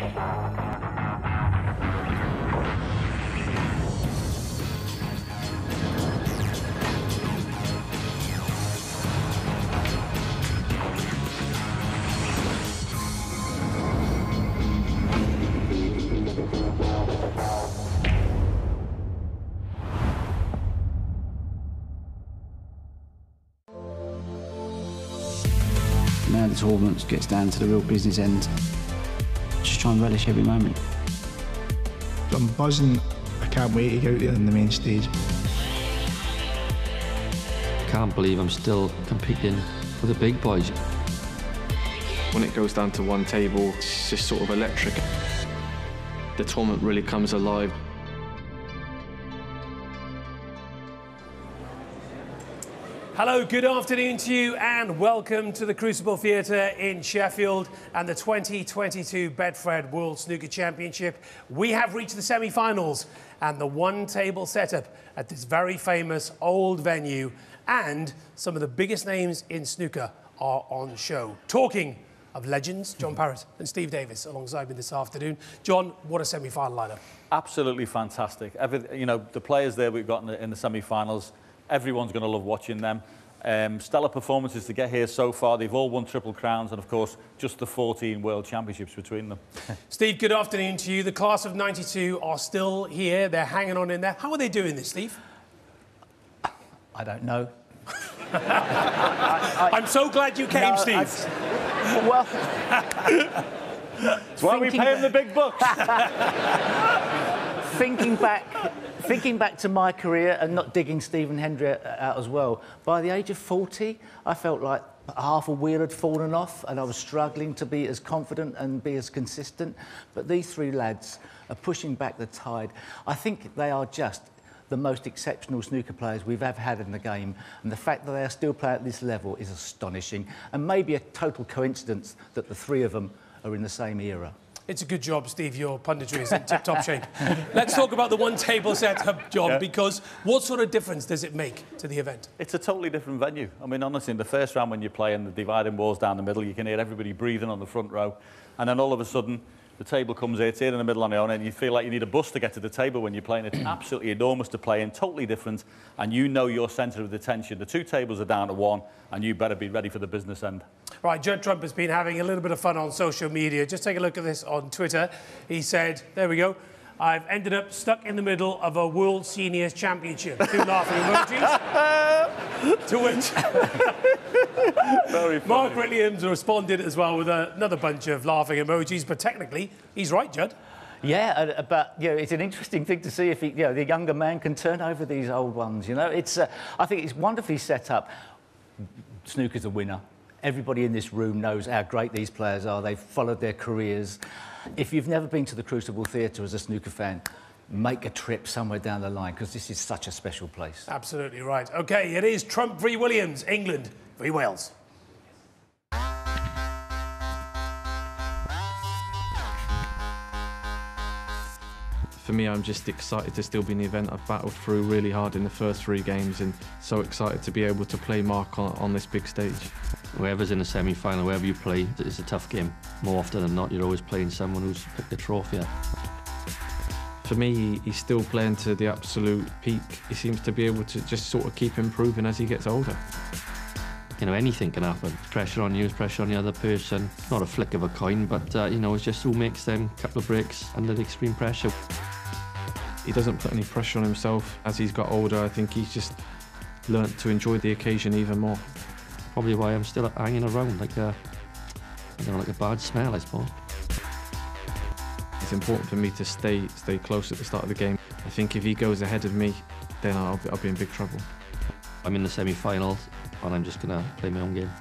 Now the tournament gets down to the real business end. Just try and relish every moment. I'm buzzing. I can't wait to get out there on the main stage. Can't believe I'm still competing with the big boys. When it goes down to one table, it's just sort of electric. The tournament really comes alive. Hello, good afternoon to you and welcome to the Crucible Theatre in Sheffield and the 2022 Betfred World Snooker Championship. We have reached the semi-finals and the one-table setup at this very famous old venue, and some of the biggest names in snooker are on show. Talking of legends, John Parrott and Steve Davis alongside me this afternoon. John, what a semi-final lineup. Absolutely fantastic. You know, the players there we've got in the semi-finals, everyone's going to love watching them. Stellar performances to get here so far. They've all won Triple Crowns and, of course, just the 14 World Championships between them. Steve, good afternoon to you. The class of 92 are still here. They're hanging on in there. How are they doing this, Steve? I don't know. I'm so glad you came, Steve. Well... That's why we pay them the big bucks. Thinking back to my career and not digging Stephen Hendry out as well, by the age of 40, I felt like half a wheel had fallen off and I was struggling to be as confident and be as consistent. But these three lads are pushing back the tide. I think they are just the most exceptional snooker players we've ever had in the game, and the fact that they are still playing at this level is astonishing, and maybe a total coincidence that the three of them are in the same era. It's a good job, Steve. Your punditry is in tip-top shape. Let's talk about the one-table setup, John, because what sort of difference does it make to the event? It's a totally different venue. I mean, honestly, in the first round when you're playing the dividing walls down the middle, you can hear everybody breathing on the front row, and then all of a sudden, the table comes here, it's here in the middle on your own, and you feel like you need a bus to get to the table when you're playing. It's absolutely enormous to play in, totally different, and you know your centre of attention. The two tables are down to one, and you better be ready for the business end. Right, Judd Trump has been having a little bit of fun on social media. Just take a look at this on Twitter. He said, there we go, I've ended up stuck in the middle of a World Seniors Championship. Two laughing emojis. To which Very funny. Mark Williams responded as well with another bunch of laughing emojis, but technically, he's right, Judd. Yeah, but you know, it's an interesting thing to see if the younger man can turn over these old ones. You know, I think it's wonderfully set up. Snooker's a winner. Everybody in this room knows how great these players are. They've followed their careers. If you've never been to the Crucible Theatre as a snooker fan, make a trip somewhere down the line, because this is such a special place. Absolutely right. OK, it is Trump v Williams, England v Wales. For me, I'm just excited to still be in the event. I've battled through really hard in the first three games and so excited to be able to play Mark on this big stage. Whoever's in the semi-final, wherever you play, it's a tough game. More often than not, you're always playing someone who's picked the trophy up. For me, he's still playing to the absolute peak. He seems to be able to just sort of keep improving as he gets older. You know, anything can happen. Pressure on you, pressure on the other person. Not a flick of a coin, but, you know, it's just who makes them couple of breaks under the extreme pressure. He doesn't put any pressure on himself. As he's got older, I think he's just learnt to enjoy the occasion even more. Probably why I'm still hanging around like a, you know, like a bad smell, I suppose. It's important for me to stay close at the start of the game. I think if he goes ahead of me, then I'll be in big trouble. I'm in the semi-finals, and I'm just going to play my own game.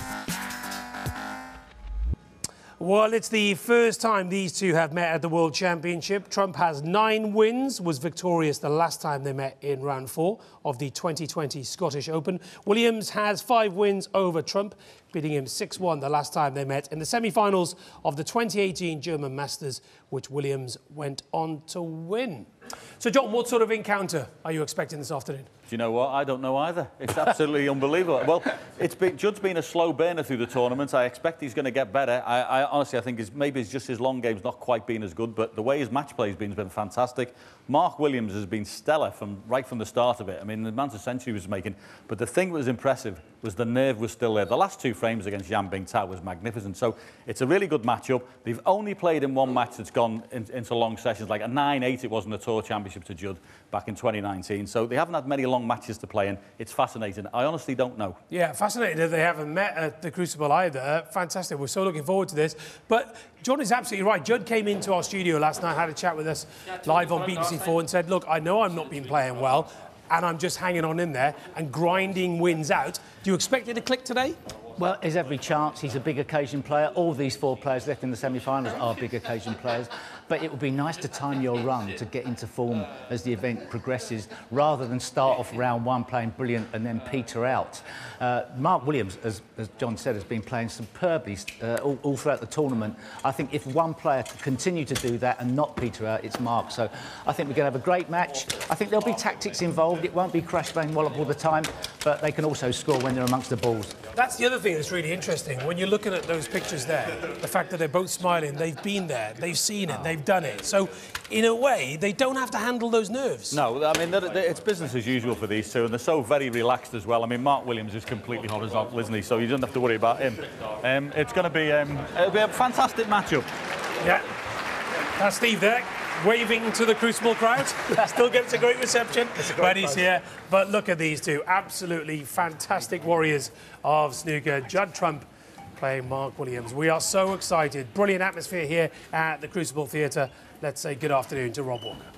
Well, it's the first time these two have met at the World Championship. Trump has 9 wins, was victorious the last time they met in round 4 of the 2020 Scottish Open. Williams has 5 wins over Trump, beating him 6-1 the last time they met in the semi-finals of the 2018 German Masters, which Williams went on to win. So, John, what sort of encounter are you expecting this afternoon? Do you know what? I don't know either. It's absolutely unbelievable. Well, Judd's been a slow burner through the tournament. I expect he's going to get better. I honestly, I think maybe it's just his long game's not quite been as good, but the way his match play has been fantastic. Mark Williams has been stellar right from the start of it. I mean, the man's a century was making, but the thing that was impressive was the nerve was still there. The last 2 frames against Yan Bingtao was magnificent. So it's a really good matchup. They've only played in one match that's gone into long sessions, like a 9-8 it was in the Tour Championship to Judd back in 2019. So they haven't had many long matches to play in. It's fascinating. I honestly don't know. Yeah, fascinating that they haven't met at the Crucible either. Fantastic. We're so looking forward to this. But John is absolutely right. Judd came into our studio last night, had a chat with us live on BBC4 and said, look, I know I've not been playing well and I'm just hanging on in there and grinding wins out. Do you expect it to click today? Well, there's every chance. He's a big occasion player. All these 4 players left in the semi-finals are big occasion players. But it would be nice to time your run to get into form as the event progresses, rather than start off round 1 playing brilliant and then peter out. Mark Williams, as John said, has been playing superbly all throughout the tournament. I think if one player can continue to do that and not peter out, it's Mark. So I think we're going to have a great match. I think there'll be tactics involved. It won't be crash, bang, wallop all the time, but they can also score when they're amongst the balls. That's the other thing that's really interesting. When you're looking at those pictures there, the fact that they're both smiling, they've been there, they've seen it, they've done it. So, in a way, they don't have to handle those nerves. No, I mean, it's business as usual for these two, and they're so very relaxed as well. I mean, Mark Williams is completely horizontal, isn't he? So you don't have to worry about him. It's going to be, it'll be a fantastic matchup. Yeah. That's Steve there, waving to the Crucible crowd. Still gets a great reception when he's here. But look at these two, absolutely fantastic warriors of snooker. Judd Trump playing Mark Williams. We are so excited. Brilliant atmosphere here at the Crucible Theatre. Let's say good afternoon to Rob Walker.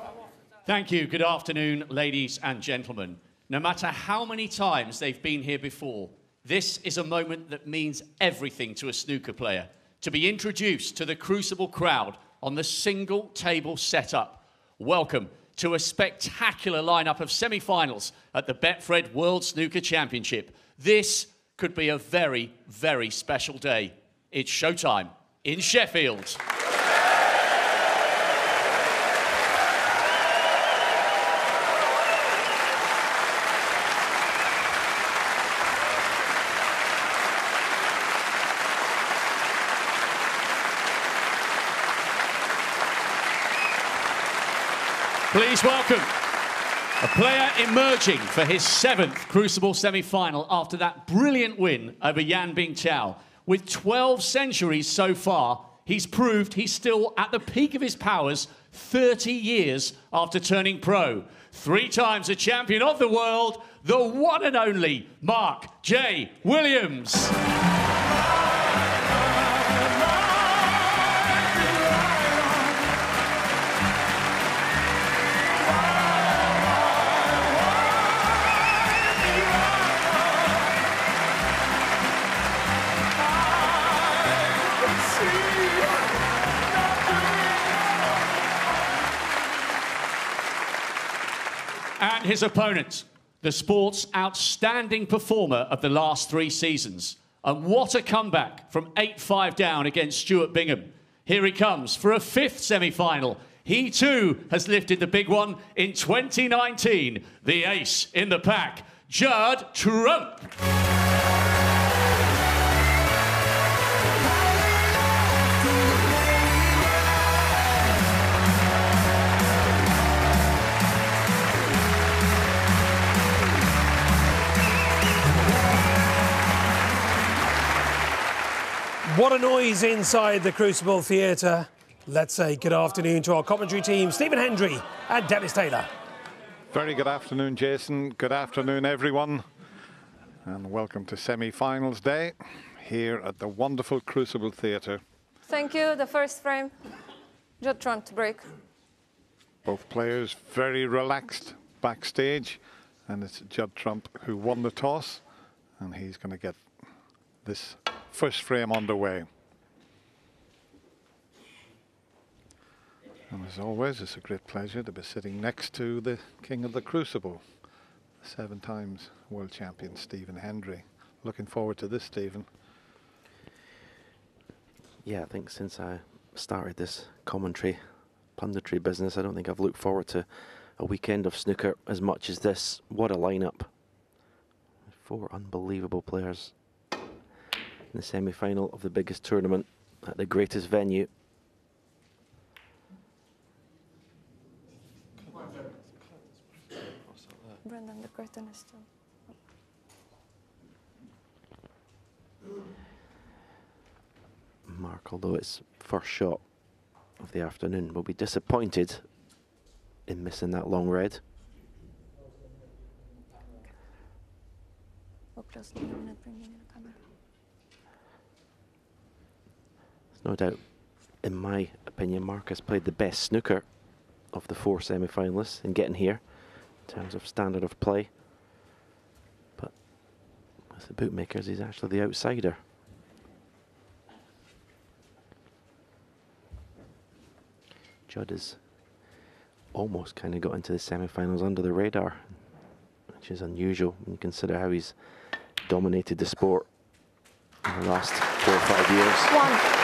Thank you. Good afternoon, ladies and gentlemen. No matter how many times they've been here before, this is a moment that means everything to a snooker player. To be introduced to the Crucible crowd on the single table setup. Welcome to a spectacular lineup of semi-finals at the Betfred World Snooker Championship. This could be a very, very special day. It's showtime in Sheffield. Please welcome a player emerging for his 7th Crucible semi-final after that brilliant win over Yan Bingtao. With 12 centuries so far, he's proved he's still at the peak of his powers 30 years after turning pro. 3 times a champion of the world, the one and only Mark J. Williams. And his opponent, the sport's outstanding performer of the last 3 seasons. And what a comeback from 8-5 down against Stuart Bingham. Here he comes for a 5th semi-final. He too has lifted the big one in 2019. The ace in the pack, Judd Trump. What a noise inside the Crucible Theatre. Let's say good afternoon to our commentary team, Stephen Hendry and Dennis Taylor. Very good afternoon, Jason. Good afternoon, everyone. And welcome to semi-finals day here at the wonderful Crucible Theatre. Thank you. The first frame, Judd Trump to break. Both players very relaxed backstage. And it's Judd Trump who won the toss. And he's going to get this first frame underway. And as always, it's a great pleasure to be sitting next to the King of the Crucible, 7 times world champion Stephen Hendry. Looking forward to this, Stephen. Yeah, I think since I started this commentary punditry business, I don't think I've looked forward to a weekend of snooker as much as this. What a lineup. 4 unbelievable players in the semi-final of the biggest tournament at the greatest venue. Brendan, the curtain is still. Mark, although it's first shot of the afternoon, will be disappointed in missing that long red. There's no doubt, in my opinion, Mark has played the best snooker of the 4 semi-finalists in getting here in terms of standard of play. But with the bookmakers, he's actually the outsider. Judd has almost kind of got into the semi-finals under the radar, which is unusual when you consider how he's dominated the sport in the last 4 or 5 years.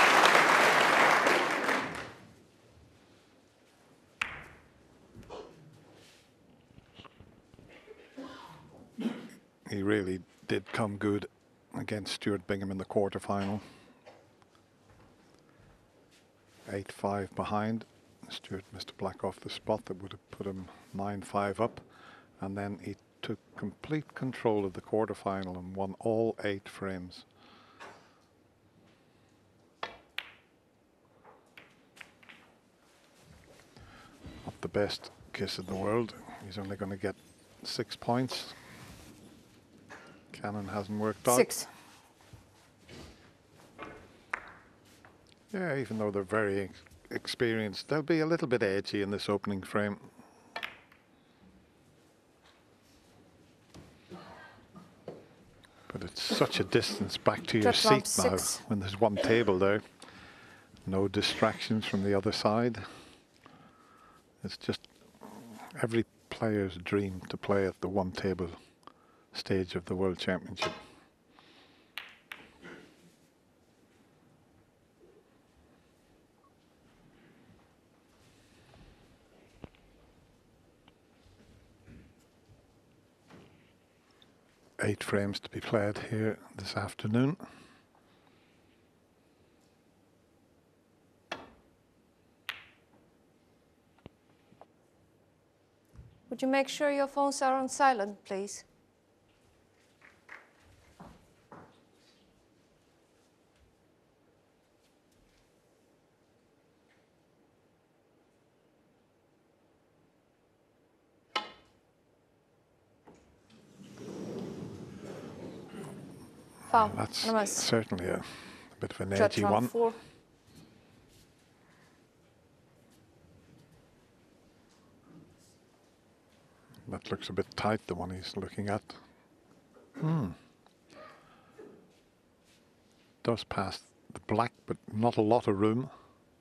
He really did come good against Stuart Bingham in the quarterfinal. 8-5 behind. Stuart missed a black off the spot that would have put him 9-5 up, and then he took complete control of the quarterfinal and won all 8 frames. Not the best kiss in the world. He's only going to get 6 points. Cannon hasn't worked out. 6. Yeah, even though they're very experienced, they'll be a little bit edgy in this opening frame. But it's such a distance back to your seat now when there's 1 table there. No distractions from the other side. It's just every player's dream to play at the 1 table stage of the World Championship. Eight frames to be played here this afternoon. Would you make sure your phones are on silent, please? Foul. That's certainly a bit of an edgy one. 4. That looks a bit tight, the one he's looking at. Does pass the black, but not a lot of room.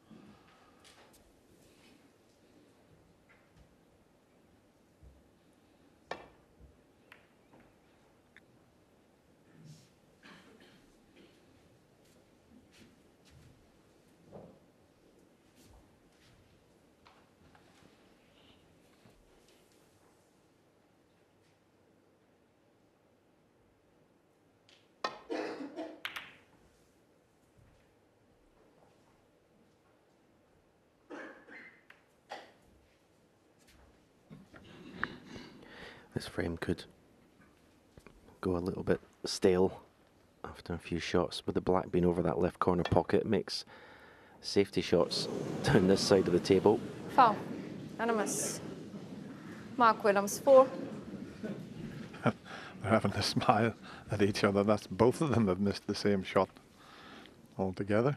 This frame could go a little bit stale after a few shots. With the black being over that left corner pocket, it makes safety shots down this side of the table. Foul. Anonymous. Mark Williams, 4. They're having a smile at each other. That's both of them have missed the same shot altogether.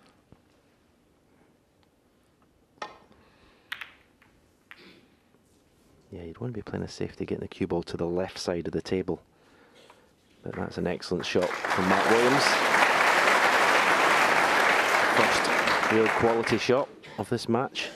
Yeah, you'd want to be playing a safety, getting the cue ball to the left side of the table. But that's an excellent shot from Mark Williams. First real quality shot of this match.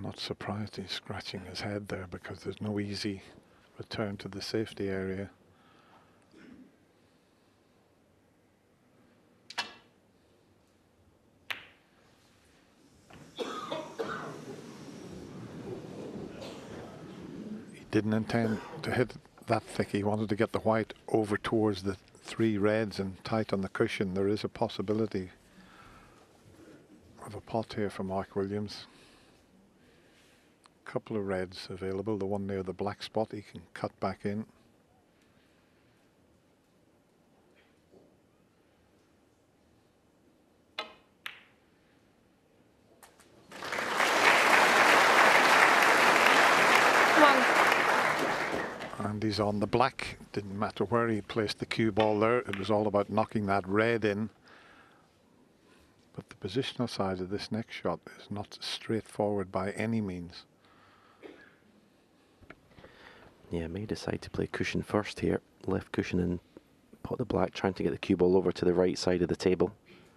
not surprised he's scratching his head there, because there's no easy return to the safety area. He didn't intend to hit that thick. He wanted to get the white over towards the 3 reds and tight on the cushion. There is a possibility of a pot here for Mark Williams. Couple of reds available. The one near the black spot he can cut back in. And he's on the black. Didn't matter where he placed the cue ball there. It was all about knocking that red in. But the positional side of this next shot is not straightforward by any means. Yeah, may decide to play cushion first here. Left cushion and pot the black, trying to get the cue ball over to the right side of the table.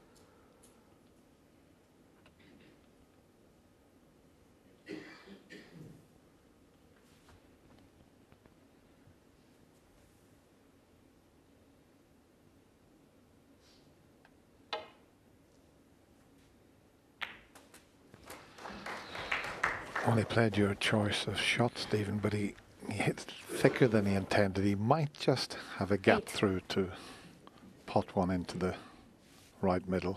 Well, he played your choice of shot, Stephen, but he hit thicker than he intended. He might just have a gap through to pot one into the right middle.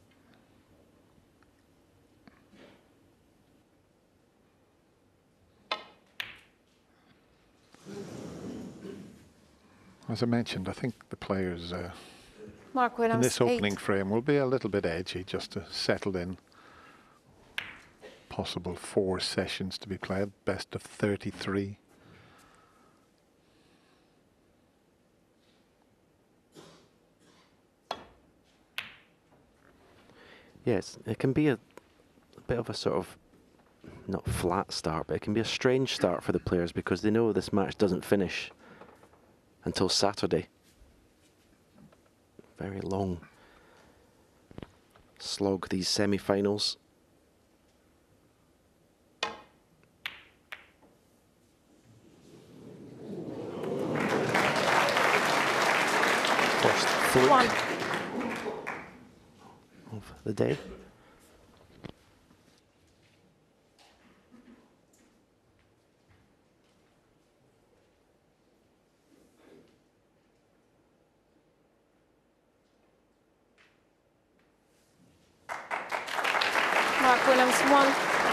As I mentioned, I think the players Mark Williams, in this opening frame will be a little bit edgy just to settle in. Possible 4 sessions to be played, best of 33. Yes, it can be a bit of a sort of, not flat start, but it can be a strange start for the players because they know this match doesn't finish until Saturday. Very long slog, these semi-finals. First fluke of the day. Mark Williams 1.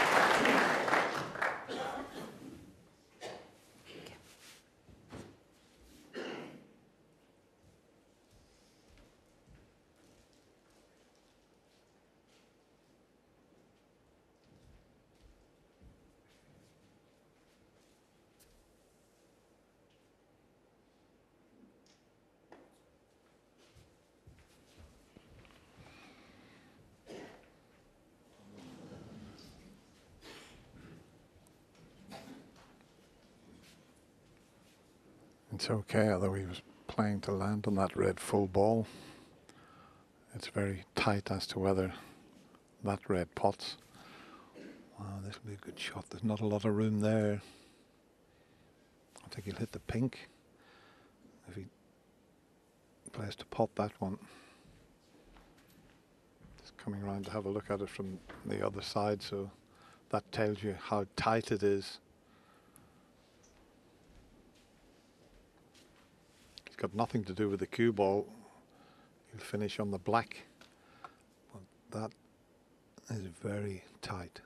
It's okay, although he was playing to land on that red full ball. It's very tight as to whether that red pots. Wow, this will be a good shot. There's not a lot of room there. I think he'll hit the pink if he plays to pot that one. Just coming around to have a look at it from the other side, so that tells you how tight it is. It's got nothing to do with the cue ball. He'll finish on the black, but that is very tight.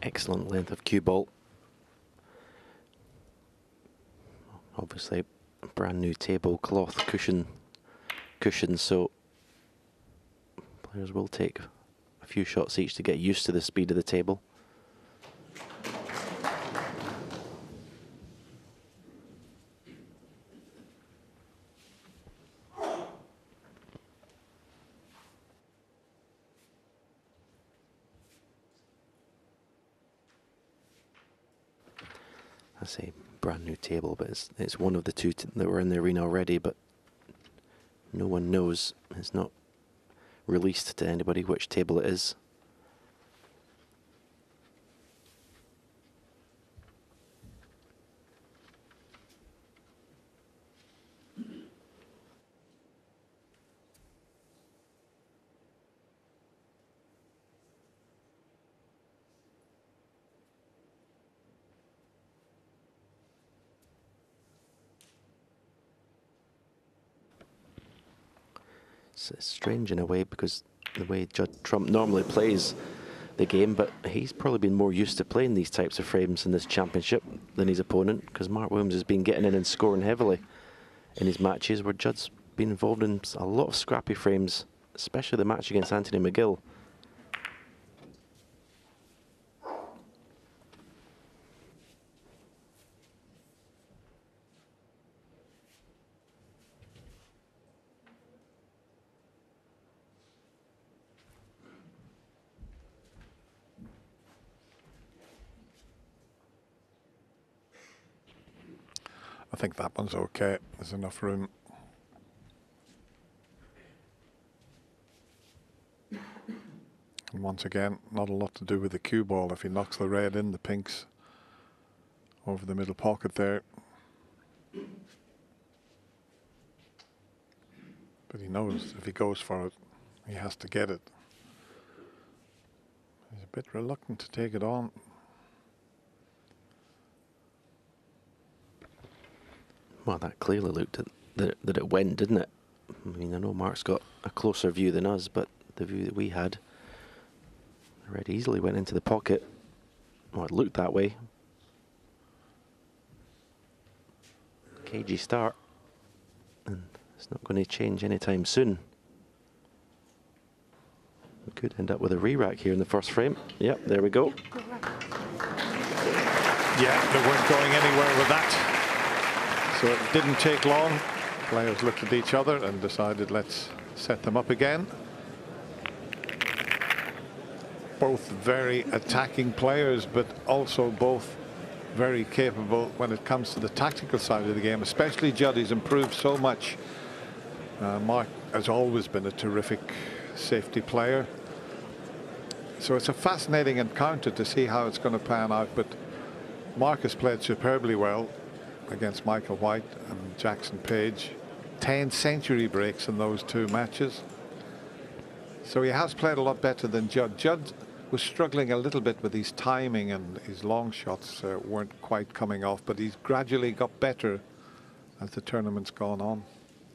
Excellent length of cue ball. Obviously, a brand new tablecloth cushion, so players will take a few shots each to get used to the speed of the table. I say brand new table, but it's one of the two that were in the arena already, but no one knows. It's not released to anybody which table it is. It's strange in a way because the way Judd Trump normally plays the game, but he's probably been more used to playing these types of frames in this championship than his opponent, because Mark Williams has been getting in and scoring heavily in his matches, where Judd's been involved in a lot of scrappy frames, especially the match against Anthony McGill. I think that one's okay. There's enough room. And once again, not a lot to do with the cue ball. If he knocks the red in, the pinks over the middle pocket there. But he knows if he goes for it, he has to get it. He's a bit reluctant to take it on. Well, that clearly looked at that it went, didn't it? I mean, I know Mark's got a closer view than us, but the view that we had, the red easily went into the pocket. Well, it looked that way. Cagey start, and it's not going to change anytime soon. We could end up with a re-rack here in the first frame. Yep, there we go. Yeah, they weren't going anywhere with that. So it didn't take long. Players looked at each other and decided, let's set them up again. Both very attacking players, but also both very capable when it comes to the tactical side of the game, especially Judd. He's improved so much. Mark has always been a terrific safety player. So it's a fascinating encounter to see how it's going to pan out, but Mark has played superbly well against Michael White and Jackson Page. 10 century breaks in those two matches. So he has played a lot better than Judd. Judd was struggling a little bit with his timing, and his long shots weren't quite coming off, but he's gradually got better as the tournament's gone on.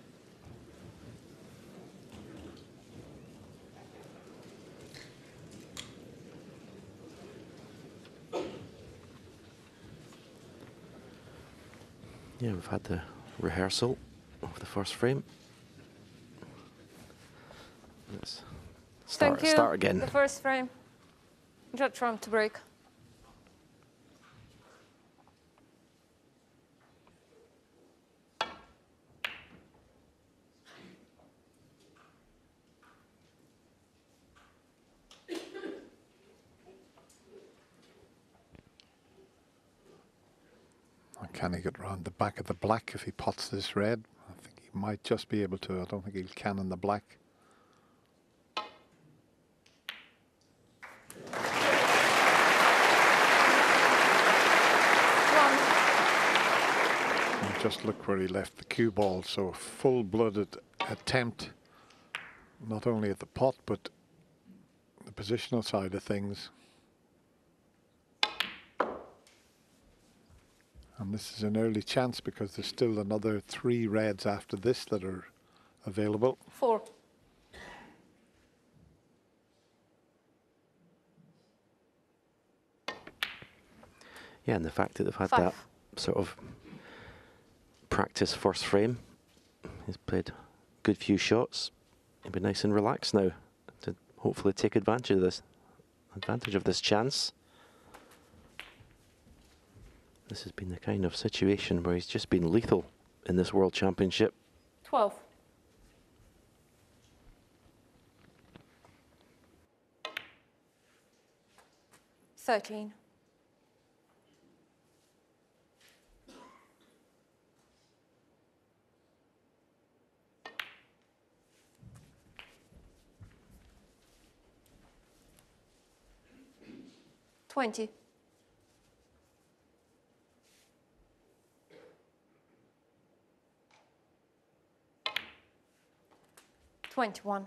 Yeah, we've had the rehearsal of the first frame. Let's start again. The first frame. Judd Trump to break. Can he get round the back of the black if he pots this red? I think he might just be able to. I don't think he'll cannon the black. And just look where he left the cue ball. So a full-blooded attempt, not only at the pot, but the positional side of things. And this is an early chance because there's still another 3 reds after this that are available. 4. Yeah, and the fact that they've had 5. that sort of practice first frame, he's played a good few shots. He'll be nice and relaxed now to hopefully take advantage of this chance. This has been the kind of situation where he's just been lethal in this World Championship. 12. $13. $20. $21.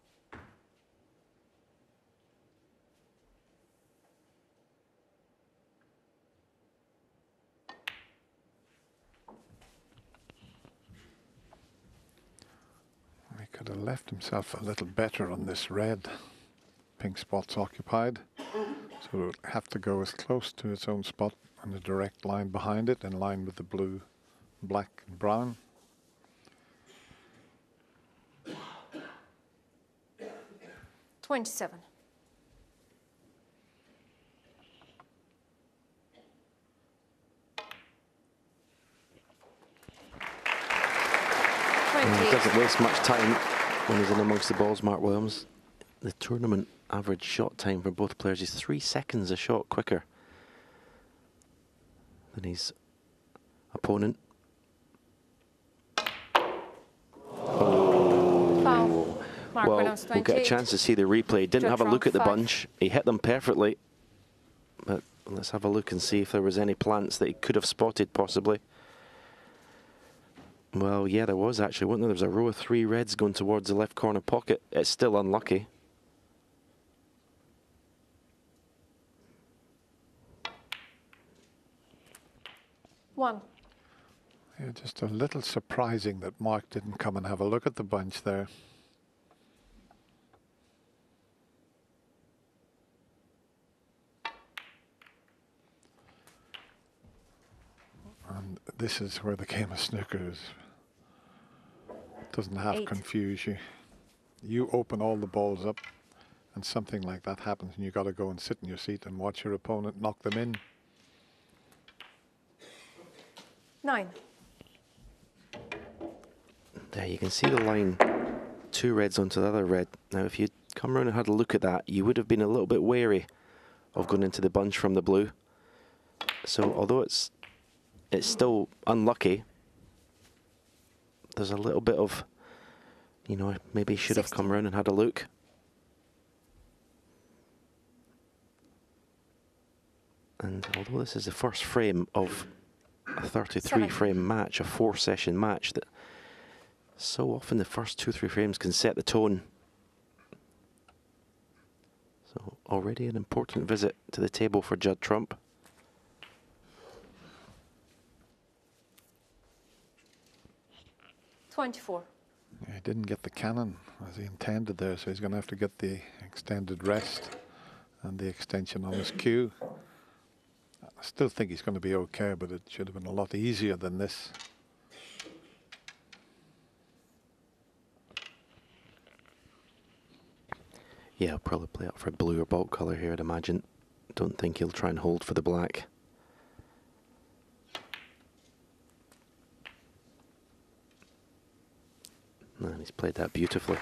He could have left himself a little better on this red. Pink spot's occupied, so it would have to go as close to its own spot on a direct line behind it, in line with the blue, black and brown. $27. He doesn't waste much time when he's in amongst the balls, Mark Williams. The tournament average shot time for both players is 3 seconds a shot quicker than his opponent. Foul. Mark Well, Williams, we'll get a 28. chance to see the replay. Didn't Judge have a look at the round 5. bunch. He hit them perfectly. But let's have a look and see if there was any plants that he could have spotted, possibly. Well, yeah, there was actually, wasn't there? There was a row of 3 reds going towards the left corner pocket. It's still unlucky. $1. Yeah, just a little surprising that Mark didn't come and have a look at the bunch there. And this is where the game of snooker is. Doesn't half 8. confuse you. You open all the balls up and something like that happens and you got to go and sit in your seat and watch your opponent knock them in. 9. There, you can see the line, 2 reds onto the other red. Now, if you'd come around and had a look at that, you would have been a little bit wary of going into the bunch from the blue. So, although it's still unlucky, there's a little bit of, you know, maybe should have come around and had a look. And although this is the first frame of a 33 frame match, a 4-session match, that so often the first 2-3 frames can set the tone. So already an important visit to the table for Judd Trump. $24. He didn't get the cannon as he intended there, so he's going to have to get the extended rest and the extension on his cue. I still think he's going to be okay, but it should have been a lot easier than this. Yeah, I'll probably play up for blue or bulk colour here, I'd imagine. Don't think he'll try and hold for the black. And he's played that beautifully.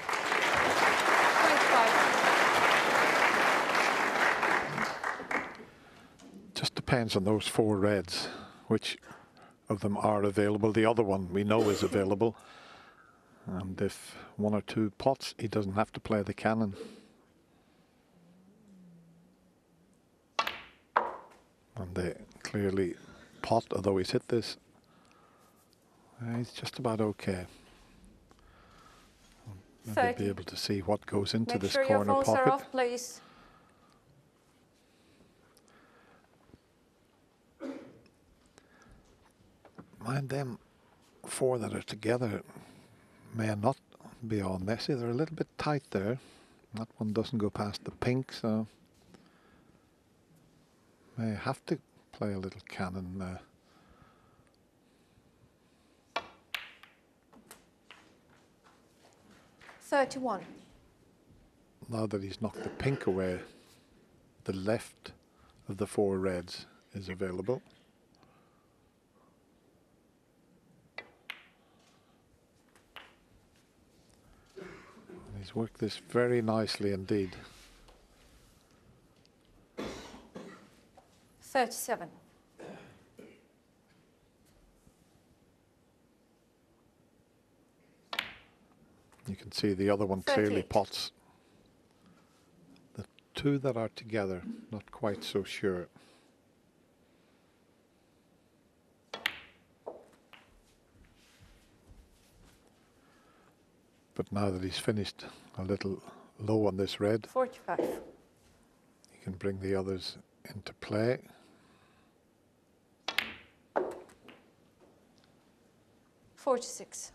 25. Just depends on those 4 reds, which of them are available. The other one we know is available. And if 1 or 2 pots, he doesn't have to play the cannon. And they clearly pot, although he's hit this. He's just about okay. Maybe be able to see what goes into Make this sure your corner phones pocket. are off, please. Mind them 4 that are together may not be all messy. They're a little bit tight there. That one doesn't go past the pink, so may have to play a little cannon. 31. Now that he's knocked the pink away, the left of the 4 reds is available. And he's worked this very nicely indeed. 37. You can see the other one clearly pots. The 2 that are together, not quite so sure. But now that he's finished a little low on this red, 45. you can bring the others into play. 46.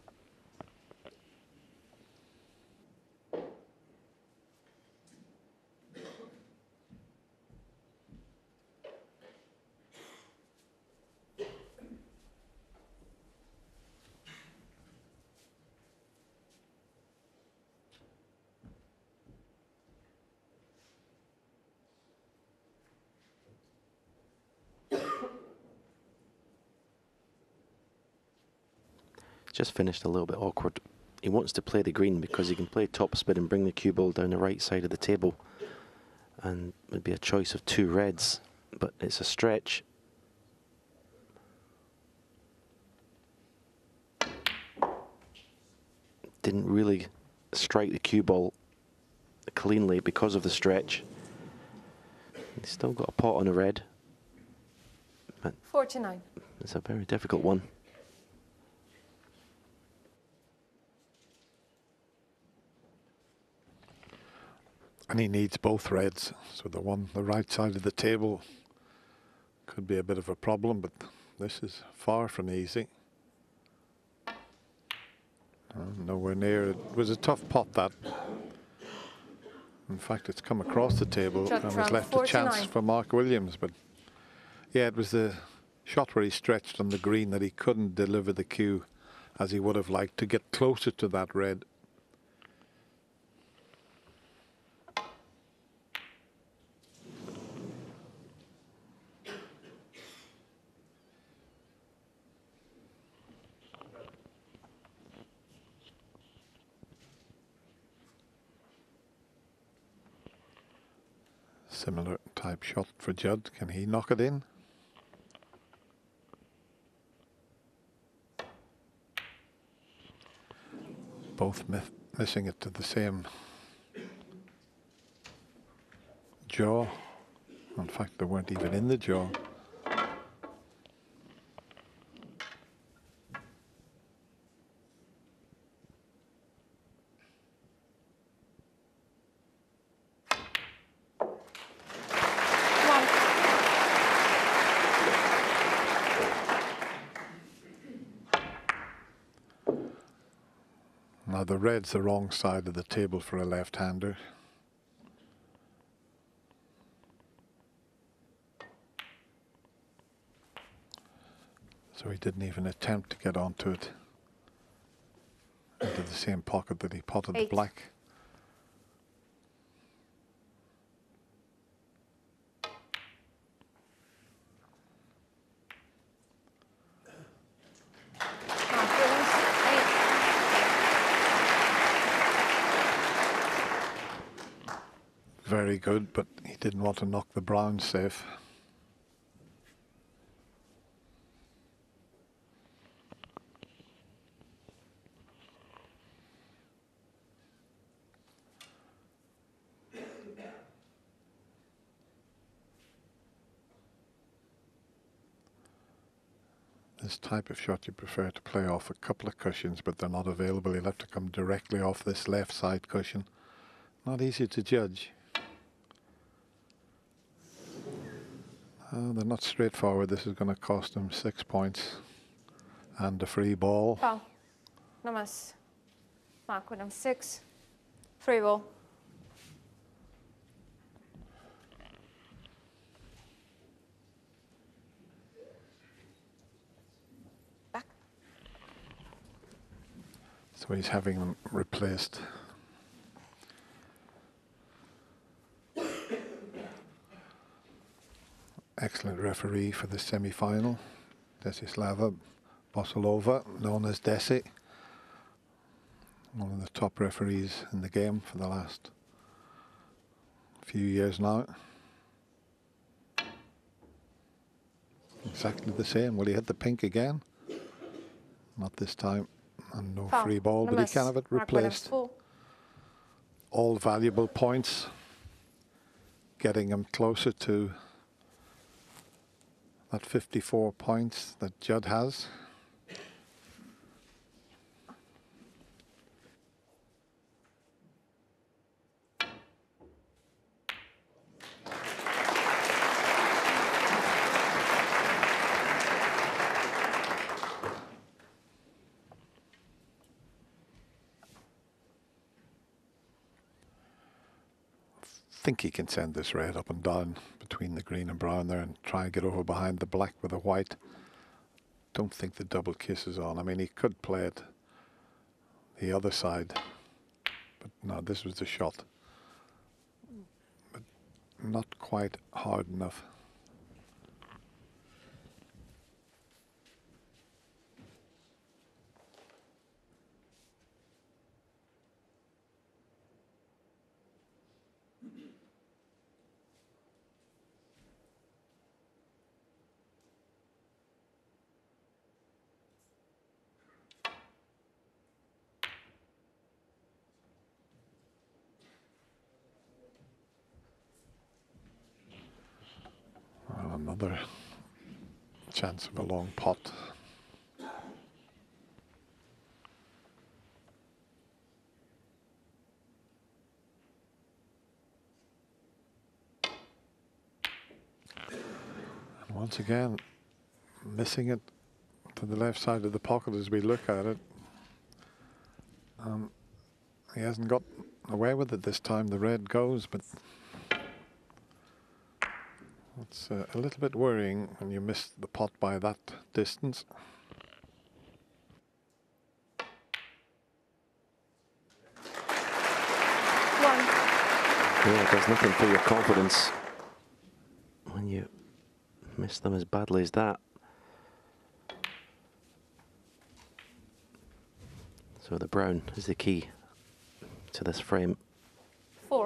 Just finished a little bit awkward. He wants to play the green because he can play topspin and bring the cue ball down the right side of the table, and it would be a choice of 2 reds, but it's a stretch. Didn't really strike the cue ball cleanly because of the stretch. He's still got a pot on a red, but 49. it's a very difficult one. And he needs both reds, so the right side of the table could be a bit of a problem, but this is far from easy. Nowhere near. It was a tough pot, that. In fact, it's come across the table and has left a chance for Mark Williams, but yeah, it was the shot where he stretched on the green that he couldn't deliver the cue as he would have liked to get closer to that red. Similar type shot for Judd. Can he knock it in? Both missing it to the same jaw. In fact, they weren't even in the jaw. Now the red's the wrong side of the table for a left-hander. So he didn't even attempt to get onto it into the same pocket that he potted the black. Very good, but he didn't want to knock the brown safe. This type of shot you prefer to play off a couple of cushions, but they're not available. You'll have to come directly off this left side cushion. Not easy to judge. They're not straightforward. This is going to cost him 6 points and a free ball. Foul. Namas. Mark Williams 6. Free ball. So he's having them replaced. Excellent referee for the semi-final, Desislava Bosolova, known as Desi. One of the top referees in the game for the last few years now. Exactly the same. Will he hit the pink again? Not this time. And no free ball, but he can have it replaced. All valuable points, getting him closer to that 54 points that Judd has. I think he can send this red up and down between the green and brown there and try and get over behind the black with the white. Don't think the double kiss is on. I mean, he could play it the other side, but no, this was the shot. But not quite hard enough. Another chance of a long pot. And once again, missing it to the left side of the pocket as we look at it. He hasn't got away with it this time. The red goes, but it's a little bit worrying when you miss the pot by that distance. Yeah, it does nothing for your confidence when you miss them as badly as that. So the brown is the key to this frame. 4.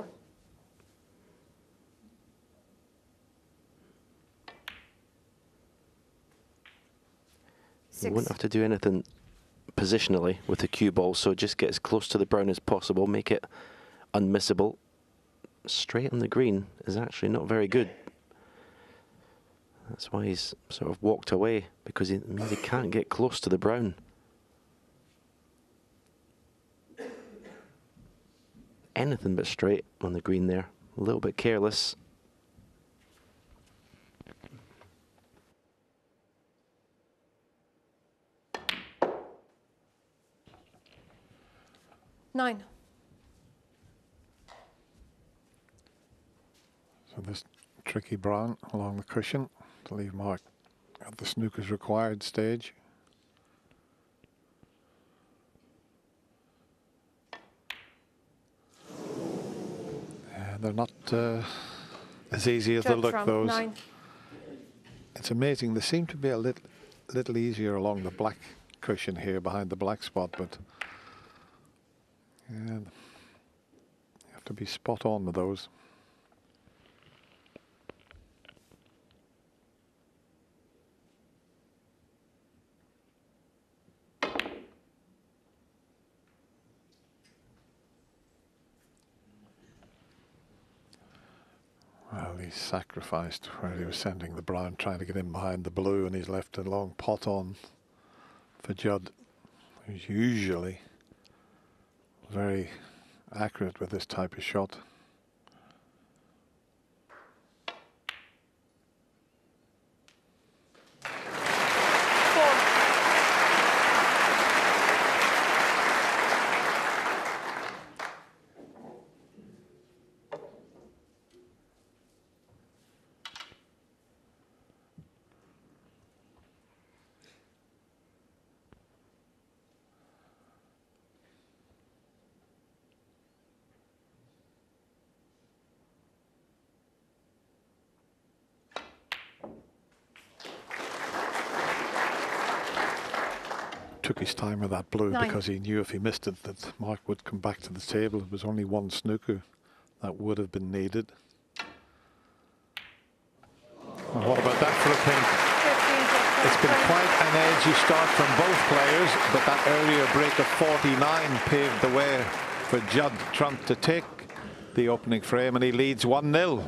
You wouldn't have to do anything positionally with the cue ball, so just get as close to the brown as possible, make it unmissable. Straight on the green is actually not very good. That's why he's sort of walked away, because it means he can't get close to the brown. Anything but straight on the green there. A little bit careless. Nine. So this tricky brown along the cushion to leave mark at the snooker's required stage. They're not as easy as they look, those. 9. It's amazing. They seem to be a little easier along the black cushion here behind the black spot, but yeah, you have to be spot on with those. Well, he's sacrificed where he was sending the brown, trying to get in behind the blue, and he's left a long pot on for Judd, who's usually very accurate with this type of shot. took his time with that blue 9. because he knew if he missed it that Mark would come back to the table. It was only one snooker that would have been needed. Well, what about that for a pink? It's been quite an edgy start from both players, but that earlier break of 49 paved the way for Judd Trump to take the opening frame, and he leads 1-0.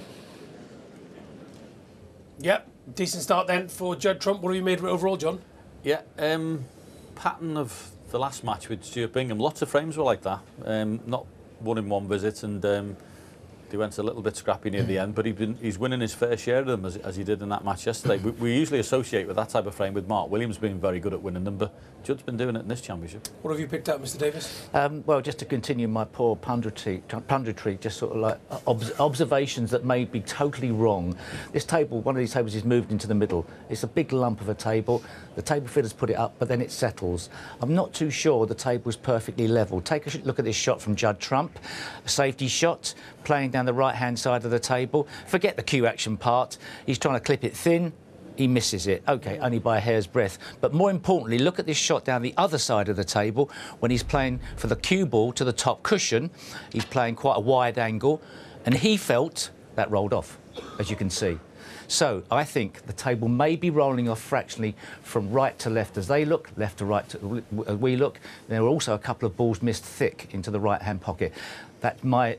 Yep, decent start then for Judd Trump. What have you made of it overall, John? Yeah, pattern of the last match with Stuart Bingham. Lots of frames were like that. Not one in one visit, and they went a little bit scrappy near the end, but he's winning his fair share of them as he did in that match yesterday. We usually associate with that type of frame with Mark Williams being very good at winning them, but Judd's been doing it in this championship. What have you picked up, Mr. Davis? Well, just to continue my poor punditry, just sort of like observations that may be totally wrong. This table, one of these tables is moved into the middle. It's a big lump of a table. The table fitters put it up, but then it settles. I'm not too sure the table's perfectly level. Take a look at this shot from Judd Trump, a safety shot, playing down the right-hand side of the table. Forget the cue action part. He's trying to clip it thin. He misses it. OK, only by a hair's breadth. But more importantly, look at this shot down the other side of the table when he's playing for the cue ball to the top cushion. He's playing quite a wide angle, and he felt that rolled off, as you can see. So I think the table may be rolling off fractionally from right to left as they look, left to right as we look. There were also a couple of balls missed thick into the right-hand pocket. That's my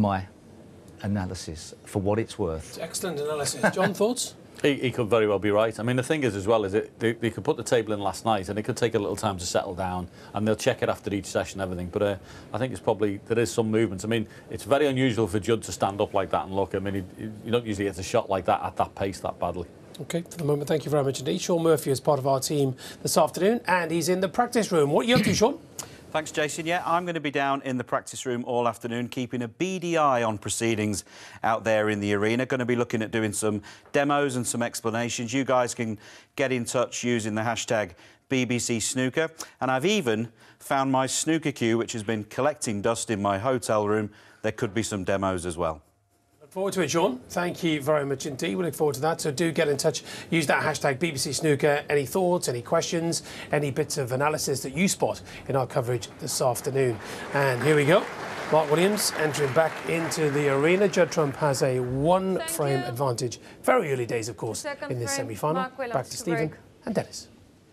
analysis for what it's worth. It's excellent analysis. John, thoughts? He could very well be right. I mean, the thing is as well is they could put the table in last night and it could take a little time to settle down, and they'll check it after each session and everything. But I think there is some movement. I mean, it's very unusual for Judd to stand up like that and look. I mean, you don't usually get a shot like that at that pace that badly. OK, for the moment, thank you very much indeed. Sean Murphy is part of our team this afternoon, and he's in the practice room. What are you up to, Sean? Thanks, Jason. Yeah, I'm going to be down in the practice room all afternoon, keeping a beady eye on proceedings out there in the arena. Going to be looking at doing some demos and some explanations. You guys can get in touch using the hashtag BBC Snooker. And I've even found my snooker cue, which has been collecting dust in my hotel room. There could be some demos as well. Look forward to it, Sean. Thank you very much indeed. We look forward to that. So do get in touch. Use that hashtag BBC Snooker. Any thoughts, any questions, any bits of analysis that you spot in our coverage this afternoon. And here we go. Mark Williams entering back into the arena. Judd Trump has a one-frame advantage. Very early days, of course, in this semi-final. Back to Stephen and Dennis.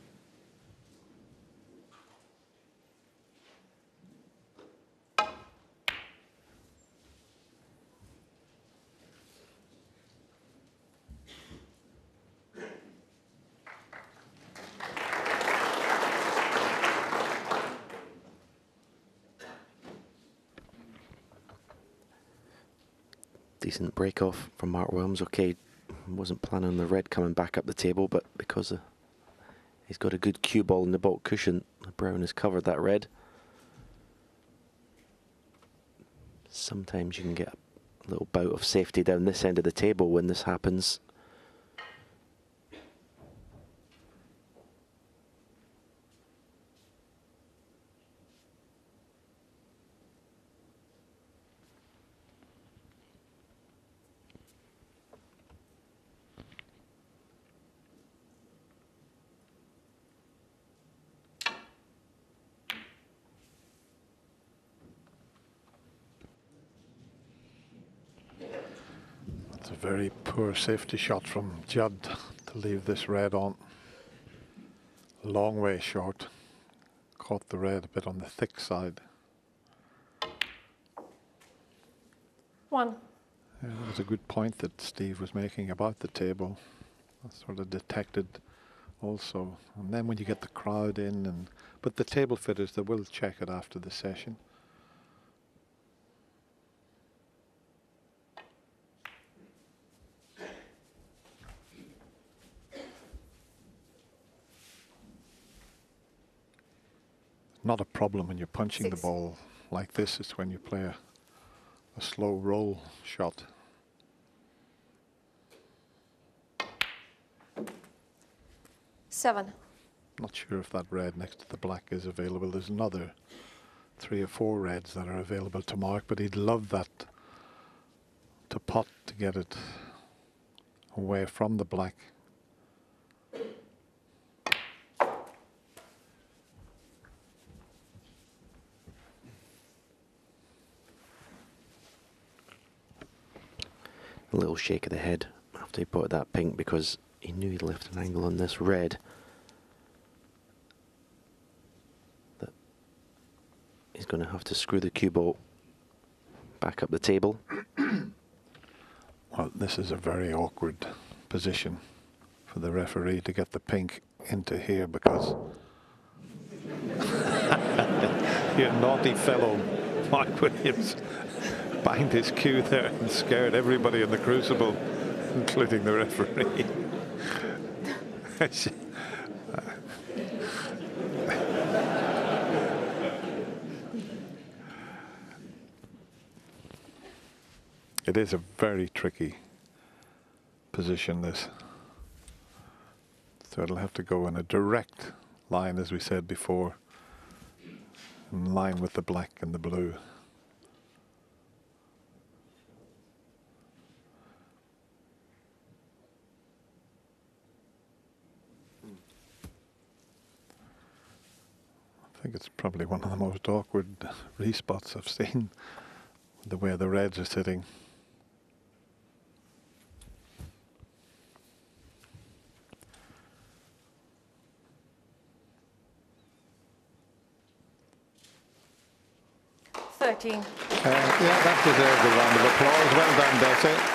Decent break off from Mark Williams. OK, wasn't planning on the red coming back up the table, but because he's got a good cue ball in the baulk cushion, the brown has covered that red. Sometimes you can get a little bout of safety down this end of the table when this happens. It's a very poor safety shot from Judd to leave this red on. Long way short. Caught the red a bit on the thick side. 1. Yeah, it was a good point that Steve was making about the table. I sort of detected also. And then when you get the crowd in, but the table fitters, they will check it after the session. Not a problem when you're punching 6. the ball like this. It's when you play a slow roll shot. Seven. Not sure if that red next to the black is available. There's another 3 or 4 reds that are available to Mark, but he'd love that to pot to get it away from the black. A little shake of the head after he put that pink, because he knew he'd left an angle on this red that he's going to have to screw the cue ball back up the table. Well, this is a very awkward position for the referee to get the pink into here, because you naughty fellow Mike Williams banged his cue there and scared everybody in the Crucible, including the referee. It is a very tricky position, this. So it'll have to go in a direct line, as we said before, in line with the black and the blue. I think it's probably one of the most awkward respots I've seen, the way the reds are sitting. Yeah, that deserves a round of applause. Well done, Bessie.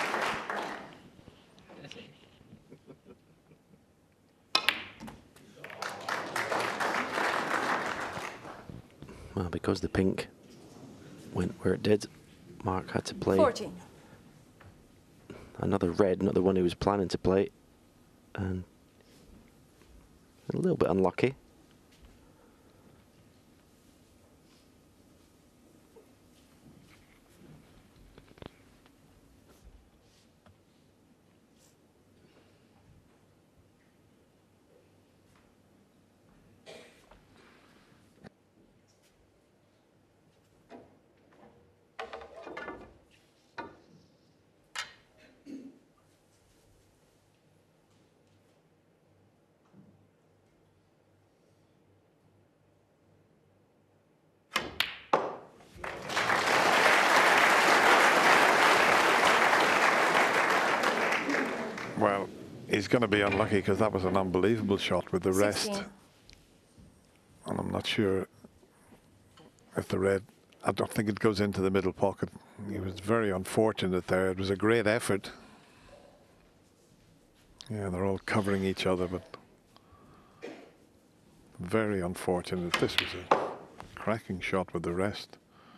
Well, because the pink went where it did, Mark had to play 14. Another red, not the one he was planning to play, and a little bit unlucky. Well, he's going to be unlucky because that was an unbelievable shot with the 16. rest. And I'm not sure if the red, I don't think it goes into the middle pocket. He was very unfortunate there. It was a great effort. Yeah, they're all covering each other, but very unfortunate. This was a cracking shot with the rest.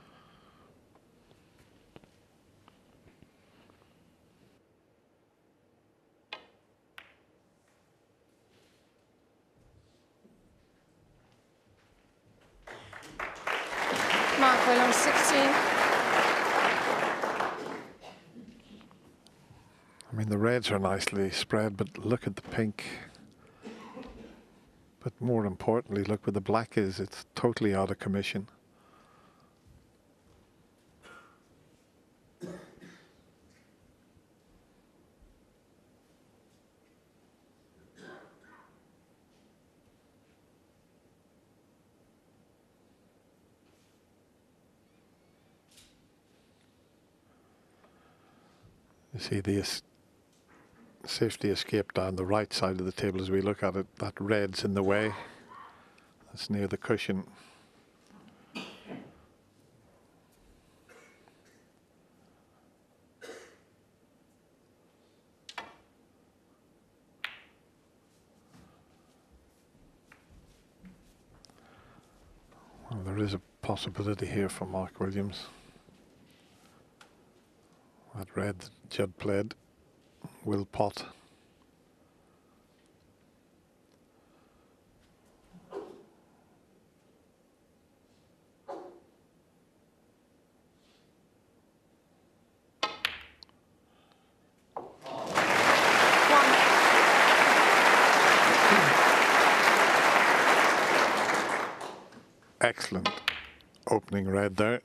Mark Williams, 16. I mean, the reds are nicely spread, but look at the pink. But more importantly, look where the black is. It's totally out of commission. You see the safety escape down the right side of the table as we look at it. That red's in the way. That's near the cushion. Well, there is a possibility here for Mark Williams. That red Judd played will pot. Excellent opening red there.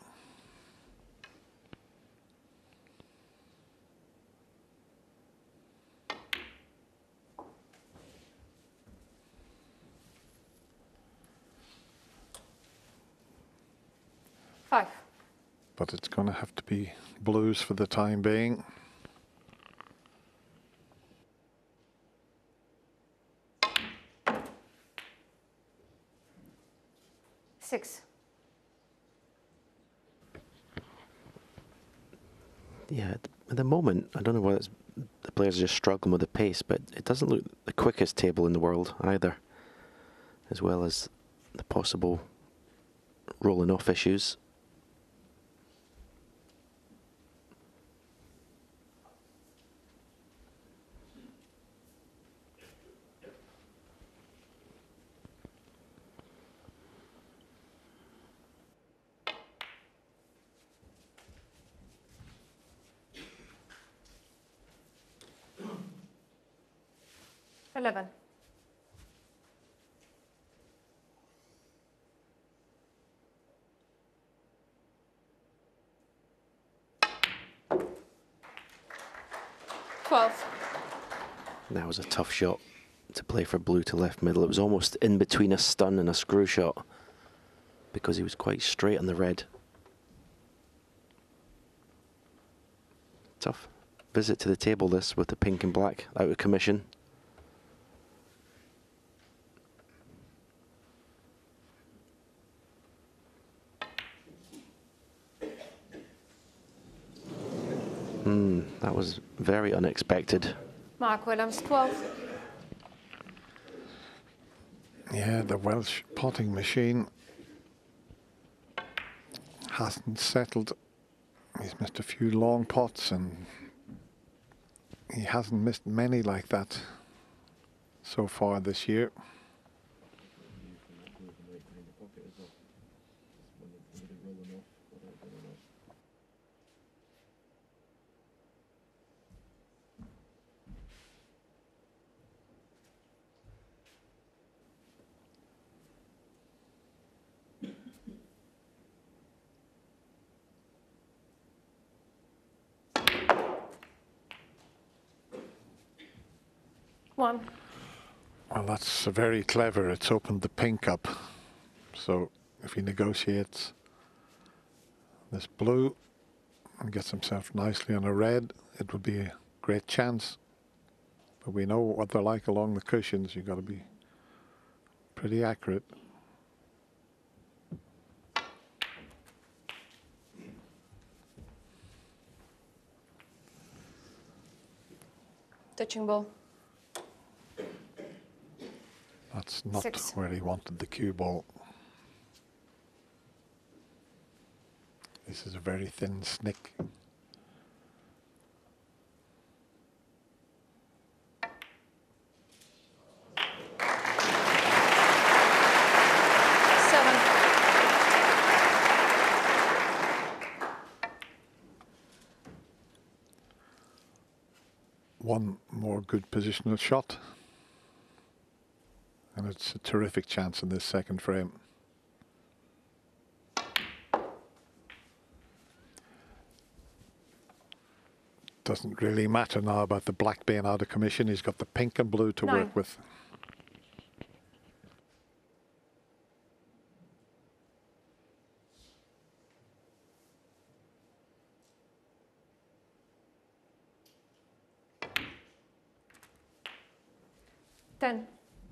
But it's going to have to be blues for the time being. 6. Yeah, at the moment, I don't know whether the players are just struggling with the pace, but it doesn't look the quickest table in the world either, as well as the possible rolling off issues. Eleven. That was a tough shot to play for blue to left middle. It was almost in between a stun and a screw shot because he was quite straight on the red. Tough visit to the table, this, with the pink and black out of commission. That was very unexpected. Mark Williams, 12. Yeah, the Welsh potting machine hasn't settled. He's missed a few long pots and he hasn't missed many like that so far this year. One. Well, that's very clever. It's opened the pink up. So if he negotiates this blue and gets himself nicely on a red, it would be a great chance. But we know what they're like along the cushions. You've got to be pretty accurate. Touching ball. That's not 6. where he wanted the cue ball. This is a very thin snick. One more good positional shot. And it's a terrific chance in this second frame. Doesn't really matter now about the black being out of commission. He's got the pink and blue to 9. work with. Ten.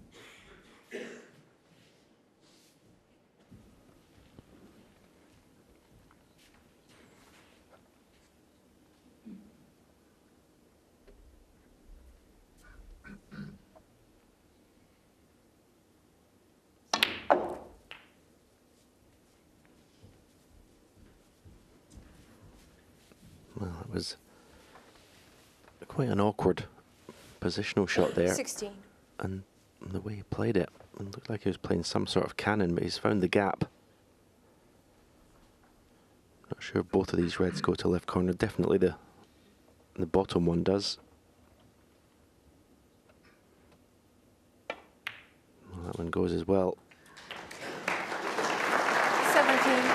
Well, it was quite an awkward positional shot there. 16. And the way he played it, it looked like he was playing some sort of cannon, but he's found the gap. Not sure if both of these reds go to left corner. Definitely the bottom one does. Well, that one goes as well. 17.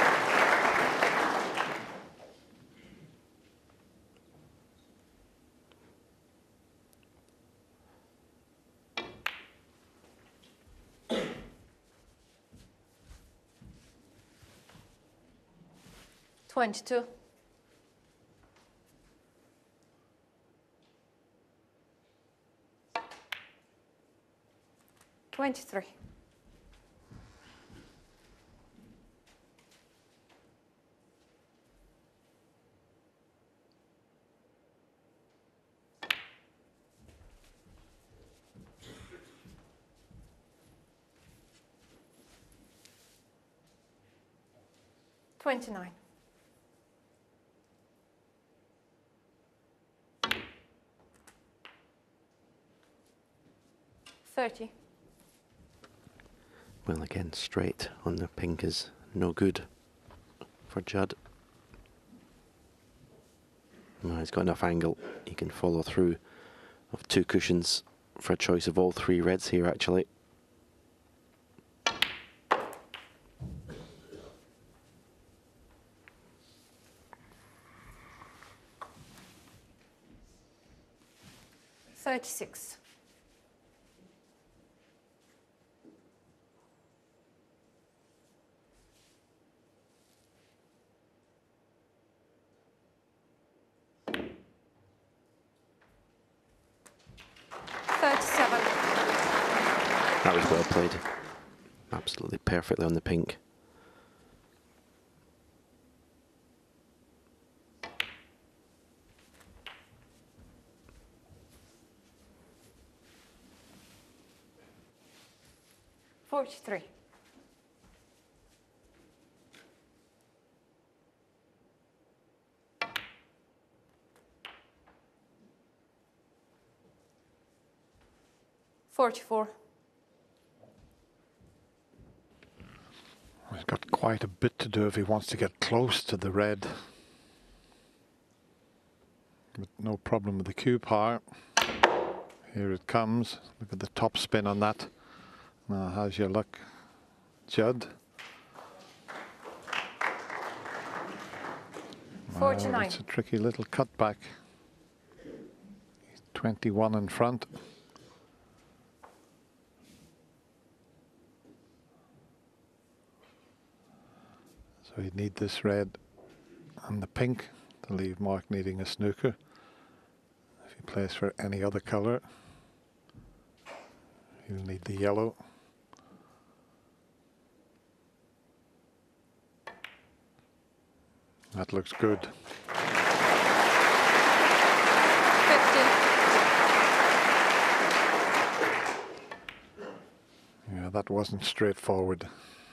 Twenty-two. 23. 29. 30. Well, again, straight on the pink is no good for Judd. No, he's got enough angle. He can follow through of 2 cushions for a choice of all 3 reds here, actually. $36. 37. That was well played. Absolutely perfectly on the pink. $43. 44. He's got quite a bit to do if he wants to get close to the red. But no problem with the cue power. Here it comes. Look at the top spin on that. Now, how's your luck, Judd? 49. It's a tricky little cutback. He's 21 in front. So he'd need this red and the pink to leave Mark needing a snooker. If he plays for any other colour, he'll need the yellow. That looks good. 50. Yeah, that wasn't straightforward.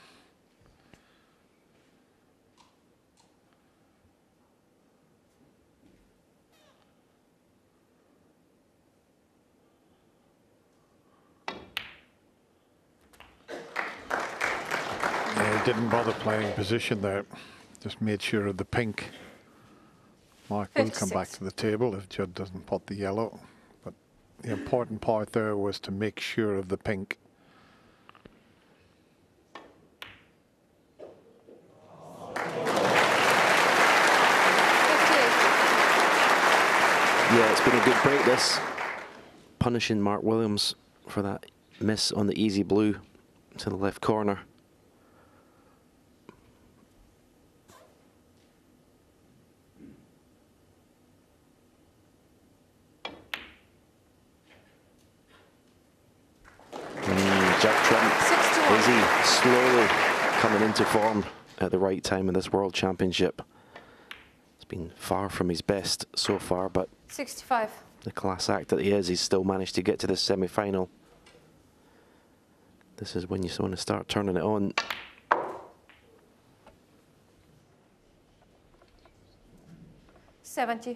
Didn't bother playing position there, just made sure of the pink. Mark will come back to the table if Judd doesn't pot the yellow, but the important part there was to make sure of the pink. Yeah, it's been a good break, this. Punishing Mark Williams for that miss on the easy blue to the left corner. Judd Trump, is he slowly coming into form at the right time in this World Championship? It's been far from his best so far, but 65. The class act that he is, he's still managed to get to the semi-final. This is when you want to start turning it on. $70.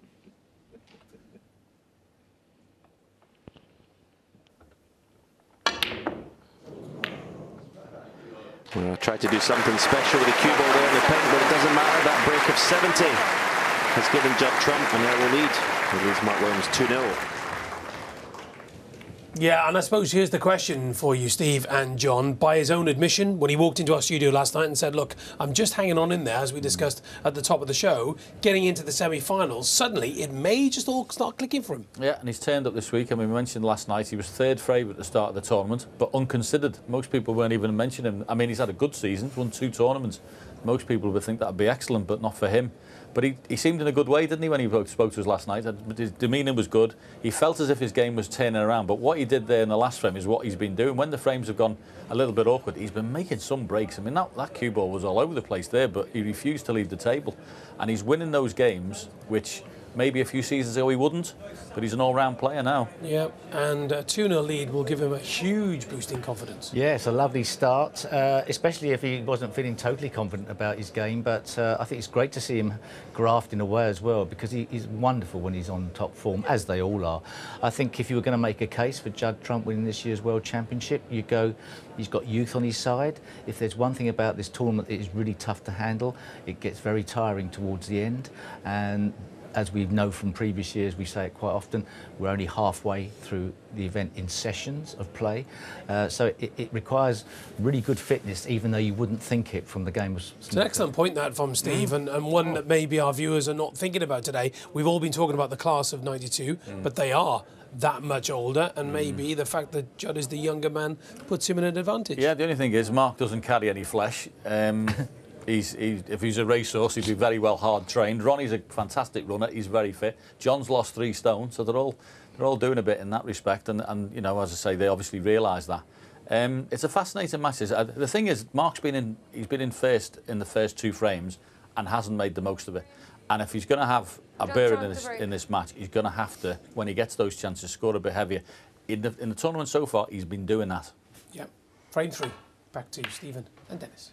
Well, I tried to do something special with the cue ball there in the pink, but it doesn't matter. That break of 70 has given Judd Trump an early lead. It leads Mark Williams 2-0. Yeah, and I suppose here's the question for you, Steve and John. By his own admission, when he walked into our studio last night and said, look, I'm just hanging on in there, as we discussed at the top of the show, getting into the semi-finals, suddenly it may just all start clicking for him. Yeah, and he's turned up this week. I mean, we mentioned last night he was third favourite at the start of the tournament, but unconsidered. Most people weren't even mentioning him. I mean, he's had a good season, won 2 tournaments. Most people would think that would be excellent, but not for him. But he seemed in a good way, didn't he, when he spoke to us last night? His demeanour was good. He felt as if his game was turning around. But what he did there in the last frame is what he's been doing. When the frames have gone a little bit awkward, he's been making some breaks. I mean, that cue ball was all over the place there, but he refused to leave the table. And he's winning those games, which maybe a few seasons ago he wouldn't, but he's an all-round player now. Yeah, and a 2-0 lead will give him a huge boost in confidence. Yeah, it's a lovely start, especially if he wasn't feeling totally confident about his game. But I think it's great to see him grafting away as well, because he's wonderful when he's on top form, as they all are. I think if you were going to make a case for Judd Trump winning this year's World Championship, you go, he's got youth on his side. If there's one thing about this tournament, it is really tough to handle. It gets very tiring towards the end, and as we know from previous years, we say it quite often, we're only halfway through the event in sessions of play. So it requires really good fitness, even though you wouldn't think it from the game of snooker. It's an excellent point, that, from Steve, and one that maybe our viewers are not thinking about today. We've all been talking about the class of 92, but they are that much older, and maybe the fact that Judd is the younger man puts him in an advantage. Yeah, the only thing is Mark doesn't carry any flesh. If he's a racehorse, he'd be very well hard trained. Ronnie's a fantastic runner. He's very fit. John's lost 3 stone, so they're all doing a bit in that respect. And you know, as I say, they obviously realise that. It's a fascinating match. The thing is, Mark's he's been in first in the first 2 frames and hasn't made the most of it. And if he's going to have a bearing in this match, he's going to have to, when he gets those chances, score a bit heavier. In the tournament so far, he's been doing that. Yeah. Frame 3. Back to Stephen and Dennis.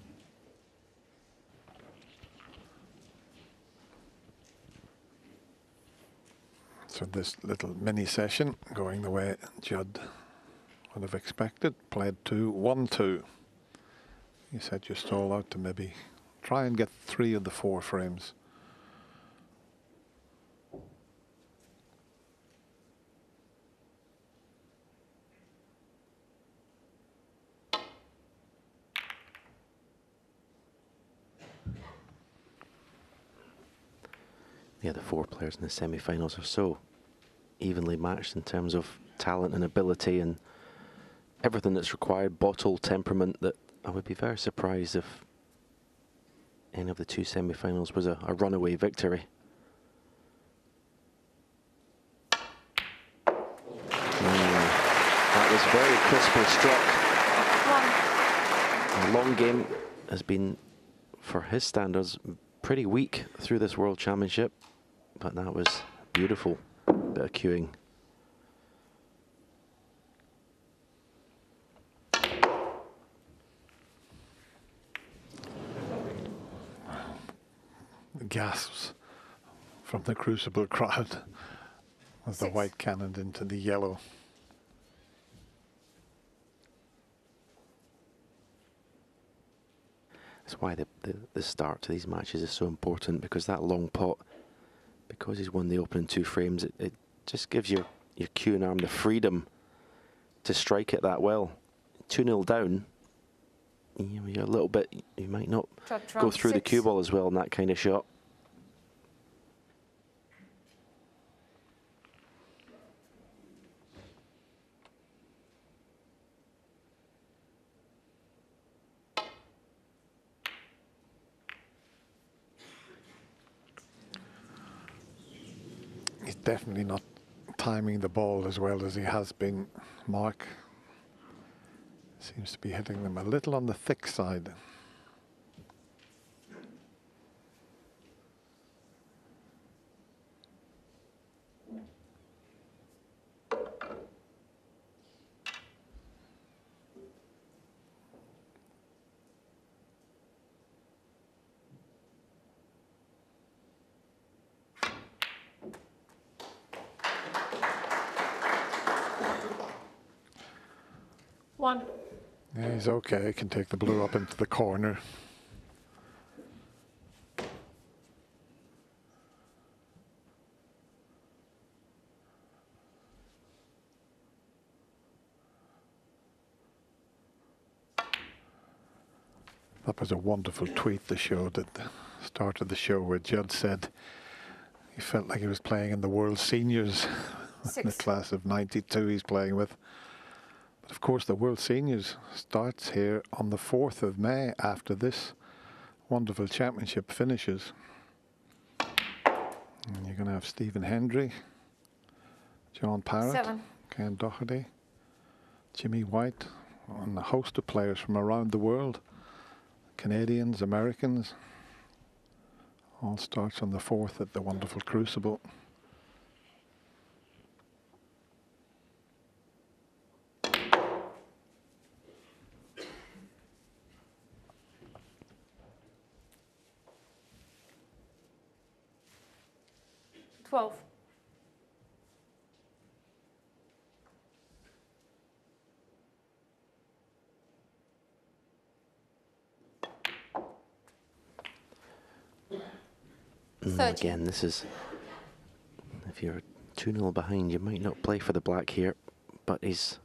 So this little mini session going the way Judd would have expected. Played 2, 1-2. He said you stall out to maybe try and get 3 of the 4 frames. Yeah, the 4 players in the semi-finals are so evenly matched in terms of talent and ability and everything that's required, bottle, temperament, that I would be very surprised if any of the 2 semi-finals was a runaway victory. That was very crisply struck. The long game has been, for his standards, pretty weak through this World Championship, but that was beautiful bit of cueing. Gasps from the Crucible crowd as the white cannoned into the yellow. That's why the start to these matches is so important, because that long pot, because he's won the opening 2 frames, it just gives your cueing arm the freedom to strike it that well. 2-0 down, you're a little bit, you might not go through the cue ball as well in that kind of shot. He's definitely not timing the ball as well as he has been. Mark seems to be hitting them a little on the thick side. One. Yeah, he's okay. He can take the blue up into the corner. That was a wonderful tweet they showed at the start of the show, where Judd said he felt like he was playing in the World Seniors, in the class of 92 he's playing with. But of course the World Seniors starts here on the 4th of May after this wonderful championship finishes. And you're going to have Stephen Hendry, John Parrott, 7. Ken Doherty, Jimmy White, and a host of players from around the world. Canadians, Americans, All starts on the 4th at the wonderful Crucible. Again, this is, if you're 2-0 behind, you might not play for the black here, but he's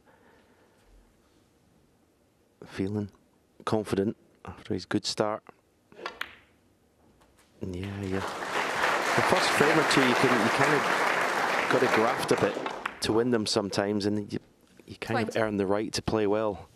feeling confident after his good start. Yeah. The first frame or two, you kind of got to graft a bit to win them sometimes, and you kind of earn the right to play well.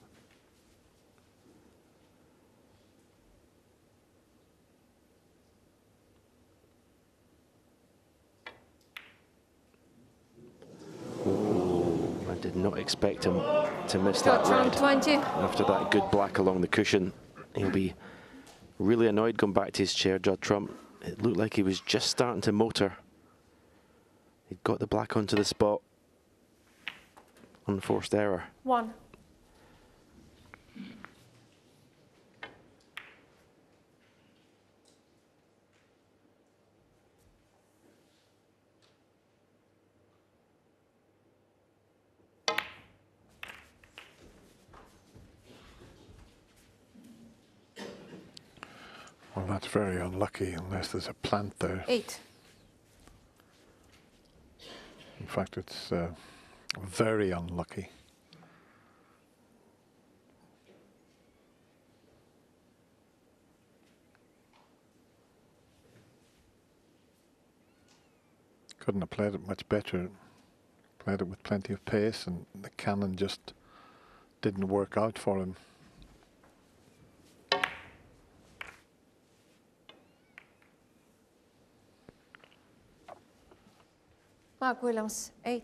Did not expect him to miss that red. 20. After that good black along the cushion, he'll be really annoyed going back to his chair, Judd Trump. It looked like he was just starting to motor. He'd got the black onto the spot. Unforced error. 1. Well, that's very unlucky unless there's a plant there. 8. In fact, it's very unlucky. Couldn't have played it much better. Played it with plenty of pace, and the cannon just didn't work out for him. Mark Williams, 8.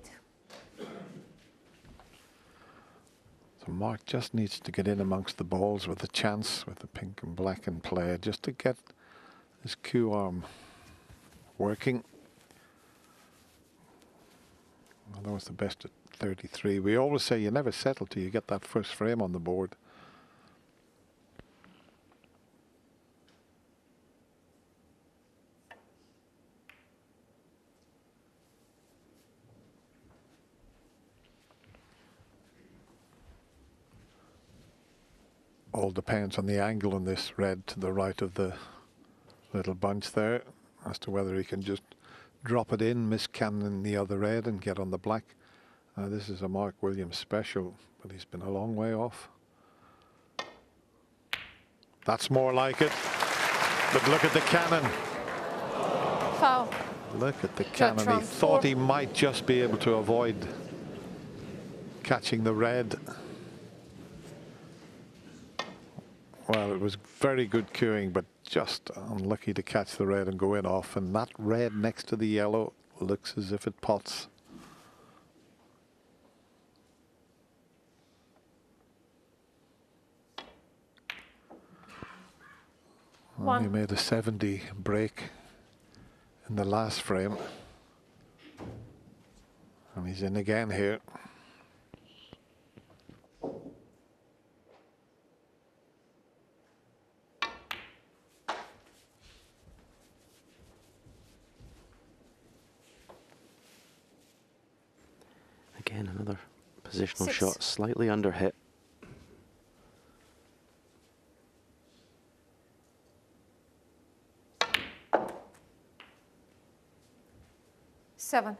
So Mark just needs to get in amongst the balls with a chance with the pink and black in play, just to get his cue arm working. Well, that was the best at 33. We always say you never settle till you get that first frame on the board. All depends on the angle on this red to the right of the little bunch there, as to whether he can just drop it in, miss cannon the other red and get on the black. This is a Mark Williams special, but he's been a long way off. That's more like it. But look at the cannon. Foul. Look at the cannon. He thought he might just be able to avoid catching the red. Well, it was very good cueing, but just unlucky to catch the red and go in off. And that red next to the yellow looks as if it pots. Well, he made a 70 break in the last frame. And he's in again here. Again, another positional shot, slightly under hit. Seven.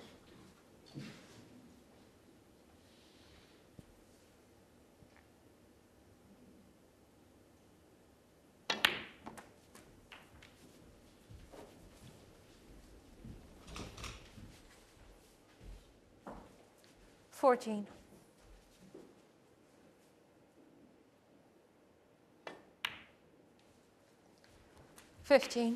$14. 15.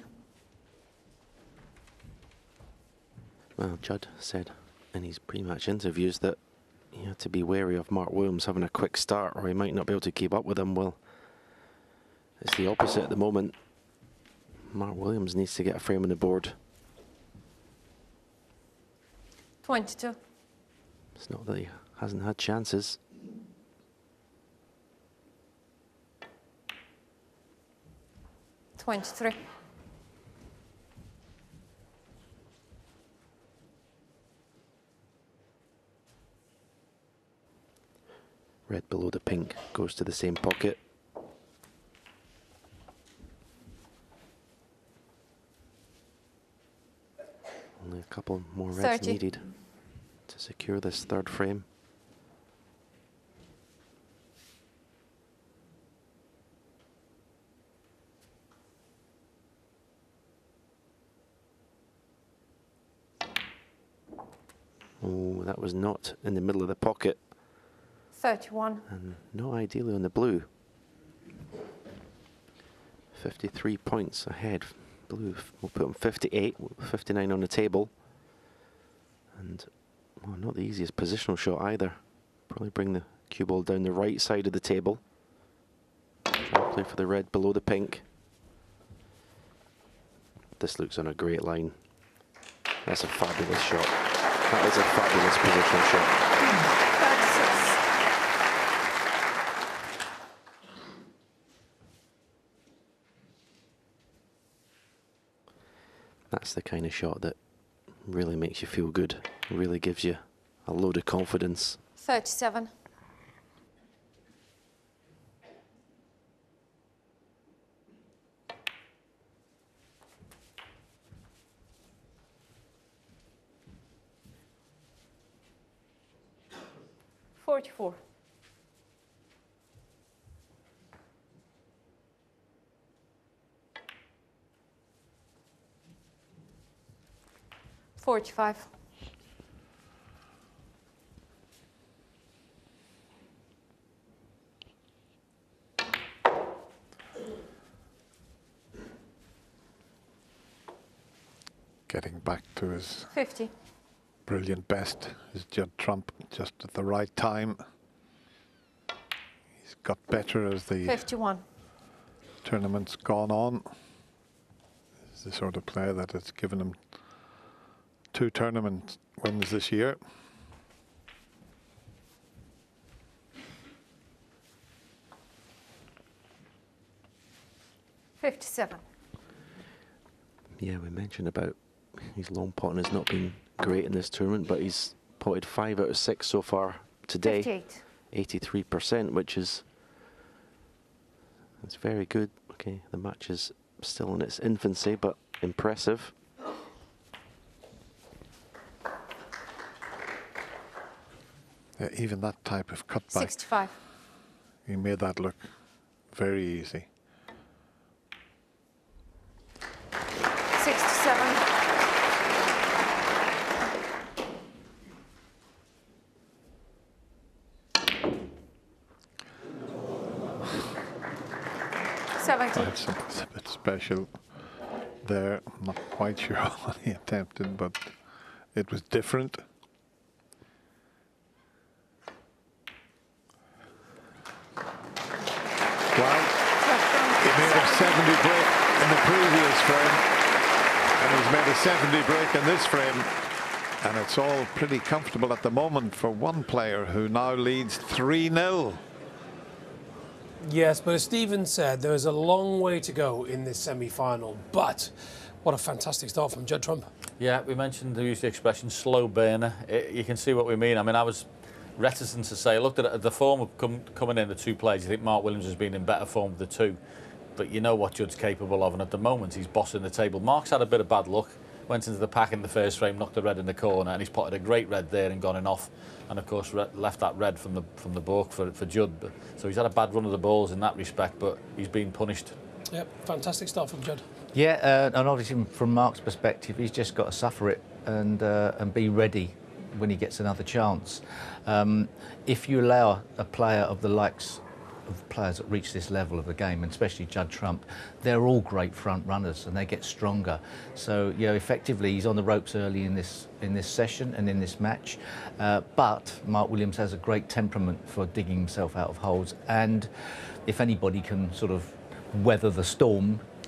Well, Judd said in his pre-match interviews that he had to be wary of Mark Williams having a quick start or he might not be able to keep up with him. Well, it's the opposite at the moment. Mark Williams needs to get a frame on the board. 22. It's not that he hasn't had chances. $23. Red below the pink goes to the same pocket. Only a couple more reds 30. needed to secure this third frame. Oh, that was not in the middle of the pocket. 31. And not ideally on the blue. 53 points ahead. Blue will put him 58, 59 on the table. And well, not the easiest positional shot either. Probably bring the cue ball down the right side of the table. Try to play for the red below the pink. This looks on a great line. That's a fabulous shot. That is a fabulous positional shot. 36. That's the kind of shot that really makes you feel good. It really gives you a load of confidence. 37. $44. 45. Getting back to his 50. brilliant best is Judd Trump, just at the right time. He's got better as the 51. tournament's gone on. He's the sort of player that has given him 2 tournament wins this year. $57. Yeah, we mentioned about his long potting has not been great in this tournament, but he's potted 5 out of 6 so far today. 58. 83%, which is it's very good. Okay, the match is still in its infancy, but impressive. Yeah, even that type of cutback, 65. he made that look very easy. 67. That's a bit special there. I'm not quite sure what he attempted, but it was different. Well, he made a 70 break in the previous frame, and he's made a 70 break in this frame, and it's all pretty comfortable at the moment for one player who now leads 3-0. Yes, but as Stephen said, there is a long way to go in this semi-final. But what a fantastic start from Judd Trump. Yeah, we mentioned, use the expression slow burner. You can see what we mean. I mean, I was reticent to say, looked at the form of coming in, the 2 players. You think Mark Williams has been in better form of the 2. But you know what Judd's capable of, and at the moment he's bossing the table. Mark's had a bit of bad luck. Went into the pack in the first frame, knocked the red in the corner, and he's potted a great red there and gone in off. And of course left that red from the book for Judd. So he's had a bad run of the balls in that respect, but he's been punished. Yep, fantastic start from Judd. Yeah, and obviously from Mark's perspective, he's just got to suffer it and be ready when he gets another chance. If you allow a player of the likes of players that reach this level of the game, and especially Judd Trump, they're all great front runners and they get stronger. So, you know, effectively he's on the ropes early in this session and in this match. But Mark Williams has a great temperament for digging himself out of holes, and if anybody can sort of weather the storm,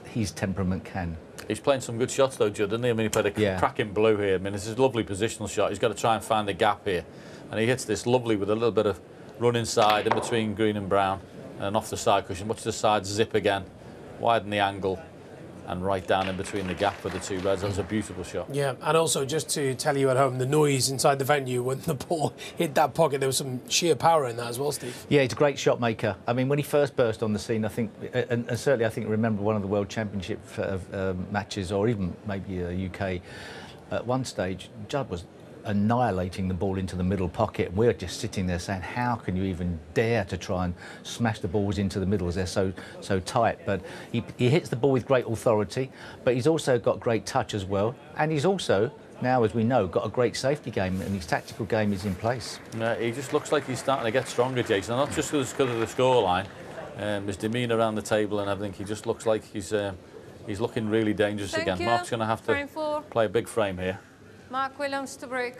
his temperament can. He's playing some good shots though, Judd, isn't he? I mean, he played a cracking blue here. I mean, this is a lovely positional shot. He's got to try and find the gap here. And he hits this lovely with a little bit of run inside in between green and brown and off the side cushion. Watch the side zip again, widen the angle and right down in between the gap for the two reds. That was a beautiful shot. Yeah, and also just to tell you at home, the noise inside the venue when the ball hit that pocket, there was some sheer power in that as well, Steve. Yeah, he's a great shot maker. I mean, when he first burst on the scene, I think, and certainly I think remember one of the World Championship matches, or even maybe UK, at one stage, Judd was annihilating the ball into the middle pocket, and we're just sitting there saying, how can you even dare to try and smash the balls into the middle as they're so tight? But he hits the ball with great authority, but he's also got great touch as well, and he's also now, as we know, got a great safety game, and his tactical game is in place. He just looks like he's starting to get stronger, Jason, not just because of the scoreline, his demeanour around the table and everything. He just looks like he's looking really dangerous again. Mark's going to have to play a big frame here. Mark Williams to break.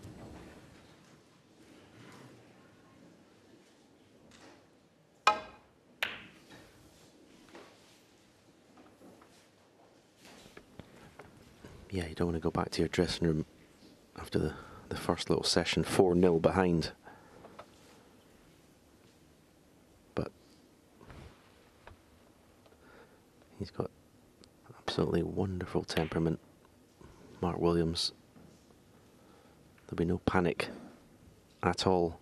Yeah, you don't want to go back to your dressing room after the first little session, 4-0 behind. But he's got absolutely wonderful temperament, Mark Williams. There'll be no panic at all.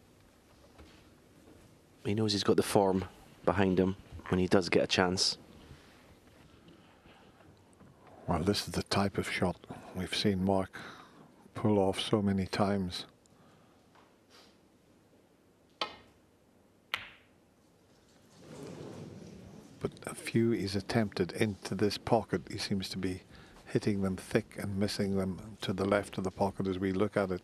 He knows he's got the form behind him when he does get a chance. Well, this is the type of shot we've seen Mark pull off so many times. But a few he's attempted into this pocket, he seems to be hitting them thick and missing them to the left of the pocket as we look at it.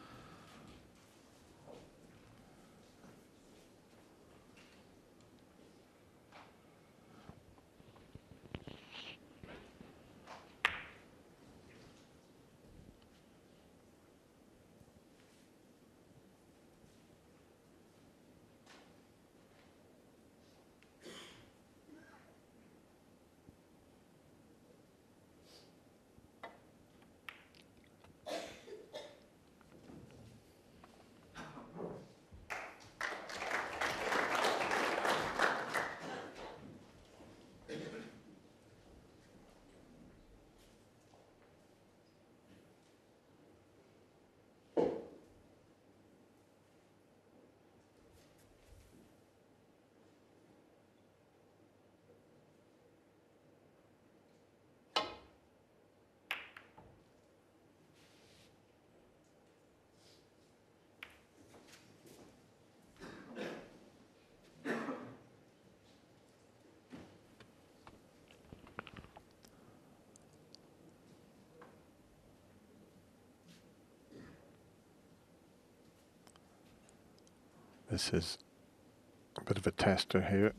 This is a bit of a tester here.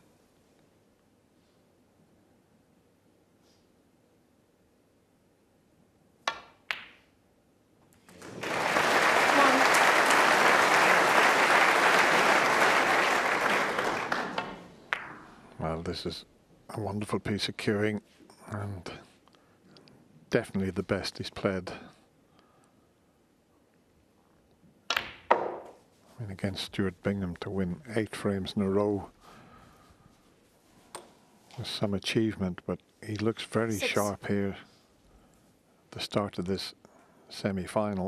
Well, this is a wonderful piece of cueing and definitely the best he's played. I mean, against Stuart Bingham to win 8 frames in a row was some achievement, but he looks very sharp here at the start of this semi-final.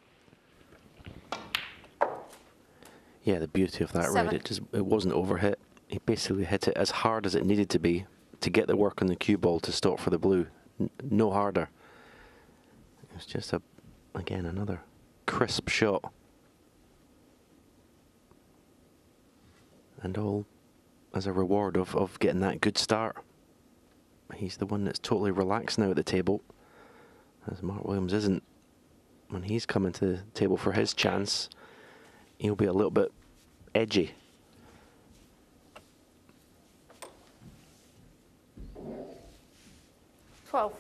Yeah, the beauty of that raid, it wasn't overhit. He basically hit it as hard as it needed to be to get the work on the cue ball to stop for the blue. No harder. It was just again another crisp shot. And all as a reward of getting that good start. He's the one that's totally relaxed now at the table, as Mark Williams isn't. When he's coming to the table for his chance, he'll be a little bit edgy. Twelve.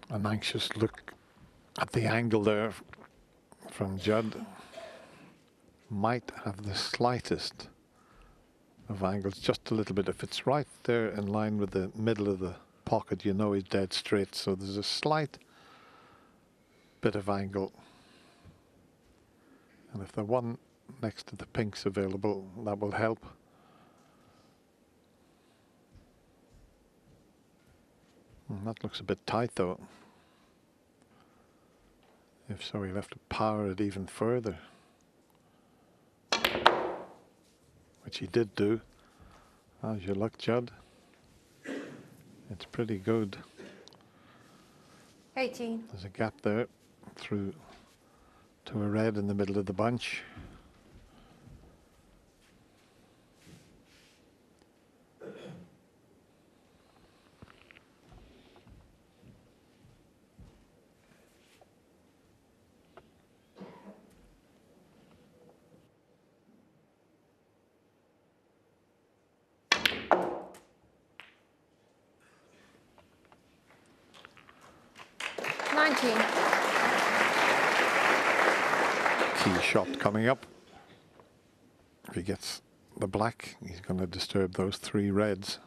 An anxious look at the angle there from Judd. Might have the slightest of angles, just a little bit. If it's right there in line with the middle of the pocket, you know he's dead straight. So there's a slight bit of angle. And if the one next to the pink's available, that will help. That looks a bit tight though. If so, he'll have to power it even further. Which he did do. How's your luck, Judd? It's pretty good. 18. There's a gap there through to a red in the middle of the bunch. Key shot coming up. If he gets the black, he's going to disturb those three reds.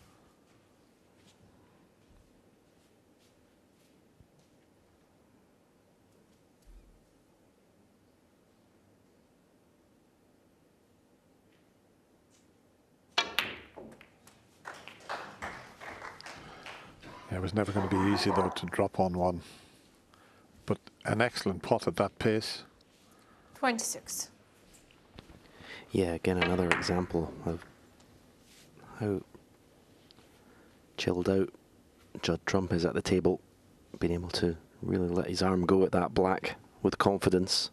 It was never going to be easy though to drop on one. But an excellent pot at that pace. 26. Yeah, again, another example of how chilled out Judd Trump is at the table, being able to really let his arm go at that black with confidence.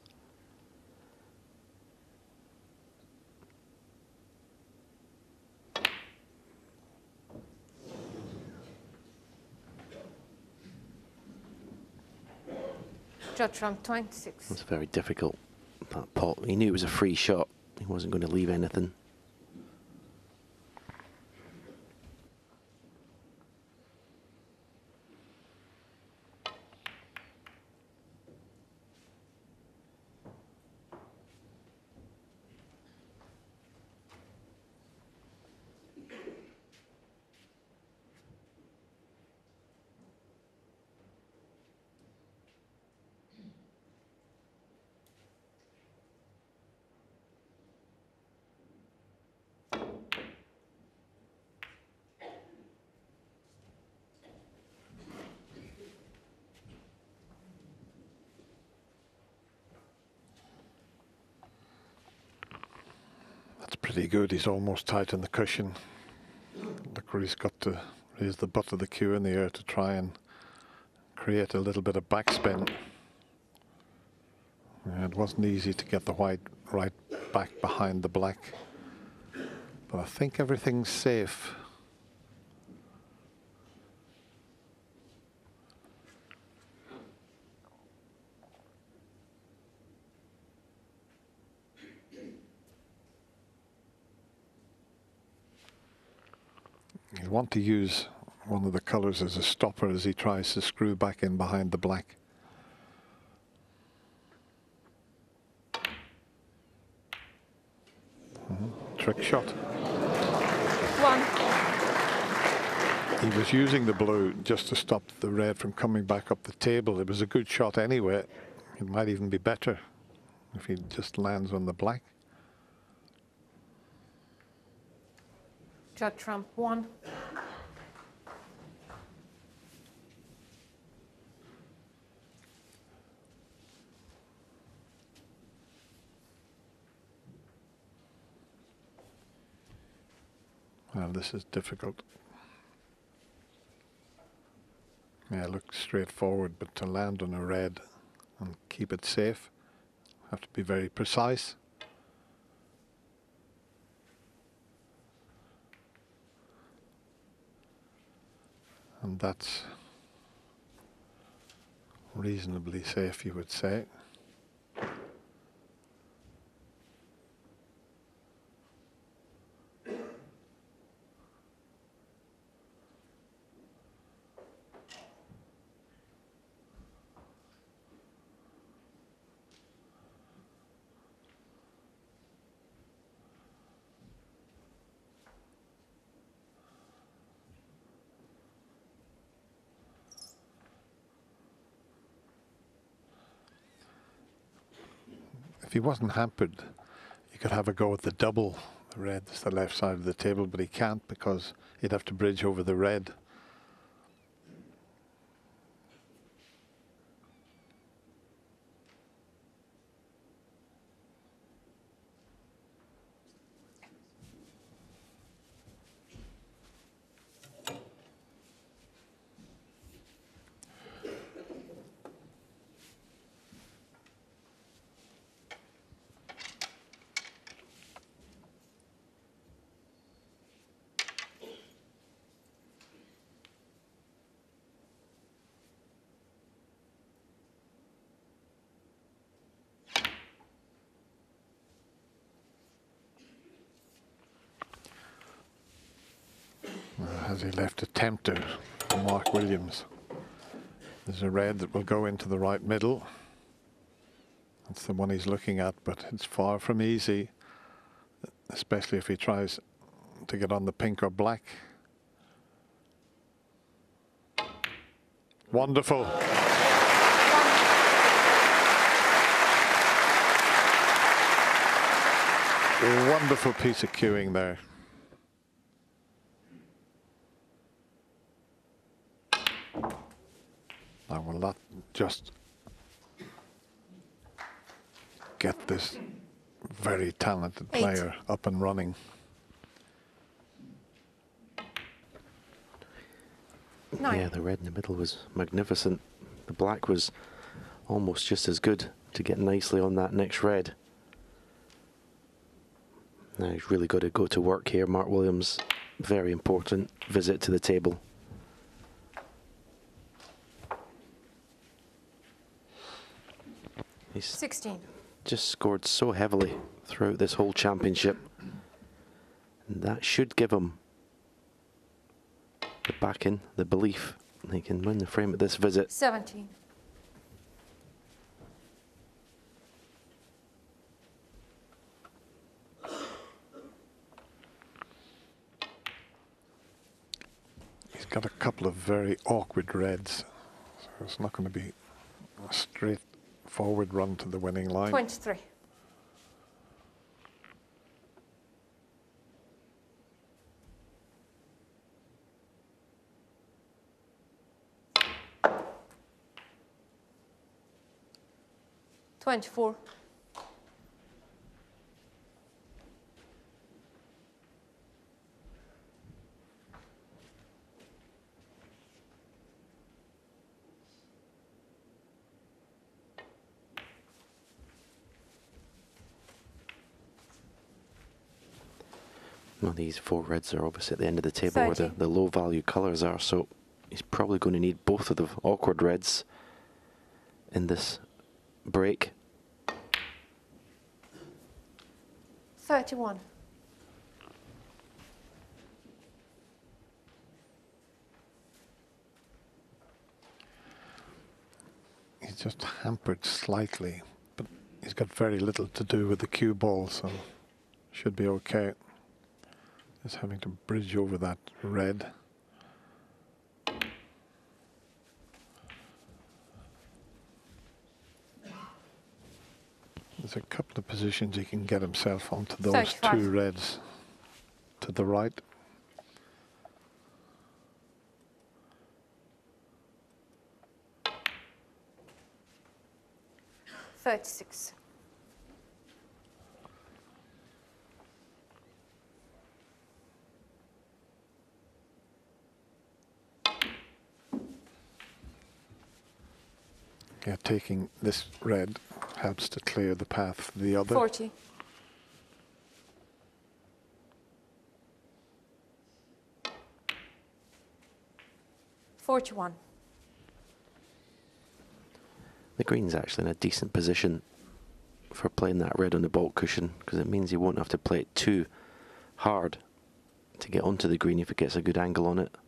Judd Trump, 26. It's very difficult, that pot. He knew it was a free shot. He wasn't going to leave anything. Pretty good. He's almost tight in the cushion. Look where he's got to raise the butt of the cue in the air to try and create a little bit of backspin. And it wasn't easy to get the white right back behind the black. But I think everything's safe. You want to use one of the colours as a stopper as he tries to screw back in behind the black. Trick shot. 1. He was using the blue just to stop the red from coming back up the table. It was a good shot anyway. It might even be better if he just lands on the black. Judd Trump, 1. Well, this is difficult. Yeah, look straightforward, but to land on a red and keep it safe, have to be very precise. And that's reasonably safe, you would say. if he wasn't hampered, he could have a go at the double. The red is the left side of the table, but he can't because he'd have to bridge over the red. Has he left a tempter for Mark Williams? There's a red that will go into the right middle. That's the one he's looking at, but it's far from easy, especially if he tries to get on the pink or black. Wonderful. A wonderful piece of cueing there. I will not just get this very talented player up and running. Yeah, the red in the middle was magnificent. The black was almost just as good to get nicely on that next red. Now he's really got to go to work here, Mark Williams. Very important visit to the table. He's 16. Just scored so heavily throughout this whole championship. And that should give him the backing, the belief he can win the frame at this visit. 17. He's got a couple of very awkward reds, so it's not going to be a straightforward run to the winning line. 23. $24. Well, these four reds are obviously at the end of the table where the low value colours are, so he's probably going to need both of the awkward reds in this break. 31. He's just hampered slightly, but he's got very little to do with the cue ball, so should be okay. Just having to bridge over that red. There's a couple of positions he can get himself onto those 35. two reds to the right. $36. Yeah, taking this red helps to clear the path for the other. 40. $41. The green's actually in a decent position for playing that red on the baulk cushion, because it means he won't have to play it too hard to get onto the green if it gets a good angle on it.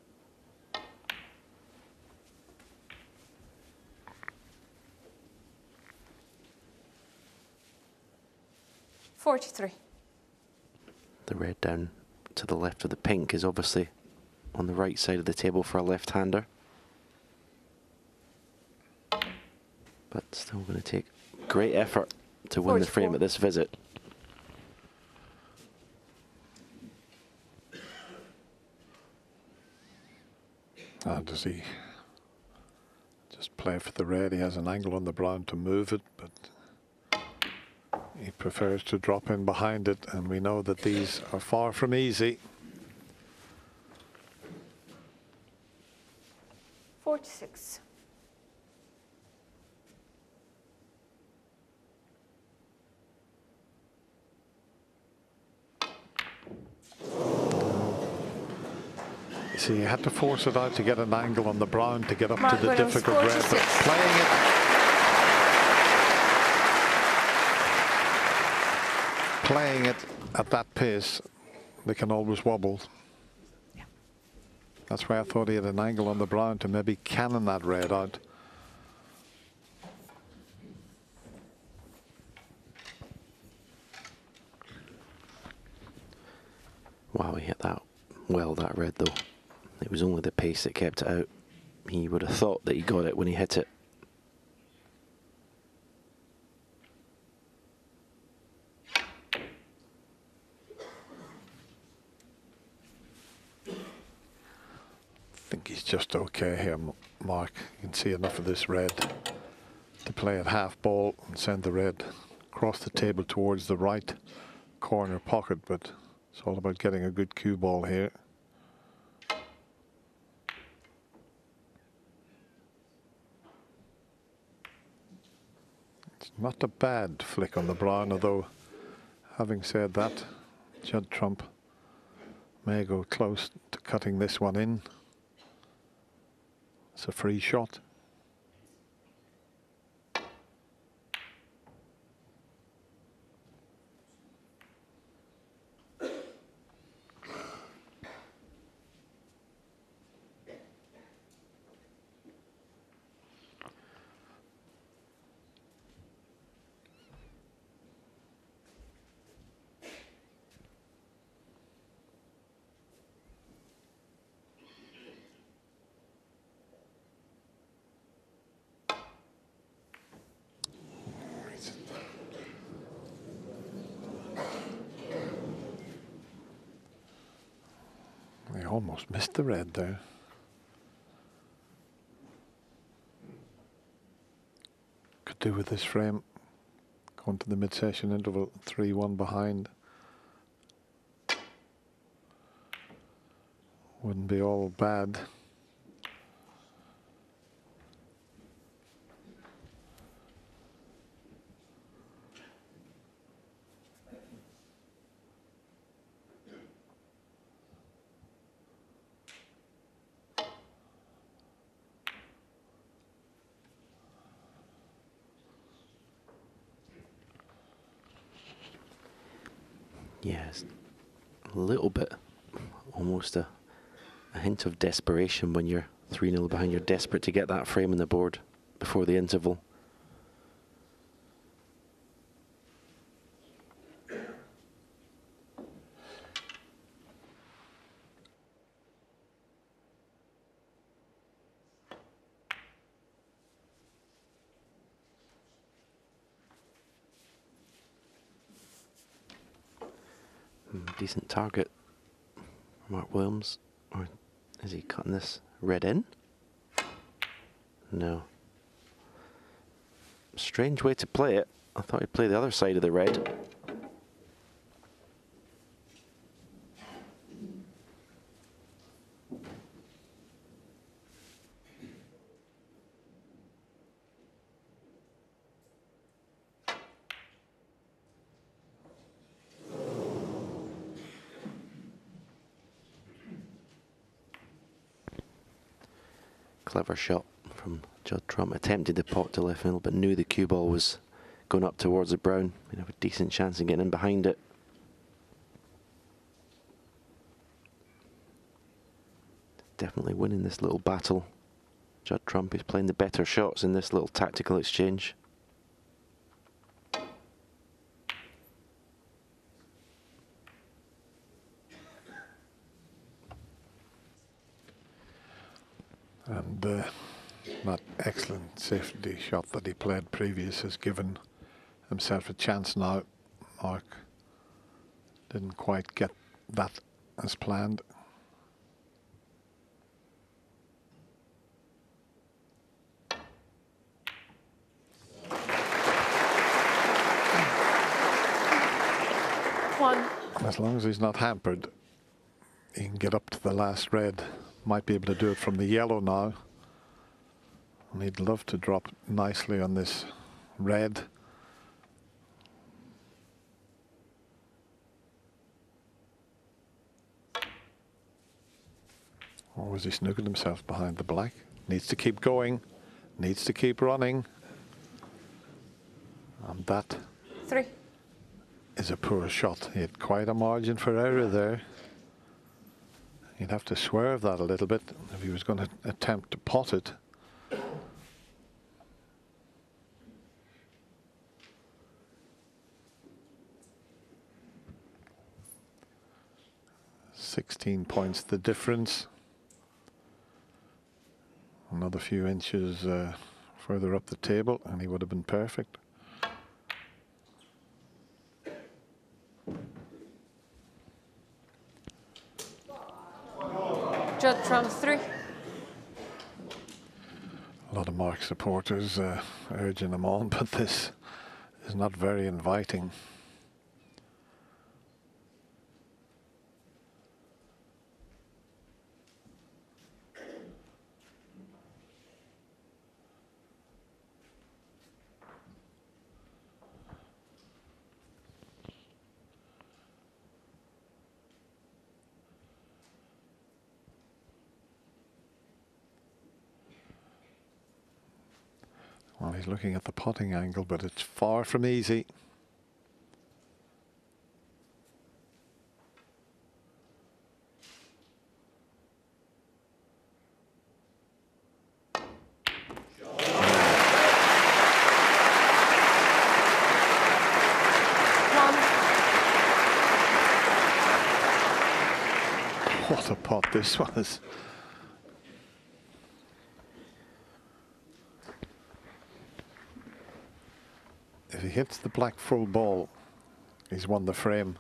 $43. The red down to the left of the pink is obviously on the right side of the table for a left-hander. But still going to take great effort to win the frame at this visit. Does he just play for the red? He has an angle on the brown to move it, but he prefers to drop in behind it, and we know that these are far from easy. 46. You see, he had to force it out to get an angle on the brown to get up Mark to the Williams, difficult red, but playing it at that pace, they can always wobble. That's why I thought he had an angle on the brown to maybe cannon that red out. Wow, he hit that well, that red though. It was only the pace that kept it out. He would have thought that he got it when he hit it. I think he's just okay here, Mark. You can see enough of this red to play at half ball and send the red across the table towards the right corner pocket, but it's all about getting a good cue ball here. It's not a bad flick on the brown, although having said that, Judd Trump may go close to cutting this one in. It's a free shot. He almost missed the red there. Could do with this frame going to the mid-session interval, 3-1 behind. Wouldn't be all bad. Yes, a little bit, almost a hint of desperation when you're 3-0 behind. You're desperate to get that frame on the board before the interval. Decent target, Mark Williams. Or is he cutting this red in? No. Strange way to play it. I thought he'd play the other side of the red. Clever shot from Judd Trump. Attempted the pot to left middle, but knew the cue ball was going up towards the brown. He'd have a decent chance of getting in behind it. Definitely winning this little battle. Judd Trump is playing the better shots in this little tactical exchange. And that excellent safety shot that he played previous has given himself a chance now. Mark didn't quite get that as planned. One. As long as he's not hampered, he can get up to the last red. Might be able to do it from the yellow now. And he'd love to drop nicely on this red. Or was he snookered himself behind the black? Needs to keep going. Needs to keep running. And that 3. is a poor shot. He had quite a margin for error there. He'd have to swerve that a little bit if he was going to attempt to pot it. $16 points the difference. Another few inches further up the table and he would have been perfect. Judd Trump 3. A lot of Mark supporters urging him on, but this is not very inviting. Well, he's looking at the potting angle, but it's far from easy. What a pot this was. If he hits the black full ball, he's won the frame.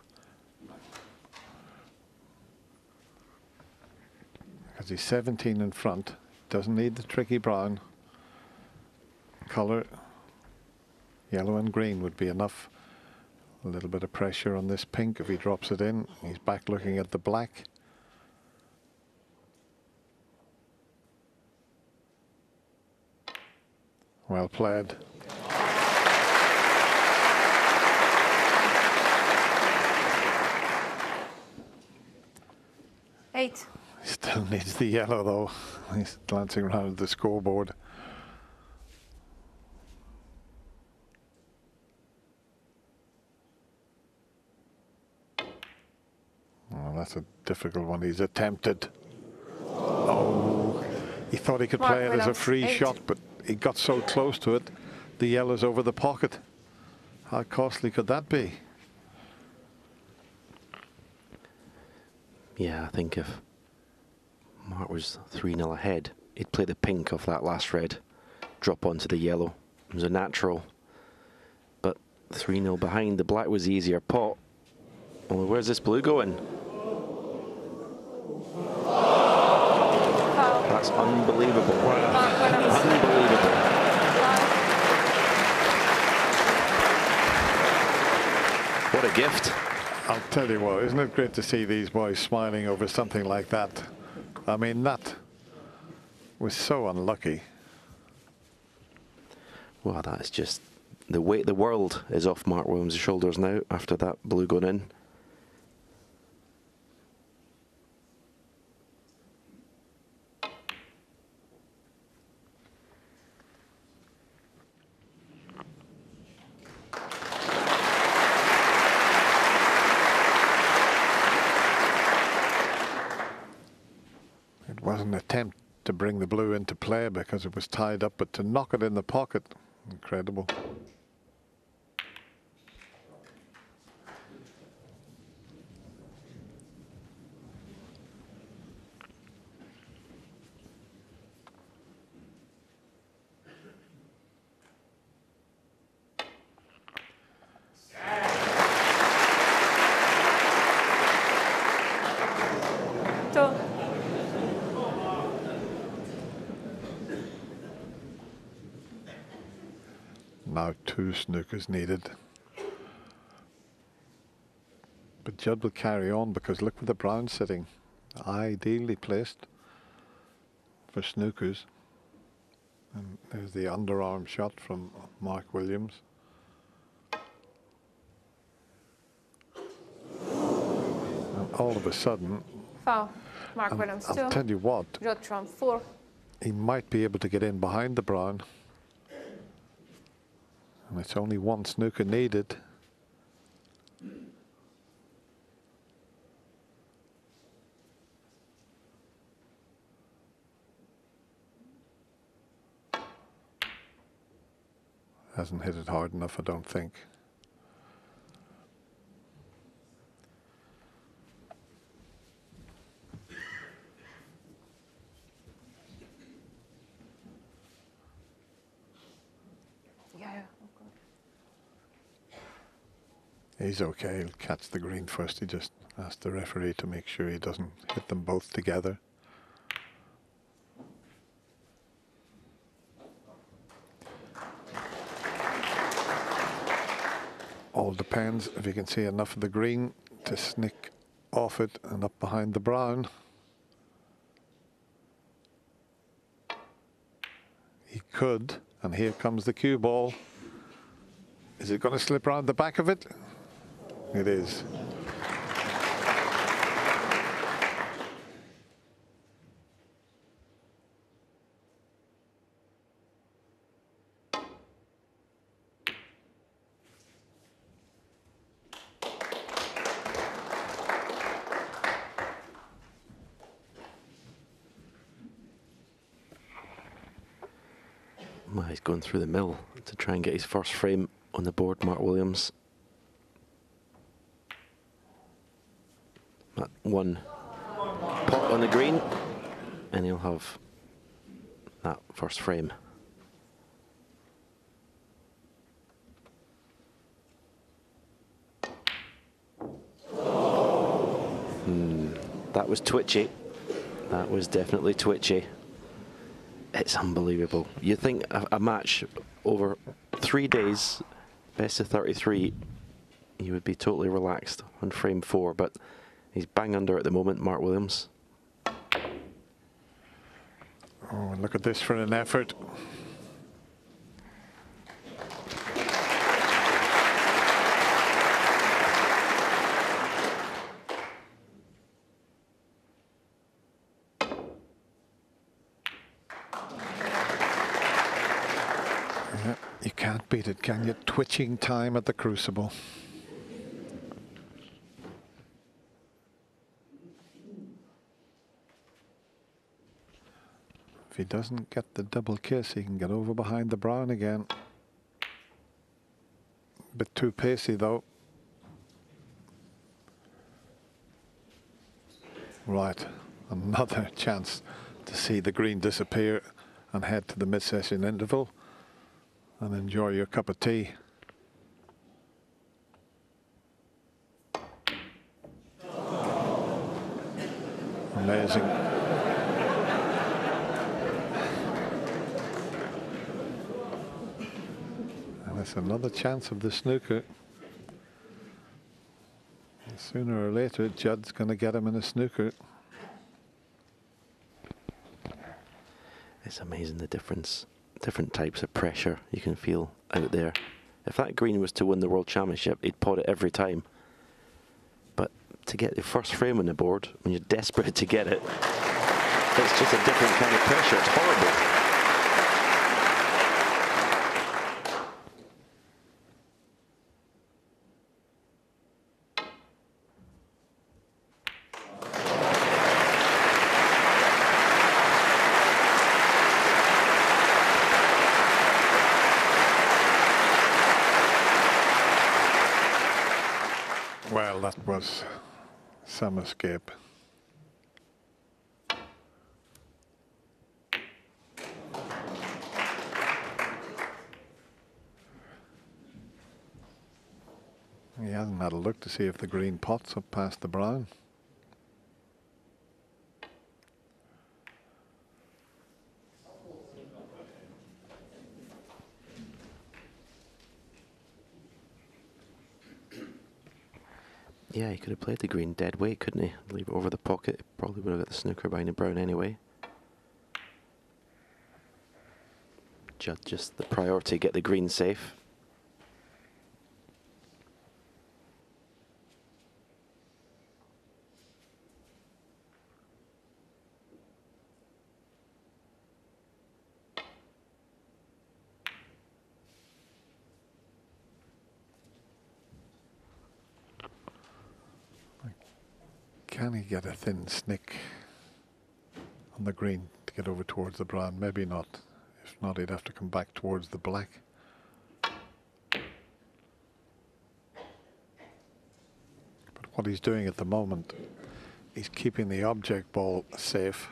Because he's 17 in front, doesn't need the tricky brown. Colour, yellow and green would be enough. A little bit of pressure on this pink if he drops it in. He's back looking at the black. Well played. He still needs the yellow though. He's glancing around at the scoreboard. Oh, that's a difficult one. He's attempted. Oh, he thought he could play it as a free shot, but he got so close to it. The yellow's over the pocket. How costly could that be? Yeah, I think if Mark was 3-0 ahead, he'd play the pink off that last red, drop onto the yellow. It was a natural. But 3-0 behind, the black was the easier pot. Well, where's this blue going? That's unbelievable. Unbelievable. What a gift. I'll tell you what, isn't it great to see these boys smiling over something like that? I mean, that was so unlucky. Well, that's just the weight. The world is off Mark Williams' shoulders now after that blue gone in. It was an attempt to bring the blue into play because it was tied up, but to knock it in the pocket, incredible. now 2 snookers needed. But Judd will carry on because look where the brown's sitting. Ideally placed for snookers. And there's the underarm shot from Mark Williams. And all of a sudden, Foul. Mark Williams, 2. I'll tell you what, Judd Trump, 4. he might be able to get in behind the brown. And it's only 1 snooker needed. Hasn't hit it hard enough, I don't think. Yeah. He's okay, he'll catch the green first. He just asked the referee to make sure he doesn't hit them both together. All depends if you can see enough of the green to snick off it and up behind the brown. He could, and here comes the cue ball. Is it going to slip around the back of it? It is. Well, he's going through the mill to try and get his first frame on the board, Mark Williams. That 1 pot on the green, and he'll have that first frame. That was twitchy. That was definitely twitchy. It's unbelievable. You think a match over 3 days, best of 33, you would be totally relaxed on frame 4, but he's bang under at the moment, Mark Williams. Oh, look at this for an effort. You can't beat it, can you? Twitching time at the Crucible. If he doesn't get the double kiss, he can get over behind the brown again. Bit too pacey though. Right, another chance to see the green disappear and head to the mid-session interval and enjoy your cup of tea. Amazing. And it's another chance of the snooker. And sooner or later, Judd's going to get him in a snooker. It's amazing the difference. Different types of pressure you can feel out there. If that green was to win the World Championship, he'd pot it every time. But to get the first frame on the board, when you're desperate to get it, it's just a different kind of pressure. It's horrible. Well, that was some escape. He hasn't had a look to see if the green pots up past the brown. Yeah, he could have played the green dead weight, couldn't he? Leave it over the pocket. Probably would have got the snooker behind the brown anyway. Just the priority, get the green safe. Can he get a thin snick on the green to get over towards the brown? Maybe not. If not, he'd have to come back towards the black. But what he's doing at the moment, he's keeping the object ball safe.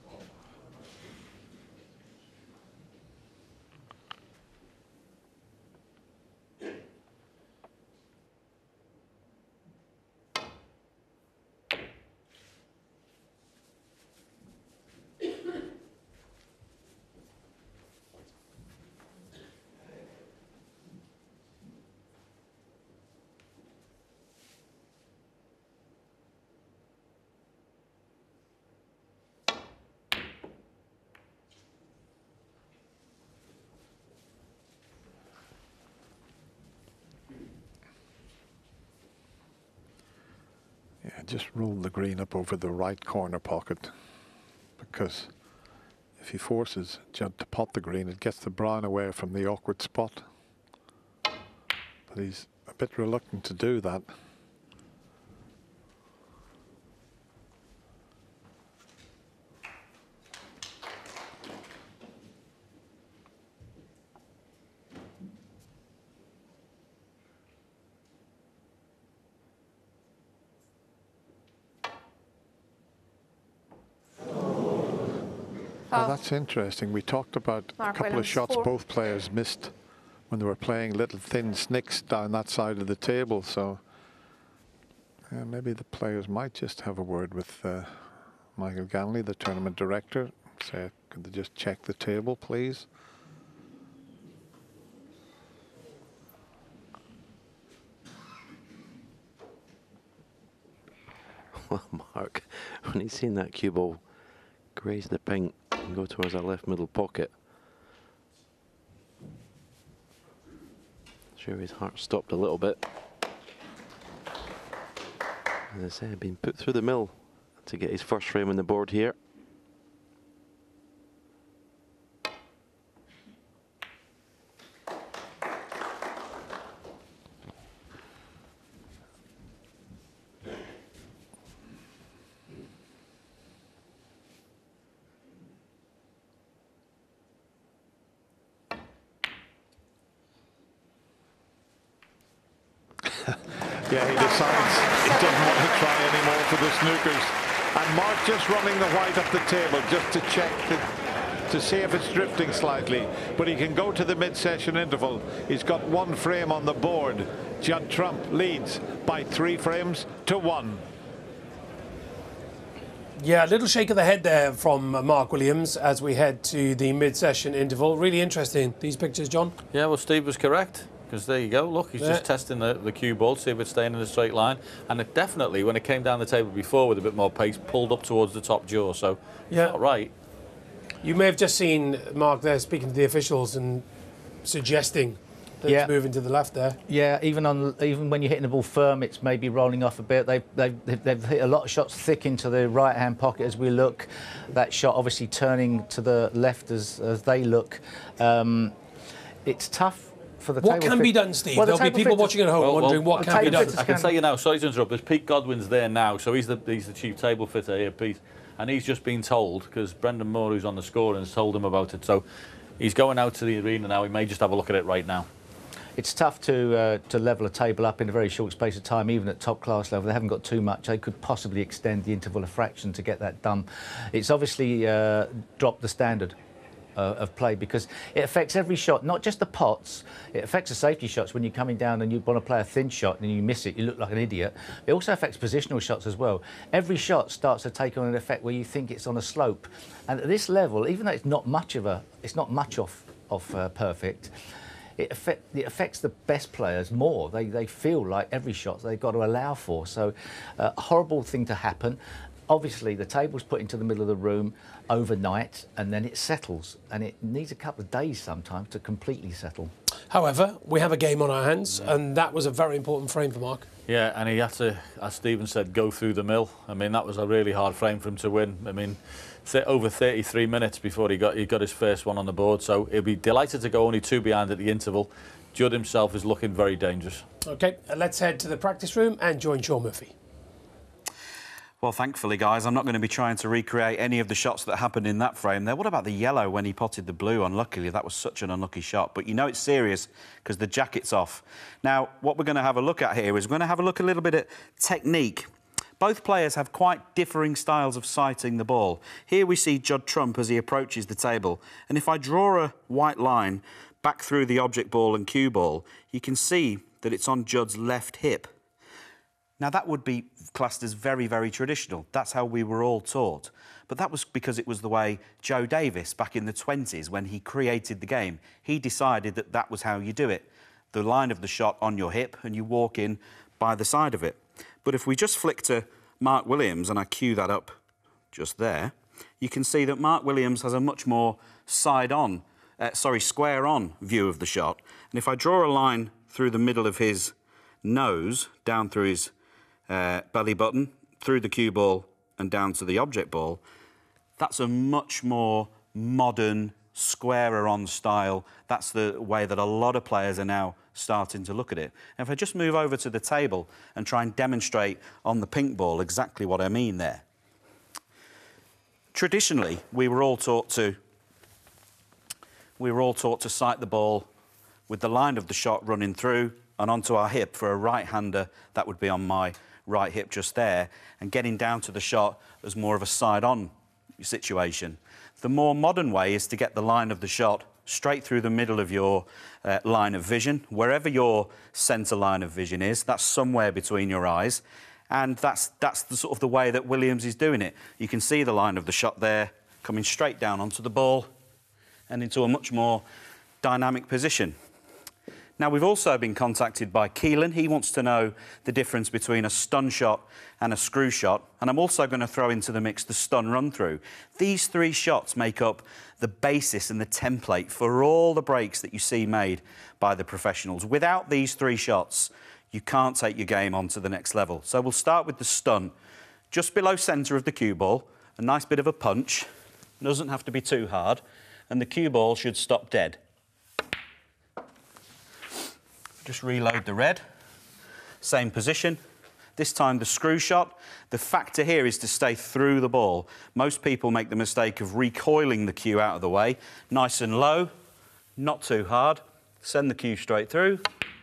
Just roll the green up over the right corner pocket, because if he forces Judd to pot the green, it gets the brown away from the awkward spot. But he's a bit reluctant to do that. Well, that's interesting. We talked about Mark a couple Williams, of shots 4. both players missed when they were playing little thin snicks down that side of the table. So maybe the players might just have a word with Michael Ganley, the tournament director. Say, could they just check the table, please? Well, Mark, when he's seen that cue ball graze the pink and go towards that left middle pocket, sure his heart stopped a little bit. As I said, been put through the mill to get his first frame on the board here. Yeah, he decides he doesn't want to try anymore for the snookers. And Mark just running the white up the table just to check to see if it's drifting slightly. But he can go to the mid-session interval. He's got 1 frame on the board. Judd Trump leads by 3 frames to 1. Yeah, a little shake of the head there from Mark Williams as we head to the mid-session interval. Really interesting, these pictures, John. Yeah, well, Steve was correct. Because there you go, look, he's just testing the cue ball to see if it's staying in a straight line. And it definitely, when it came down the table before with a bit more pace, pulled up towards the top jaw. So, yeah, not right. You may have just seen Mark there speaking to the officials and suggesting that it's moving to the left there. Yeah, even when you're hitting the ball firm, it's maybe rolling off a bit. They've hit a lot of shots thick into the right-hand pocket as we look. That shot obviously turning to the left as they look. It's tough. What can be done, Steve? There'll be people watching at home wondering what can be done. I can tell you now, sorry to interrupt, there's Pete Godwin's there now, so he's the chief table fitter here, Pete, and he's just been told, because Brendan Moore, who's on the score, has told him about it, so he's going out to the arena now. He may just have a look at it right now. It's tough to level a table up in a very short space of time, even at top class level. They haven't got too much. They could possibly extend the interval a fraction to get that done. It's obviously dropped the standard of play, because it affects every shot, not just the pots. It affects the safety shots when you're coming down and you want to play a thin shot and you miss it, you look like an idiot. It also affects positional shots as well. Every shot starts to take on an effect where you think it's on a slope, and at this level, even though it's not much off perfect, it affects the best players more. They feel like every shot they've got to allow for. So a horrible thing to happen. Obviously, the table's put into the middle of the room overnight, and then it settles. And it needs a couple of days sometimes to completely settle. However, we have a game on our hands, and that was a very important frame for Mark. Yeah, and he had to, as Stephen said, go through the mill. I mean, that was a really hard frame for him to win. I mean, over 33 minutes before he got his first one on the board. So he'll be delighted to go only 2 behind at the interval. Judd himself is looking very dangerous. OK, let's head to the practice room and join Sean Murphy. Well, thankfully, guys, I'm not going to be trying to recreate any of the shots that happened in that frame there. What about the yellow when he potted the blue? Unluckily, that was such an unlucky shot. But you know it's serious because the jacket's off. Now, what we're going to have a look at here is we're going to have a look a little bit at technique. Both players have quite differing styles of sighting the ball. Here we see Judd Trump as he approaches the table. And if I draw a white line back through the object ball and cue ball, you can see that it's on Judd's left hip. Now, that would be classed as very, very traditional. That's how we were all taught. But that was because it was the way Joe Davis, back in the 20s, when he created the game, he decided that that was how you do it. The line of the shot on your hip, and you walk in by the side of it. But if we just flick to Mark Williams, and I cue that up just there, you can see that Mark Williams has a much more square-on view of the shot. And if I draw a line through the middle of his nose, down through his belly button, through the cue ball and down to the object ball, that's a much more modern, squarer-on style. That's the way that a lot of players are now starting to look at it. And if I just move over to the table and try and demonstrate on the pink ball exactly what I mean there. Traditionally, we were all taught to sight the ball with the line of the shot running through and onto our hip. For a right-hander, that would be on my right hip just there, and getting down to the shot as more of a side-on situation. The more modern way is to get the line of the shot straight through the middle of your line of vision. Wherever your centre line of vision is, that's somewhere between your eyes, and that's the sort of the way that Williams is doing it. You can see the line of the shot there coming straight down onto the ball and into a much more dynamic position. Now, we've also been contacted by Keelan. He wants to know the difference between a stun shot and a screw shot. And I'm also going to throw into the mix the stun run-through. These 3 shots make up the basis and the template for all the breaks that you see made by the professionals. Without these 3 shots, you can't take your game on to the next level. So we'll start with the stun. Just below centre of the cue ball, a nice bit of a punch. It doesn't have to be too hard. And the cue ball should stop dead. Just reload the red, same position. This time the screw shot. The factor here is to stay through the ball. Most people make the mistake of recoiling the cue out of the way. Nice and low, not too hard. Send the cue straight through.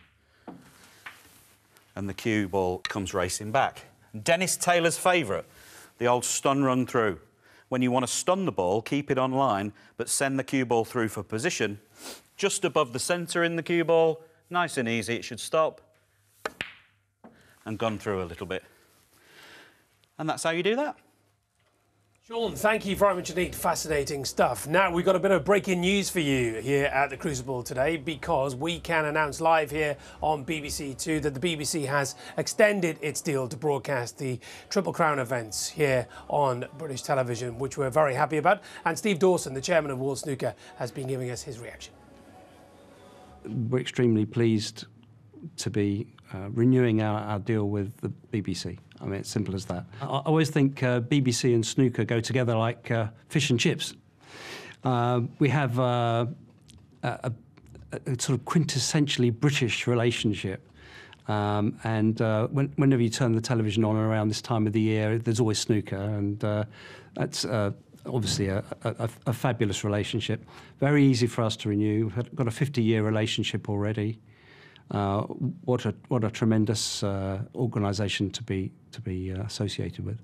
And the cue ball comes racing back. Dennis Taylor's favourite, the old stun run through. When you want to stun the ball, keep it on line, but send the cue ball through for position. Just above the centre in the cue ball, nice and easy, it should stop and gone through a little bit. And that's how you do that. Sean, thank you very much indeed. Fascinating stuff. Now, we've got a bit of breaking news for you here at the Crucible today, because we can announce live here on BBC Two that the BBC has extended its deal to broadcast the Triple Crown events here on British television, which we're very happy about. And Steve Dawson, the chairman of World Snooker, has been giving us his reaction. We're extremely pleased to be renewing our deal with the BBC. I mean, it's simple as that. I always think BBC and snooker go together like fish and chips. We have a sort of quintessentially British relationship. Whenever you turn the television on around this time of the year, there's always snooker, and that's obviously a fabulous relationship. Very easy for us to renew. We've got a 50-year relationship already. What a tremendous organisation to be associated with.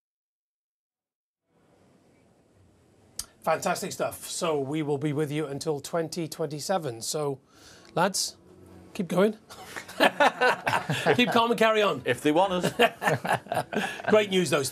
Fantastic stuff. So we will be with you until 2027. So, lads, keep going. Keep calm and carry on. If they want us. Great news, though, Steve.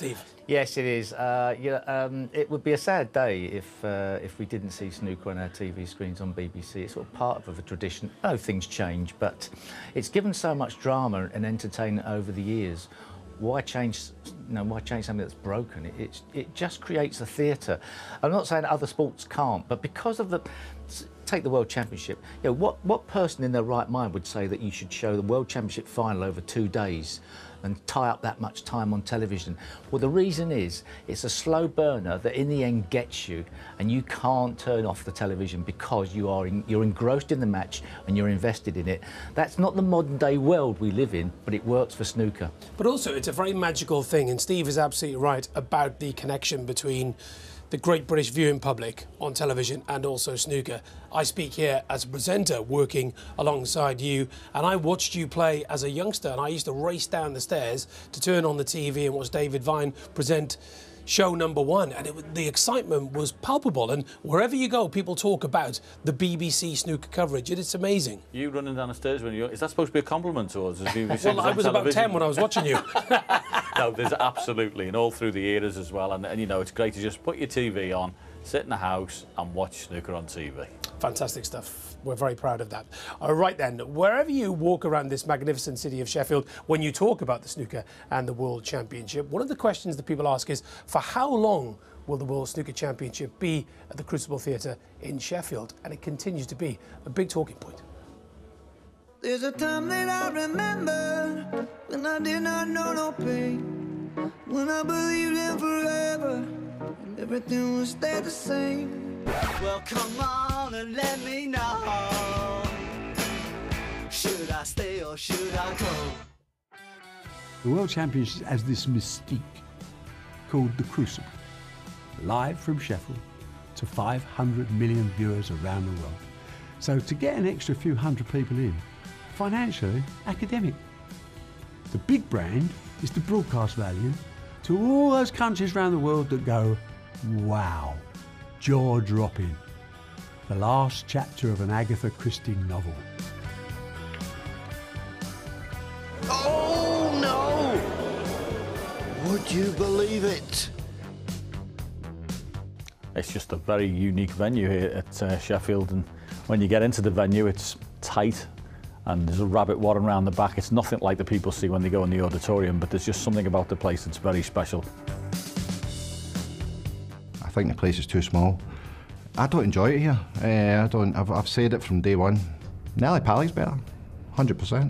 Yes, it is. It would be a sad day if we didn't see snooker on our TV screens on BBC. It's sort of part of a tradition. I know things change, but it's given so much drama and entertainment over the years. Why change? Why change something that's broken? It just creates a theatre. I'm not saying other sports can't, but because of the take the World Championship. What person in their right mind would say that you should show the World Championship final over 2 days and tie up that much time on television? Well, the reason is it's a slow burner that in the end gets you, and you can't turn off the television because you're engrossed in the match and you're invested in it. That's not the modern day world we live in, but it works for snooker. But also, it's a very magical thing, and Steve is absolutely right about the connection between the great British viewing public on television and also snooker. I speak here as a presenter working alongside you, and I watched you play as a youngster, and I used to race down the stairs to turn on the TV and watch David Vine present show number 1, and the excitement was palpable, and wherever you go people talk about the BBC snooker coverage, and it's amazing. You running down the stairs when you're... Is that supposed to be a compliment to us? Well, I was about 10 when I was watching you. No, there's absolutely, and all through the eras as well, and you know, it's great to just put your TV on, sit in the house and watch snooker on TV. Fantastic stuff. We're very proud of that. All right then, wherever you walk around this magnificent city of Sheffield, when you talk about the snooker and the World Championship, one of the questions that people ask is, for how long will the World Snooker Championship be at the Crucible Theatre in Sheffield? And it continues to be a big talking point. There's a time that I remember when I did not know no pain, when I believed in forever and everything would stay the same. Well, come on and let me know. Should I stay or should I go? The World Championship has this mystique called the Crucible, live from Sheffield to 500 million viewers around the world. So to get an extra few hundred people in, financially, academic. The big brand is the broadcast value to all those countries around the world that go, wow, jaw-dropping. The last chapter of an Agatha Christie novel. Oh no! Would you believe it? It's just a very unique venue here at Sheffield, and when you get into the venue it's tight and there's a rabbit warren around the back. It's nothing like the people see when they go in the auditorium, but there's just something about the place that's very special. I think the place is too small. I don't enjoy it here. I've said it from day one. Nelly Pali's better, 100%.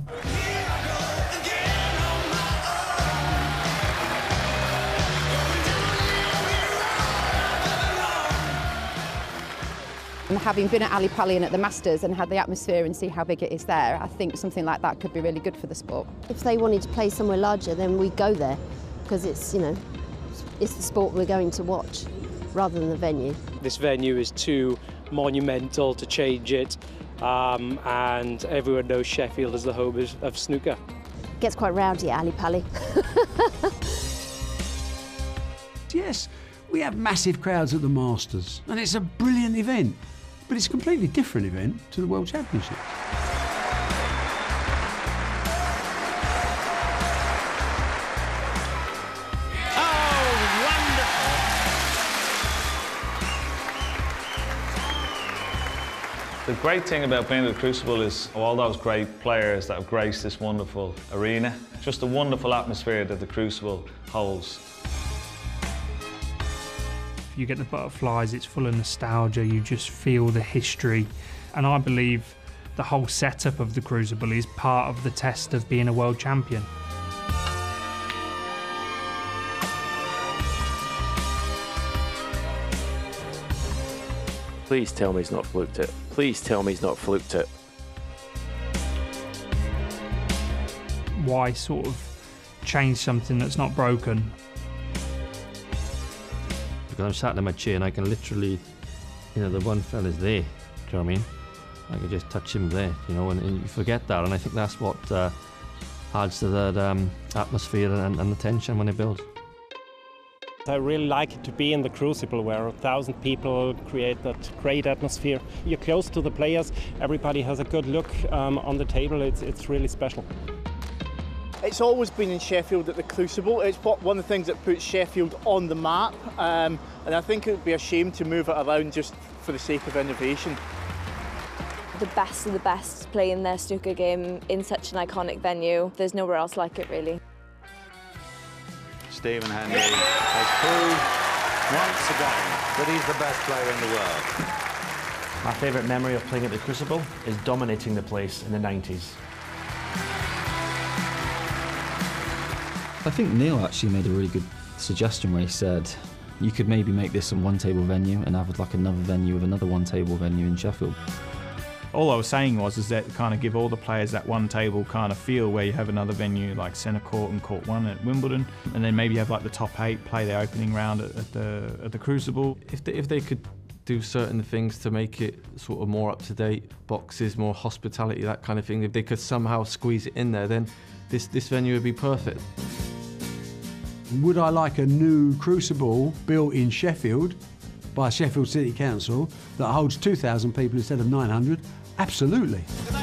And having been at Ali Pali and at the Masters and had the atmosphere and see how big it is there, I think something like that could be really good for the sport. If they wanted to play somewhere larger, then we'd go there, because it's, you know, it's the sport we're going to watch rather than the venue. This venue is too monumental to change it, and everyone knows Sheffield as the home of snooker. It gets quite rowdy at Ali Pali. Yes, we have massive crowds at the Masters, and it's a brilliant event, but it's a completely different event to the World Championship. The great thing about being at the Crucible is all those great players that have graced this wonderful arena. Just a wonderful atmosphere that the Crucible holds. You get the butterflies, it's full of nostalgia, you just feel the history. And I believe the whole setup of the Crucible is part of the test of being a world champion. Please tell me he's not fluked it. Please tell me he's not fluked it. Why sort of change something that's not broken? Because I'm sat in my chair and I can literally, you know, the one fella's there, do you know what I mean? I could just touch him there, you know, and you forget that, and I think that's what adds to that atmosphere and the tension when it builds. I really like it to be in the Crucible where 1,000 people create that great atmosphere. You're close to the players, everybody has a good look on the table, it's really special. It's always been in Sheffield at the Crucible. It's one of the things that puts Sheffield on the map, and I think it would be a shame to move it around just for the sake of innovation. The best of the best playing their snooker game in such an iconic venue. There's nowhere else like it, really. Stephen Hendry has proved once again that he's the best player in the world. My favourite memory of playing at the Crucible is dominating the place in the 90s. I think Neil actually made a really good suggestion where he said you could maybe make this a one-table venue and have like another venue with another one-table venue in Sheffield. All I was saying was that kind of give all the players that one table kind of feel where you have another venue like Centre Court and Court 1 at Wimbledon, and then maybe have like the top 8 play their opening round at the Crucible. If they could do certain things to make it sort of more up-to-date, boxes, more hospitality, that kind of thing, if they could somehow squeeze it in there, then this venue would be perfect. Would I like a new Crucible built in Sheffield by Sheffield City Council that holds 2,000 people instead of 900? Absolutely.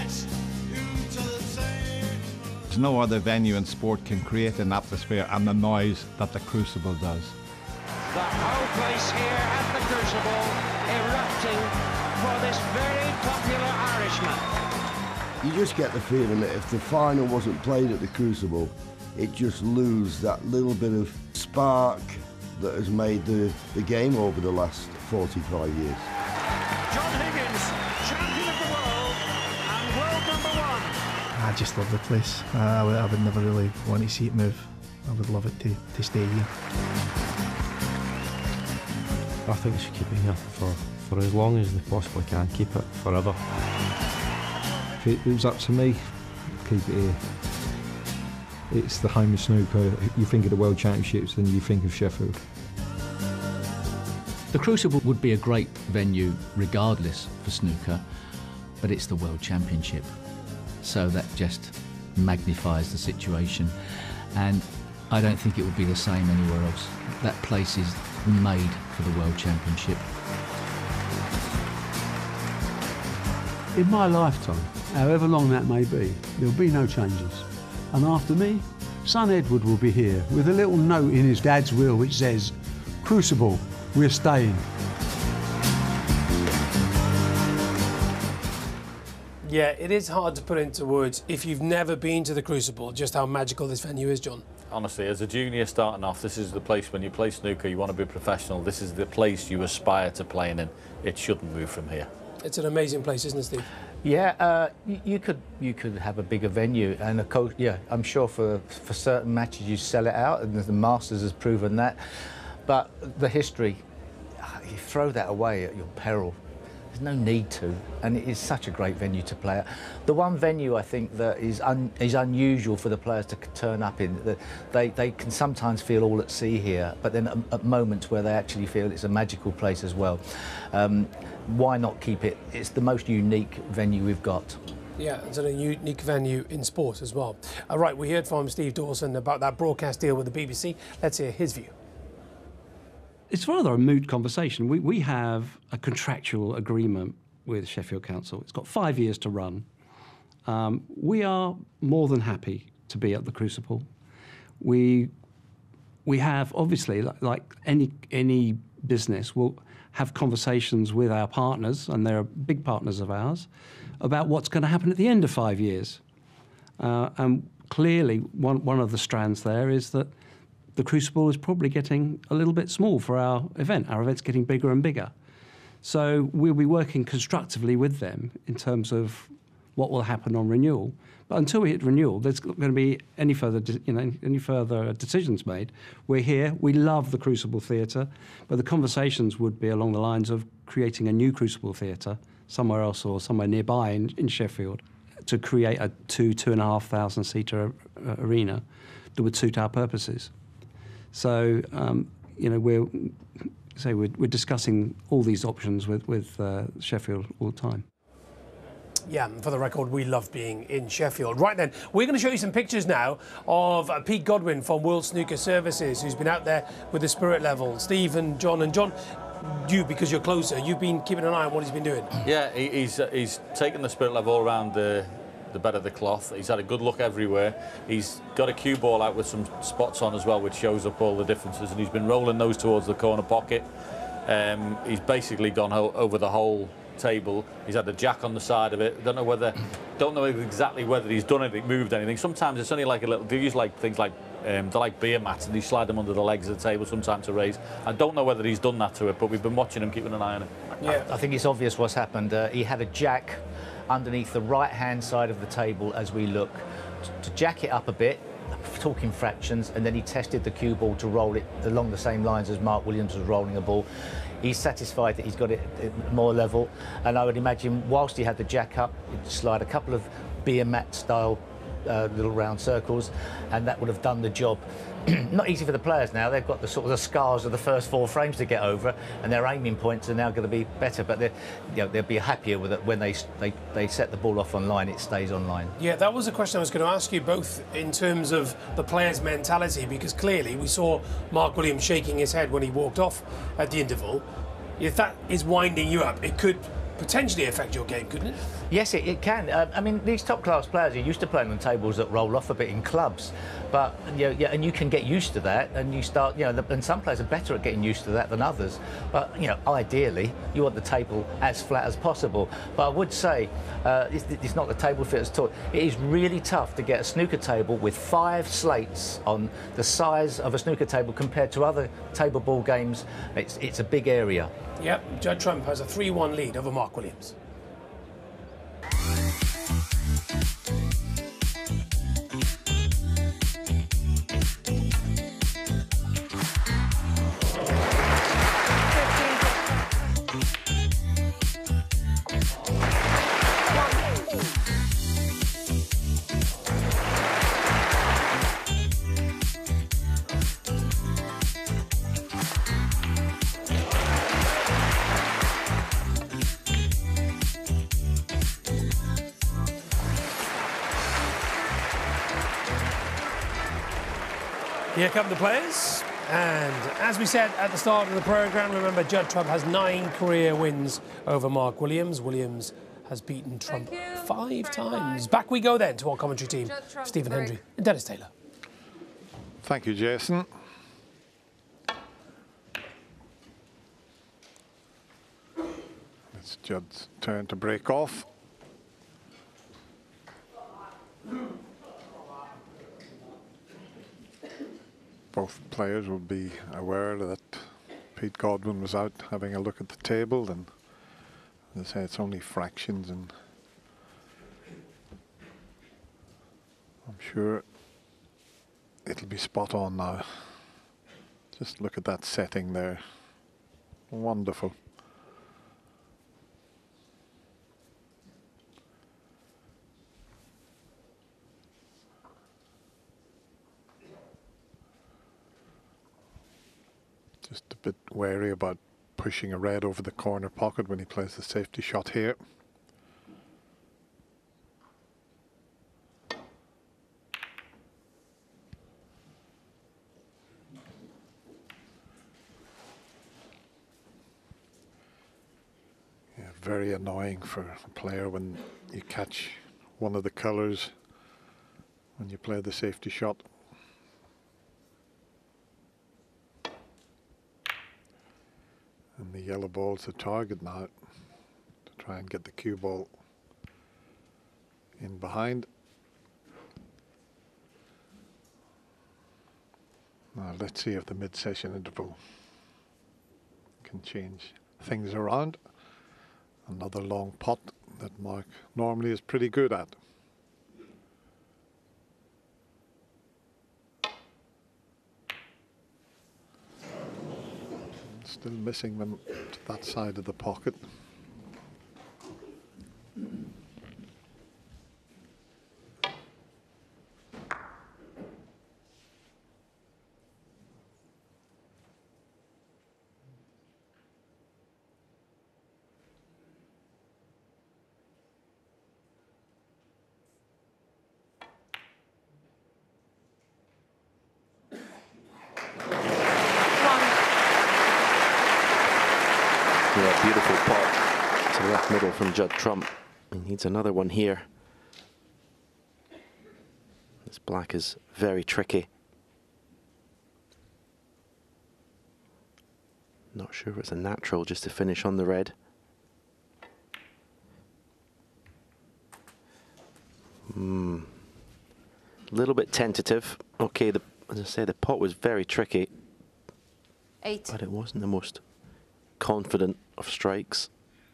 There's no other venue in sport can create an atmosphere and the noise that the Crucible does. The whole place here at the Crucible erupting for this very popular Irishman. You just get the feeling that if the final wasn't played at the Crucible, it just loses that little bit of spark that has made the game over the last 45 years. John Higgins, champion of the world and world #1. I just love the place. I would never really want to see it move. I would love it to stay here. I think they should keep it here for as long as they possibly can. Keep it forever. If it was up to me, keep it here. It's the home of snooker. You think of the World Championships and you think of Sheffield. The Crucible would be a great venue regardless for snooker, but it's the World Championship. So that just magnifies the situation. And I don't think it would be the same anywhere else. That place is made for the World Championship. In my lifetime, however long that may be, there'll be no changes. And after me, son Edward will be here with a little note in his dad's will which says, Crucible, we're staying. Yeah, it is hard to put into words, if you've never been to the Crucible, just how magical this venue is, John. Honestly, as a junior starting off, this is the place when you play snooker, you want to be professional. This is the place you aspire to playing in. It shouldn't move from here. It's an amazing place, isn't it, Steve? Yeah, you could have a bigger venue, and of course, yeah, I'm sure for certain matches you sell it out, and the Masters has proven that. But the history, you throw that away at your peril. There's no need to, and it is such a great venue to play at. The one venue I think that is unusual for the players to turn up in, they can sometimes feel all at sea here, but then at moments where they actually feel it's a magical place as well. Why not keep it? It's the most unique venue we've got. Yeah, it's a unique venue in sport as well. Right, we heard from Steve Dawson about that broadcast deal with the BBC. Let's hear his view. It's rather a moot conversation. We have a contractual agreement with Sheffield Council. It's got 5 years to run. We are more than happy to be at the Crucible. We have, obviously, like any business, we'll have conversations with our partners, and they're big partners of ours, about what's going to happen at the end of 5 years. And clearly, one of the strands there is that the Crucible is probably getting a little bit small for our event. Our event's getting bigger and bigger. So we'll be working constructively with them in terms of what will happen on renewal. But until we hit renewal, there's not going to be any further decisions made. We're here. We love the Crucible Theatre, but the conversations would be along the lines of creating a new Crucible Theatre somewhere else or somewhere nearby in Sheffield to create a 2,500 seater arena that would suit our purposes. So, we're discussing all these options with Sheffield all the time. Yeah, for the record, we love being in Sheffield. Right then, we're going to show you some pictures now of Pete Godwin from World Snooker Services, who's been out there with the spirit level. Steve and John, you, because you're closer, you've been keeping an eye on what he's been doing. Yeah, he's taken the spirit level all around the the better the cloth. He's had a good look everywhere. He's got a cue ball out with some spots on as well, which shows up all the differences, and he's been rolling those towards the corner pocket. He's basically gone over the whole table. He's had the jack on the side of it. Don't know exactly whether he's done anything, moved anything. Sometimes it's only like a little, they use like things like they're like beer mats, and you slide them under the legs of the table sometimes to raise. I don't know whether he's done that to it, but we've been watching him, keeping an eye on it. Yeah, I think it's obvious what's happened. He had a jack underneath the right-hand side of the table as we look to jack it up a bit, talking fractions, and then he tested the cue ball to roll it along the same lines as Mark Williams was rolling a ball. He's satisfied that he's got it more level, and I would imagine whilst he had the jack up, he'd slide a couple of beer mat style little round circles, and that would have done the job. Not easy for the players now. They've got the sort of the scars of the first 4 frames to get over, and their aiming points are now going to be better. But they'll be happier with it when they set the ball off online. It stays online. Yeah, that was a question I was going to ask you, both in terms of the players' mentality, because clearly we saw Mark Williams shaking his head when he walked off at the interval. If that is winding you up, it could potentially affect your game, couldn't it? Yes, it can. I mean, these top-class players are used to playing on tables that roll off a bit in clubs, but and you can get used to that, and you start, and some players are better at getting used to that than others. But ideally, you want the table as flat as possible. But I would say it's not the table fitters taught. It is really tough to get a snooker table with 5 slates on the size of a snooker table compared to other table ball games. It's a big area. Yep, Judd Trump has a 3-1 lead over Mark Williams. Here come the players, and as we said at the start of the programme, remember Judd Trump has 9 career wins over Mark Williams. Williams has beaten Trump 5 times. Back we go then to our commentary team, Stephen Hendry and Dennis Taylor. Thank you, Jason. It's Judd's turn to break off. Both players will be aware that Pete Godwin was out having a look at the table, and as I say, it's only fractions, and I'm sure it'll be spot on now. Just look at that setting there. Wonderful. Just a bit wary about pushing a red over the corner pocket when he plays the safety shot here. Yeah, very annoying for a player when you catch one of the colours when you play the safety shot. And the yellow ball's the target now to try and get the cue ball in behind. Now let's see if the mid-session interval can change things around. Another long pot that Mark normally is pretty good at. Still missing them to that side of the pocket. Yeah, beautiful pot to the left middle from Judd Trump. He needs another one here. This black is very tricky. Not sure if it's a natural just to finish on the red. A little bit tentative. Okay, as I say, the pot was very tricky. 8. But it wasn't the most confident of strikes.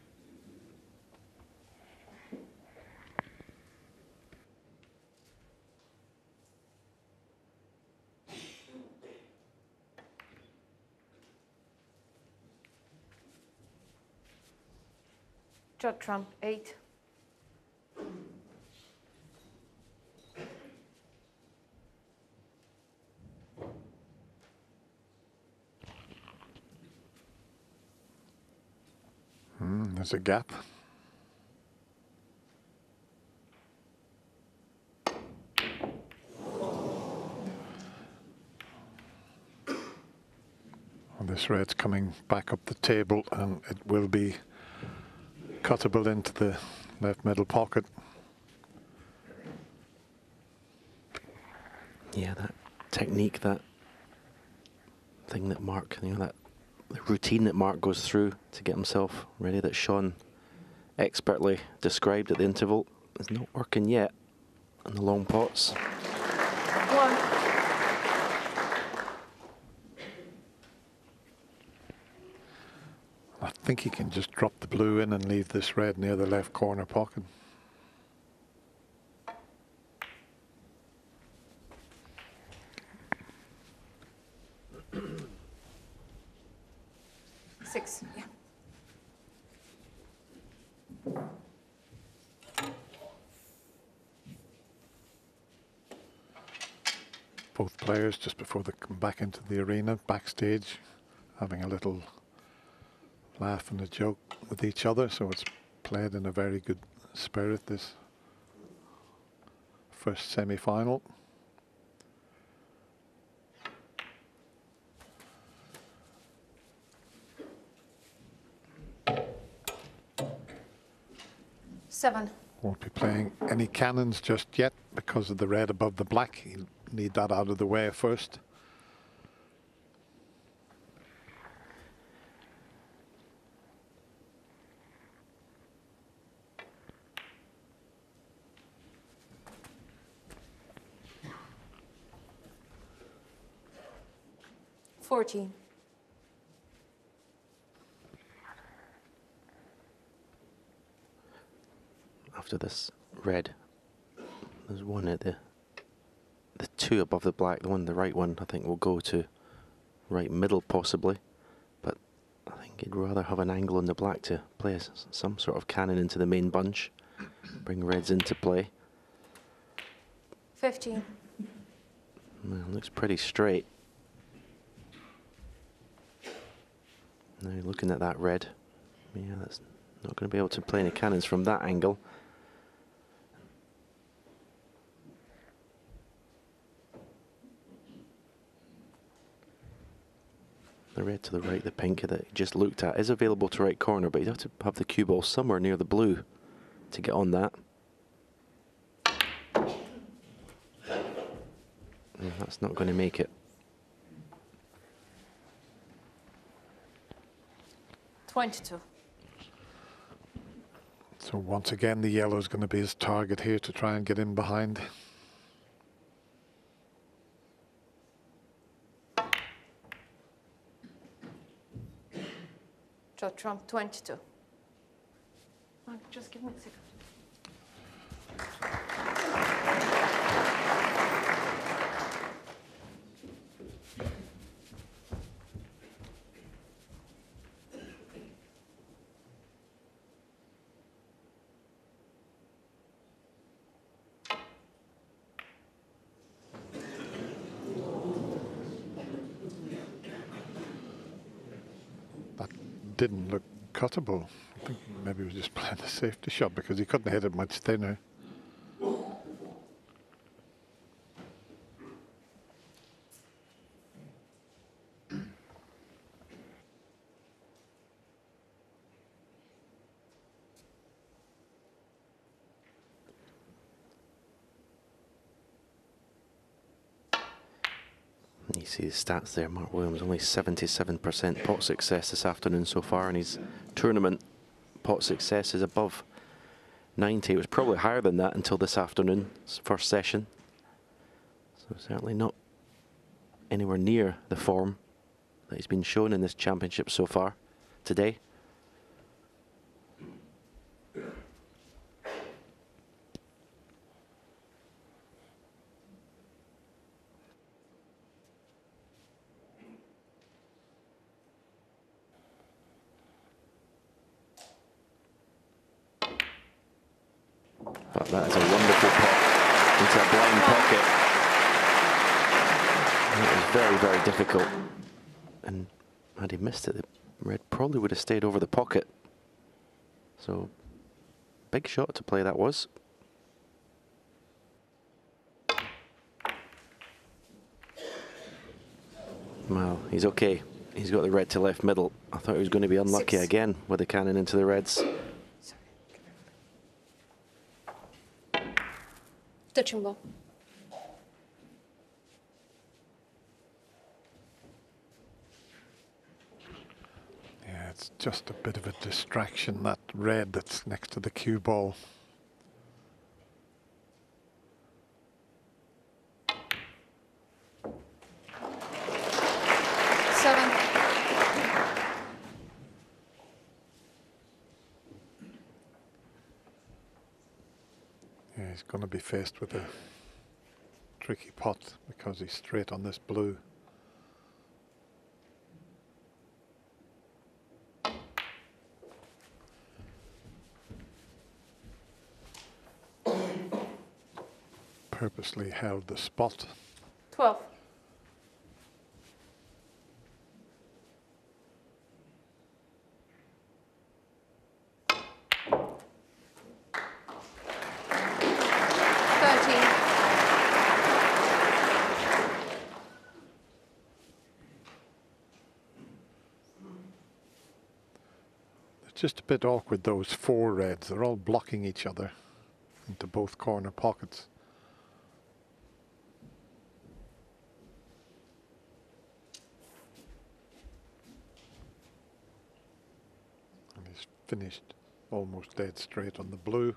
Judd Trump, 8. There's a gap. And this red's coming back up the table, and it will be cuttable into the left middle pocket. Yeah, that technique, that thing that Mark, you know, that the routine that Mark goes through to get himself ready, that Sean expertly described at the interval, is not working yet on the long pots. 1. I think he can just drop the blue in and leave this red near the left corner pocket. Six. Yeah. Both players, just before they come back into the arena, backstage, having a little laugh and a joke with each other, so it's played in a very good spirit, this first semi-final. Seven. Won't be playing any cannons just yet because of the red above the black. He'll need that out of the way first. $14. After this red, there's one at the two above the black. The one, the right one, I think will go to right middle possibly, but I think he'd rather have an angle on the black to play some sort of cannon into the main bunch, bring reds into play. 15. Well, looks pretty straight. Now looking at that red, yeah, that's not going to be able to play any cannons from that angle. The red to the right, the pink that you just looked at, is available to right corner, but you have to have the cue ball somewhere near the blue to get on that. And that's not going to make it. 22. So once again, the yellow is going to be his target here to try and get in behind. Judd Trump, 22. Just give me a second. Didn't look cuttable. I think maybe he was just playing a safety shot because he couldn't hit it much thinner. see the stats there. Mark Williams only 77% pot success this afternoon so far, and his tournament pot success is above 90. It was probably higher than that until this afternoon's first session. So certainly not anywhere near the form that he's been shown in this championship so far today. But that is a wonderful pot into a blind pocket. It was very, very difficult. And had he missed it, the red probably would have stayed over the pocket. So, big shot to play that was. Well, he's okay. He's got the red to left middle. I thought he was going to be unlucky again with the cannon into the reds. Touching ball. Yeah, it's just a bit of a distraction, that red that's next to the cue ball. He's going to be faced with a tricky pot because he's straight on this blue. Purposely held the spot. 12. Just a bit awkward, those four reds. They're all blocking each other into both corner pockets. And he's finished almost dead straight on the blue.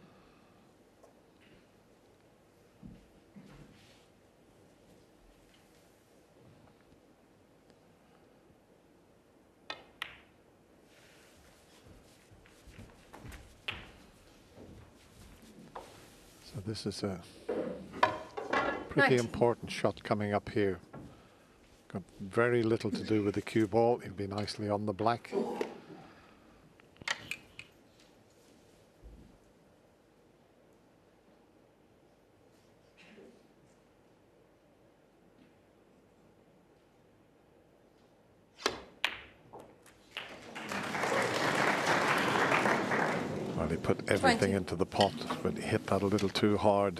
So this is a pretty important shot coming up here. Got very little to do with the cue ball. He'll be nicely on the black. He put everything into the pot, but he hit that a little too hard.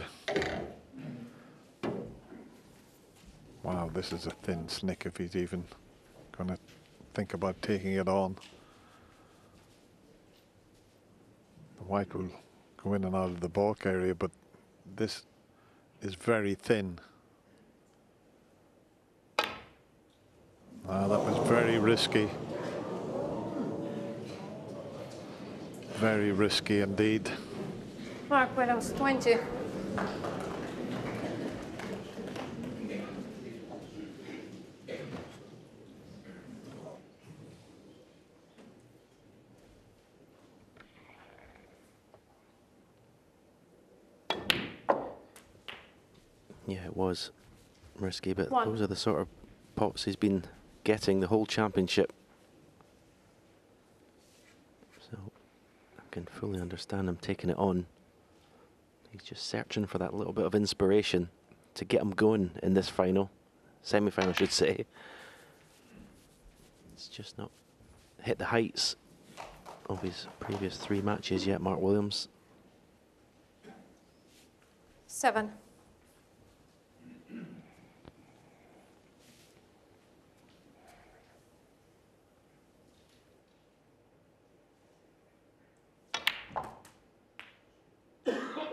Wow, this is a thin snick if he's even going to think about taking it on. The white will go in and out of the balk area, but this is very thin. That was very risky. Very risky indeed. Mark Williams, 20. Yeah, it was risky, but those are the sort of pots he's been getting the whole championship. So I can fully understand him taking it on. He's just searching for that little bit of inspiration to get him going in this final, semi-final I should say. It's just not hit the heights of his previous 3 matches yet, Mark Williams. 7.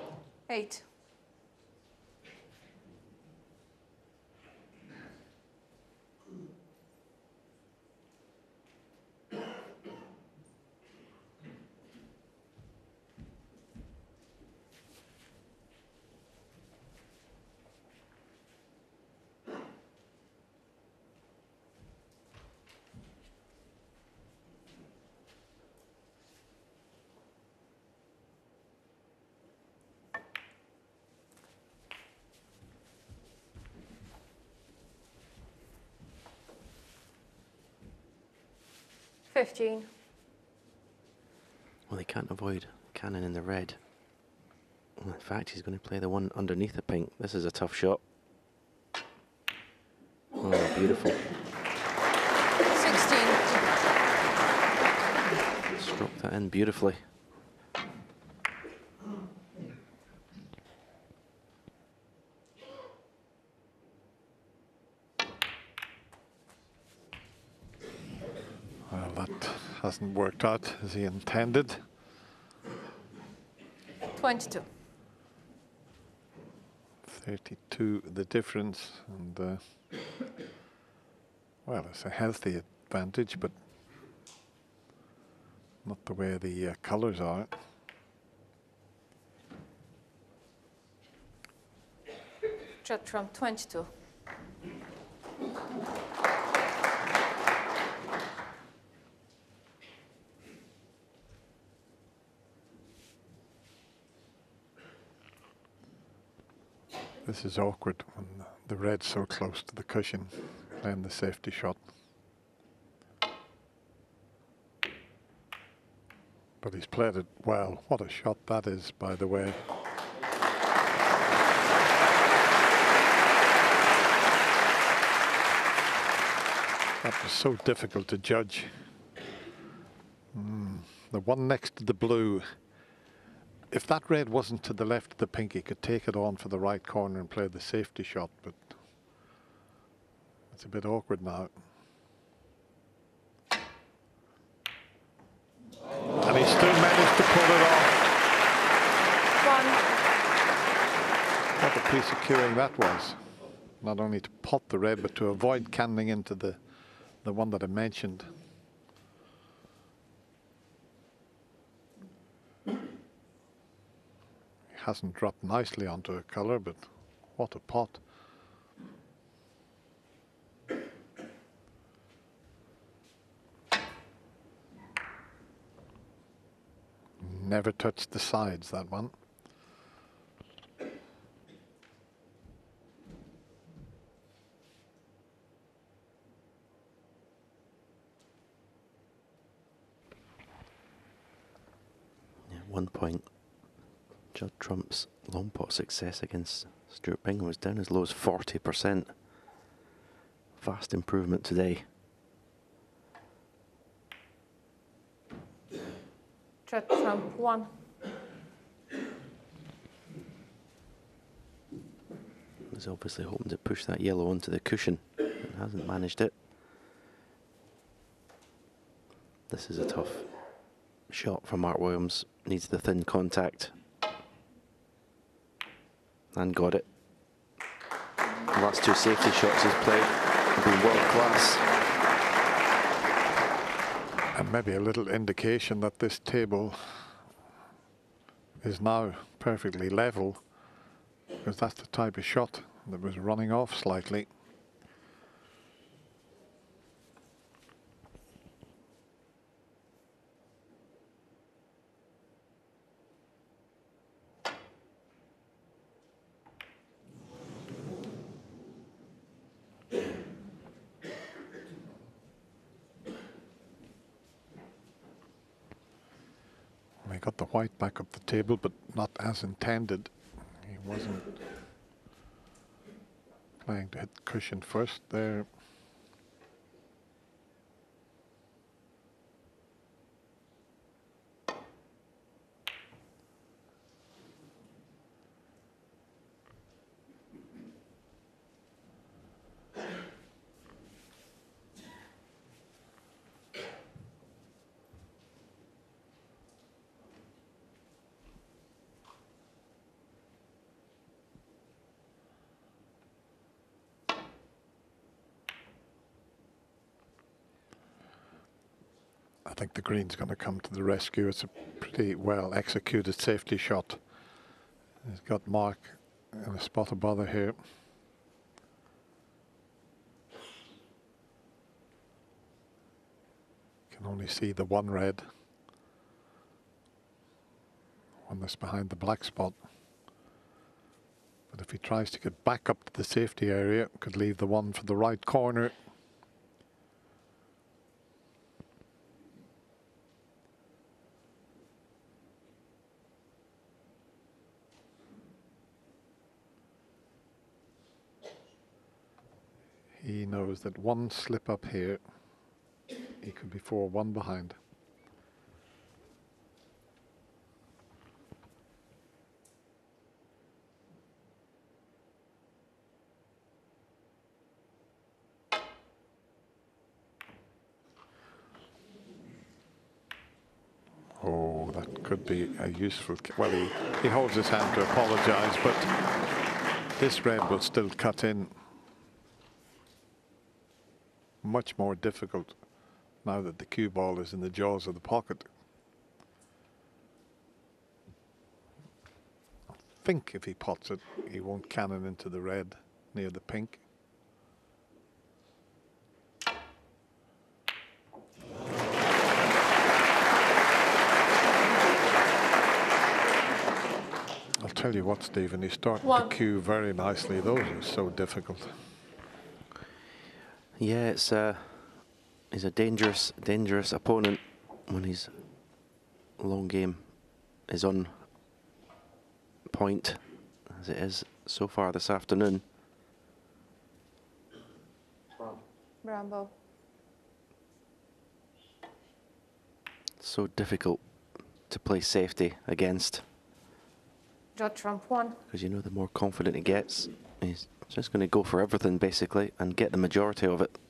Eight. 15. Well, they can't avoid Cannon in the red. Well, in fact, he's going to play the one underneath the pink. This is a tough shot. Oh, beautiful. 16. Struck that in beautifully. Well, that hasn't worked out as he intended. 22. 32 the difference, and well, it's a healthy advantage, but not the way the colours are. Shot from 22. This is awkward when the red's so close to the cushion and the safety shot. But he's played it well. What a shot that is, by the way. That was so difficult to judge. The one next to the blue, if that red wasn't to the left of the pink, he could take it on for the right corner and play the safety shot, but it's a bit awkward now. And he still managed to pull it off. What a piece of cueing that was. Not only to pot the red, but to avoid canning into the one that I mentioned. Hasn't dropped nicely onto a colour, but what a pot. Never touched the sides, that one. Yeah, 1 point. Judd Trump's long pot success against Stuart Bingham was down as low as 40%. Vast improvement today. Shot from 1. He's obviously hoping to push that yellow onto the cushion and hasn't managed it. This is a tough shot from Mark Williams. Needs the thin contact. And got it. The last two safety shots he's played have been world class. And maybe a little indication that this table is now perfectly level, because that's the type of shot that was running off slightly. He got the white back up the table, but not as intended. He wasn't playing to hit the cushion first there. I think the green's going to come to the rescue. It's a pretty well executed safety shot. He's got Mark in a spot of bother here. Can only see the one red. One that's behind the black spot. But if he tries to get back up to the safety area, could leave the one for the right corner. He knows that one slip up here, he could be 4-1 behind. Oh, that could be a useful... Well, he holds his hand to apologise, but this red will still cut in. Much more difficult now that the cue ball is in the jaws of the pocket. I think if he pots it, he won't cannon into the red near the pink. I'll tell you what, Stephen, he's starting to cue very nicely. Those are so difficult. Yeah, he's a dangerous opponent when his long game is on point, as it is so far this afternoon. Bravo. So difficult to play safety against. Judge Trump 1. Because you know, the more confident he gets, he's just going to go for everything basically and get the majority of it.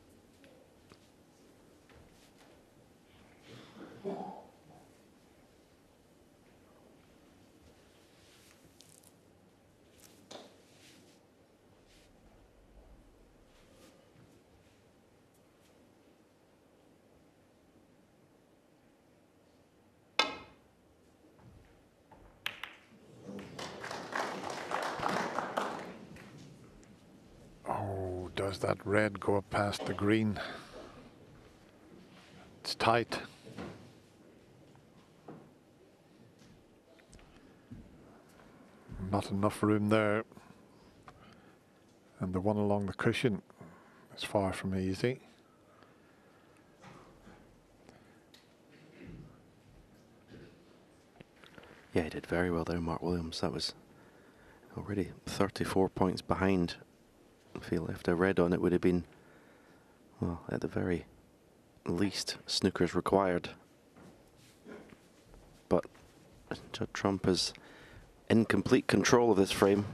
Does that red go up past the green? It's tight. Not enough room there. And the one along the cushion is far from easy. Yeah, he did very well there, Mark Williams. That was already 34 points behind. If he left a red on, it would have been, well, at the very least, snooker's required. But Judd Trump is in complete control of this frame.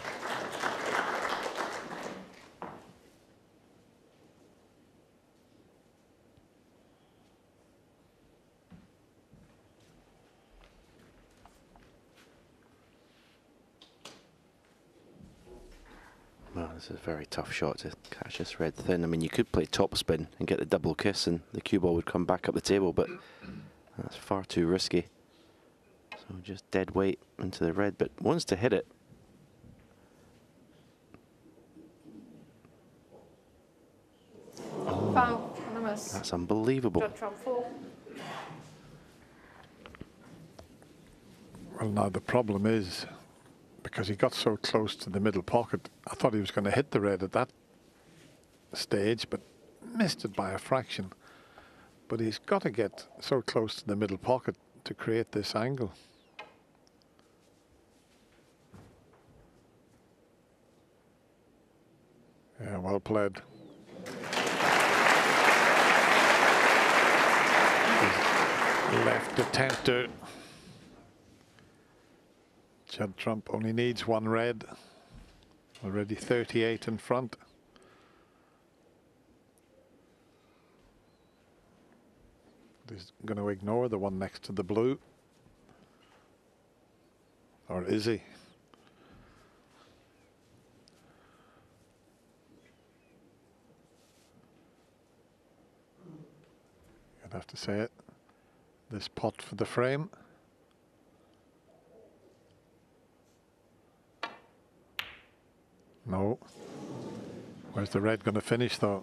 Well, this is a very tough shot to catch this red thin. I mean, you could play topspin and get the double kiss and the cue ball would come back up the table, but that's far too risky. So just dead weight into the red, but wants to hit it. Foul, anonymous. That's unbelievable. Judge Trump 4. Well, now the problem is, because he got so close to the middle pocket, I thought he was going to hit the red at that stage, but missed it by a fraction. But he's got to get so close to the middle pocket to create this angle. Yeah, well played. He's left the tempter. Judd Trump only needs one red. Already 38 in front. He's going to ignore the one next to the blue. Or is he? You'd have to say it. This pot for the frame. No. Where's the red going to finish though?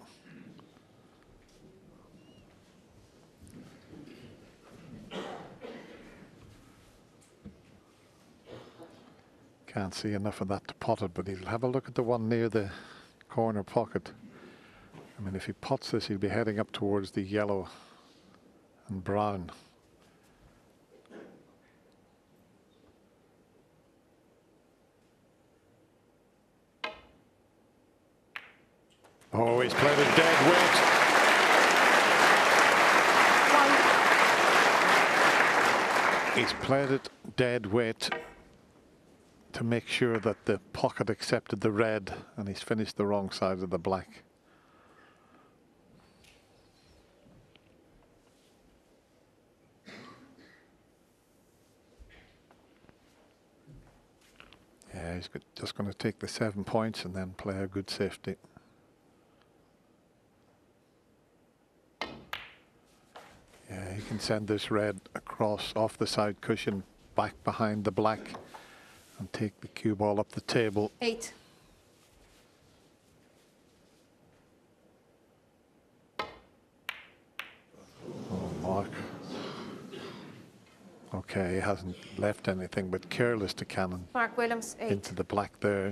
Can't see enough of that to pot it, but he'll have a look at the one near the corner pocket. I mean, if he pots this, he'll be heading up towards the yellow and brown. Oh, he's played a dead weight. He's played it dead weight to make sure that the pocket accepted the red, and he's finished the wrong side of the black. Yeah, he's just going to take the 7 points and then play a good safety. Yeah, he can send this red across off the side cushion back behind the black and take the cue ball up the table. 8. Oh, Mark. Okay, he hasn't left anything but careless to cannon. Mark Williams, 8. Into the black there.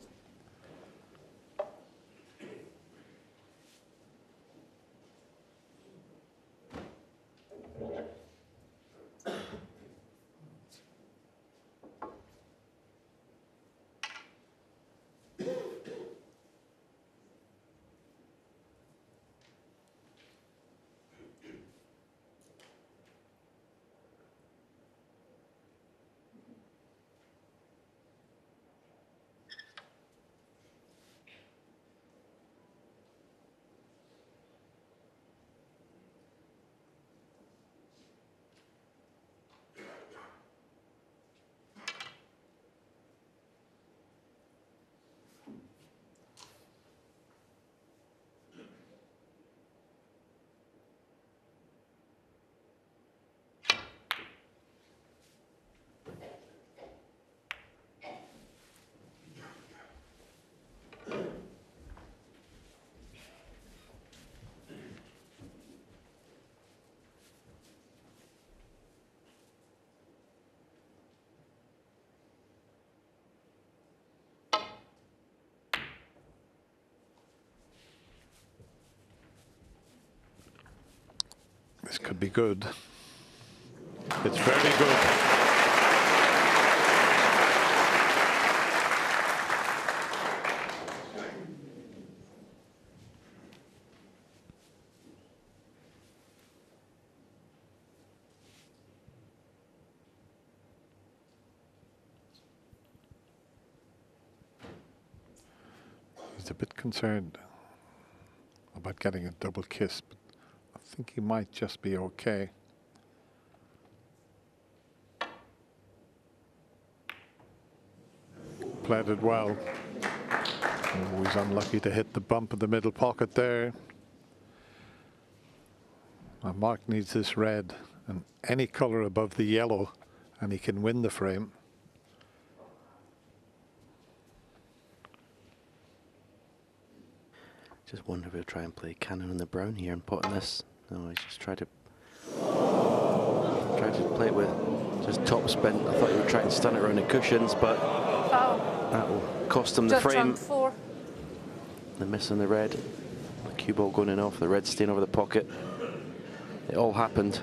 This could be good. It's very good. He's a bit concerned about getting a double kiss, but I think he might just be okay. Played it well. Oh, he's unlucky to hit the bump in the middle pocket there. Now Mark needs this red and any colour above the yellow, and he can win the frame. Just wonder if he'll try and play cannon on the brown here and pot on this. No, he's just tried to play it with just top spin. I thought he would try and stun it around the cushions, but that will cost him the frame. The miss on the red, the cue ball going in off, the red staying over the pocket. It all happened.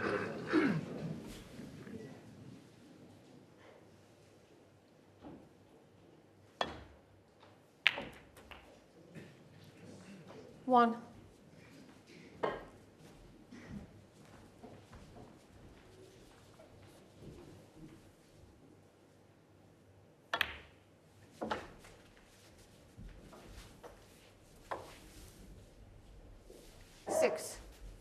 One. Six.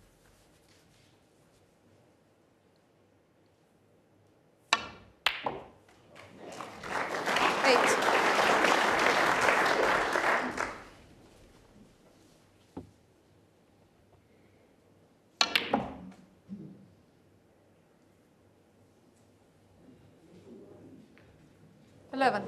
Eight. Eleven.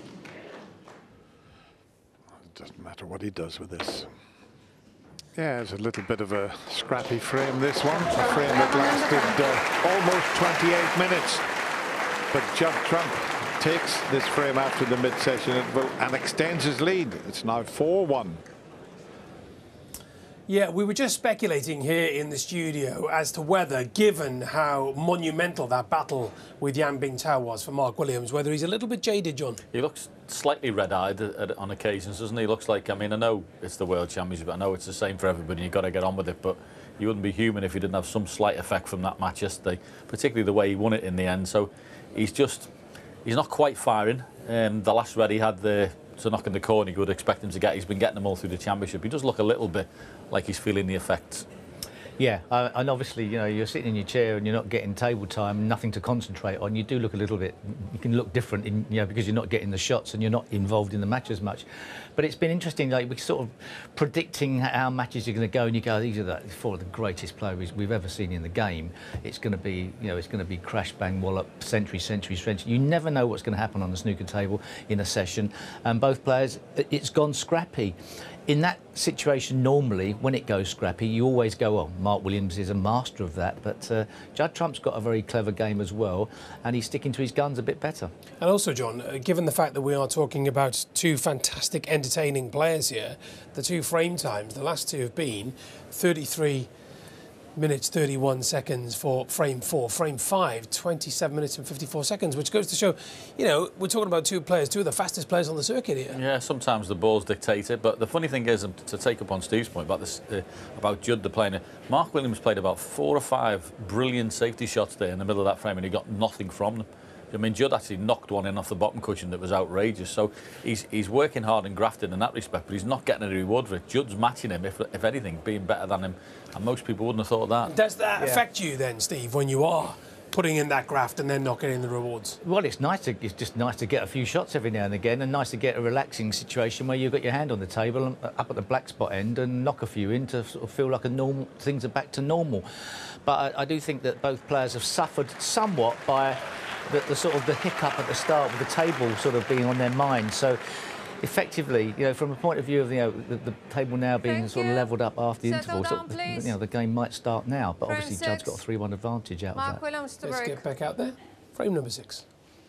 It doesn't matter what he does with this. Yeah, it's a little bit of a scrappy frame, this one. A frame that lasted almost 28 minutes. But Judd Trump takes this frame after the mid-session interval and extends his lead. It's now 4-1. Yeah, we were just speculating here in the studio as to whether, given how monumental that battle with Yan Bingtao was for Mark Williams, whether he's a little bit jaded, John. He looks slightly red-eyed on occasions, doesn't he? He looks like, I mean, I know it's the World Championship, I know it's the same for everybody, you've got to get on with it, but you wouldn't be human if he didn't have some slight effect from that match yesterday, particularly the way he won it in the end. So he's not quite firing. The last red he had there to knock in the corner, you would expect him to get. He's been getting them all through the championship. He does look a little bit like he's feeling the effects. Yeah, and obviously, you know, you're sitting in your chair and you're not getting table time, nothing to concentrate on. You do look a little bit, you can look different, because you're not getting the shots and you're not involved in the match as much. But it's been interesting, like we're sort of predicting how matches are going to go, and you go, these are four of the greatest players we've ever seen in the game. It's going to be, it's going to be crash, bang, wallop, century. You never know what's going to happen on the snooker table in a session, and both players, it's gone scrappy. In that situation, normally, when it goes scrappy, you always go on. Mark Williams is a master of that, but Judd Trump's got a very clever game as well, and he's sticking to his guns a bit better. And also, John, given the fact that we are talking about two fantastic, entertaining players here, the two frame times, the last two have been 33 minutes 31 seconds for frame 4, frame 5 27 minutes and 54 seconds, which goes to show, we're talking about two players, two of the fastest players on the circuit here. Yeah, sometimes the balls dictate it, but the funny thing is, to take up on Steve's point about this, about Judd the player, Mark Williams played about 4 or 5 brilliant safety shots there in the middle of that frame, and he got nothing from them. I mean, Judd actually knocked one in off the bottom cushion that was outrageous. So he's working hard and grafting in that respect, but he's not getting any reward for it. Judd's matching him, if anything, being better than him. And most people wouldn't have thought that. Does that affect you then, Steve, when you are putting in that graft and then not getting the rewards? Well, it's just nice to get a few shots every now and again, and nice to get a relaxing situation where you've got your hand on the table and up at the black spot end and knock a few in to sort of feel like things are back to normal. But I do think that both players have suffered somewhat by the sort of the hiccup at the start with the table sort of being on their mind. So effectively, from a point of view of the table now being sort of levelled up after the interval, the game might start now. But obviously, Judd's got a 3-1 advantage out of that. Williams to Let's get back out there. Frame number 6.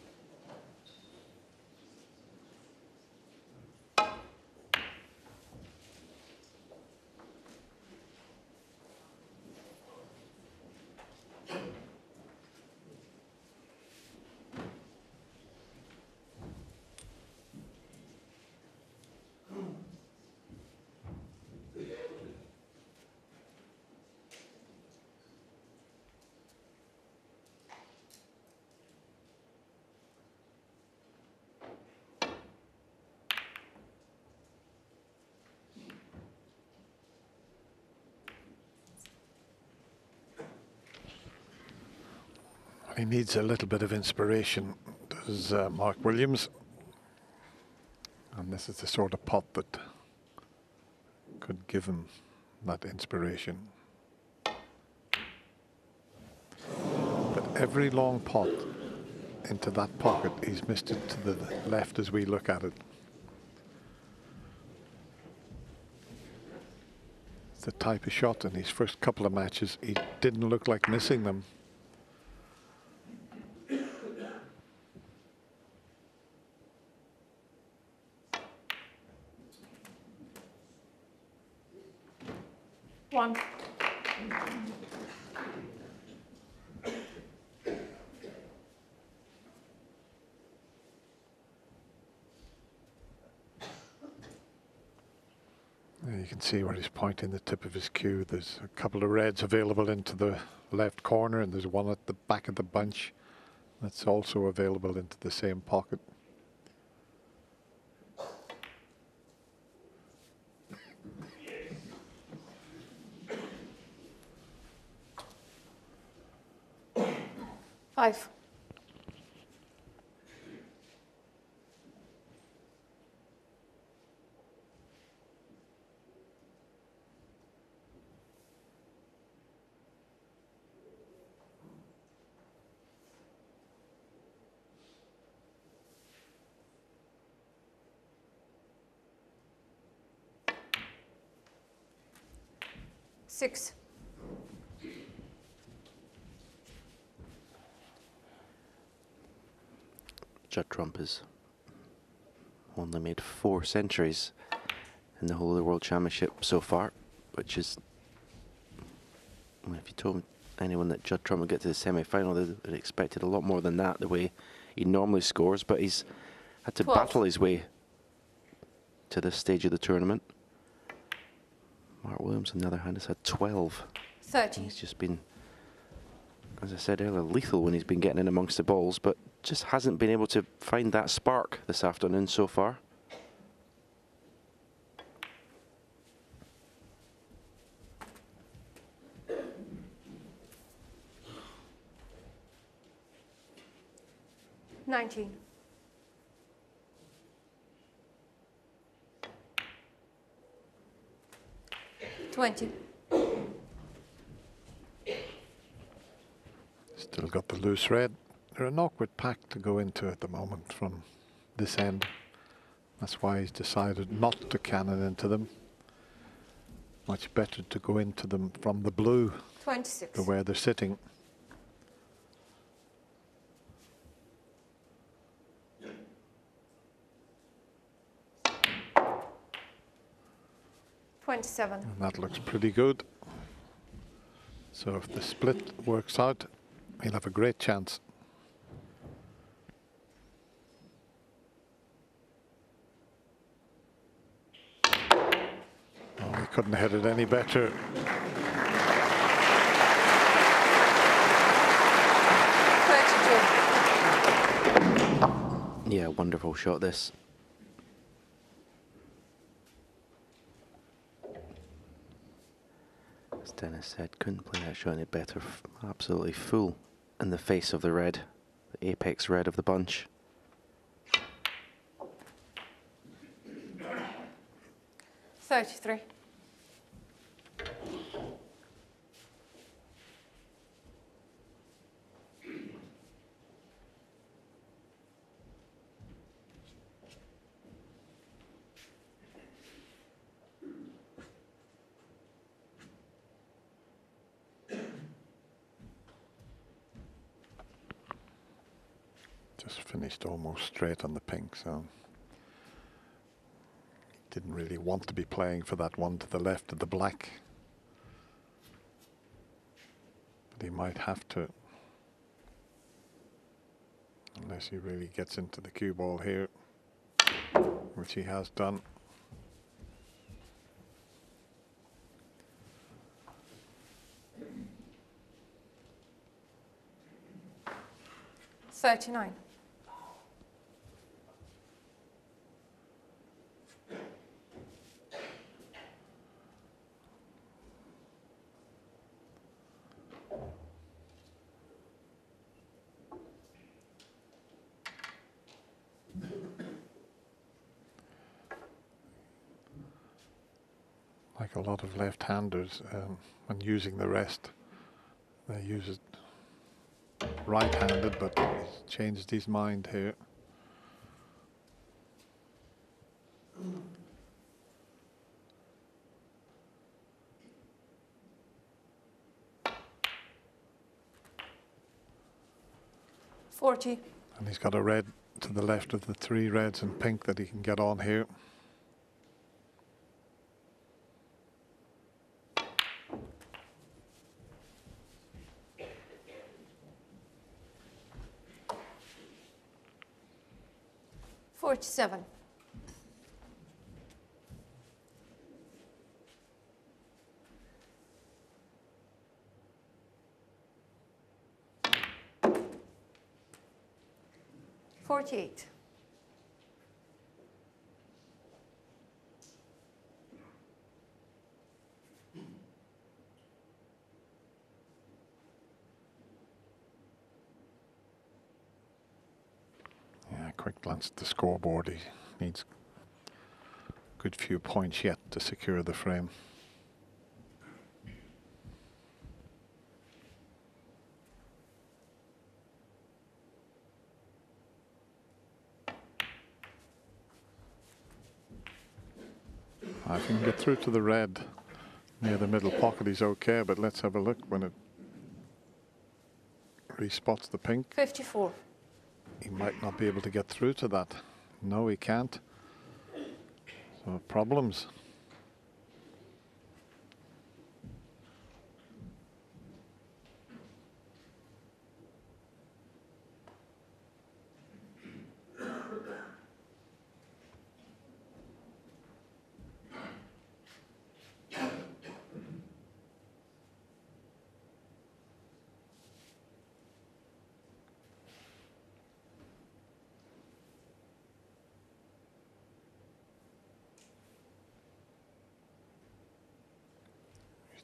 He needs a little bit of inspiration, does Mark Williams. And this is the sort of pot that could give him that inspiration. But every long pot into that pocket, he's missed it to the left as we look at it. It's the type of shot in his first couple of matches, he didn't look like missing them. One. You can see where he's pointing the tip of his cue. There's a couple of reds available into the left corner, and there's one at the back of the bunch that's also available into the same pocket. Five. Six. Judd Trump has only made 4 centuries in the whole of the World Championship so far. which is, well, if you told anyone that Judd Trump would get to the semi-final, they would have expected a lot more than that, the way he normally scores, but he's had to 12. battle his way to this stage of the tournament. Mark Williams, on the other hand, has had 12. 30. He's just been, as I said earlier, lethal when he's been getting in amongst the balls, but just hasn't been able to find that spark this afternoon so far. $19. $20. Still got the loose red. They're an awkward pack to go into at the moment from this end. That's why he's decided not to cannon into them. Much better to go into them from the blue, 26. to where they're sitting. $27. And that looks pretty good. So if the split works out, he'll have a great chance. Oh, he couldn't hit it any better. Yeah, wonderful shot this. As Dennis said, couldn't play that shot any better. Absolutely full in the face of the red, the apex red of the bunch. $33. Just finished almost straight on the pink, so didn't really want to be playing for that one to the left of the black. But he might have to, unless he really gets into the cue ball here, which he has done. $39. Like a lot of left-handers, when using the rest, they use it right-handed, but he's changed his mind here. $40. And he's got a red to the left of the three reds and pink that he can get on here. $47. $48. Yeah, quick glance at the scoreboard. He needs a good few points yet to secure the frame. If he can get through to the red near the middle pocket, he's okay, but let's have a look when it respots the pink. 54. He might not be able to get through to that. No, he can't. So problems.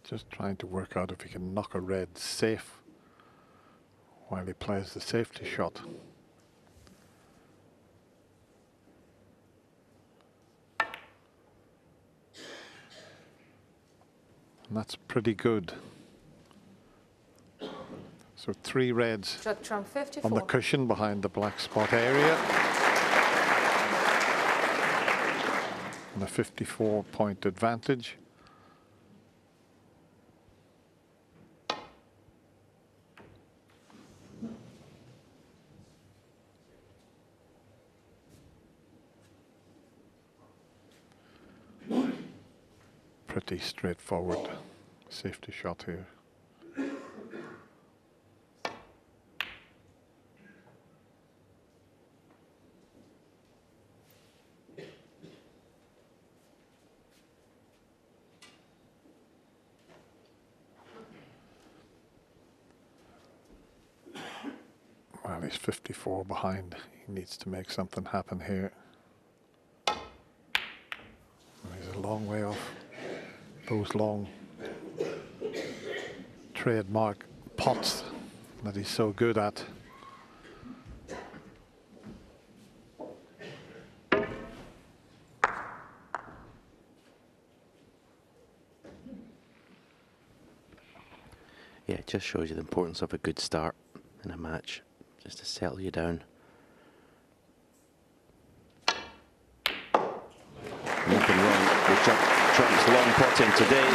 just trying to work out if he can knock a red safe while he plays the safety shot. And that's pretty good. So 3 reds Shot from 54. on the cushion behind the black spot area. And a 54-point advantage. Pretty straightforward safety shot here. Well, he's 54 behind. He needs to make something happen here. He's a long way off those long trademark pots that he's so good at. Yeah, it just shows you the importance of a good start in a match, just to settle you down. Nothing wrong with Trump's long potting today.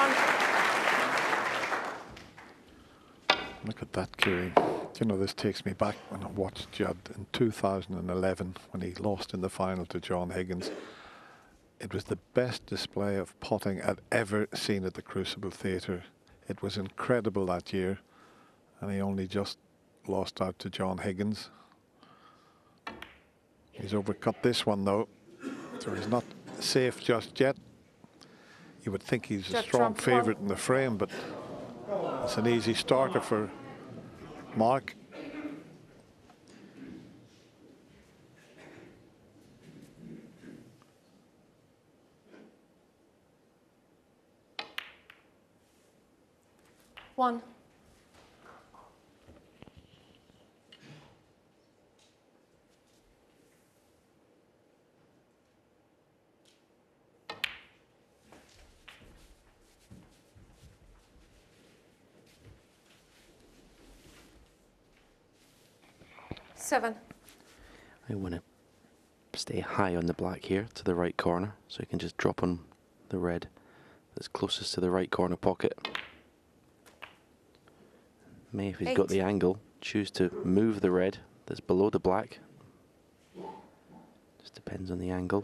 Look at that, Kieran. You know, this takes me back when I watched Judd in 2011 when he lost in the final to John Higgins. It was the best display of potting I'd ever seen at the Crucible Theatre. It was incredible that year, and he only just lost out to John Higgins. He's overcut this one though, so he's not safe just yet. You would think he's a strong favourite in the frame, but it's an easy starter for Mark. One. Seven. I want to stay high on the black here to the right corner, so you can just drop on the red that's closest to the right corner pocket. May, if he's got the angle, choose to move the red that's below the black. Just depends on the angle.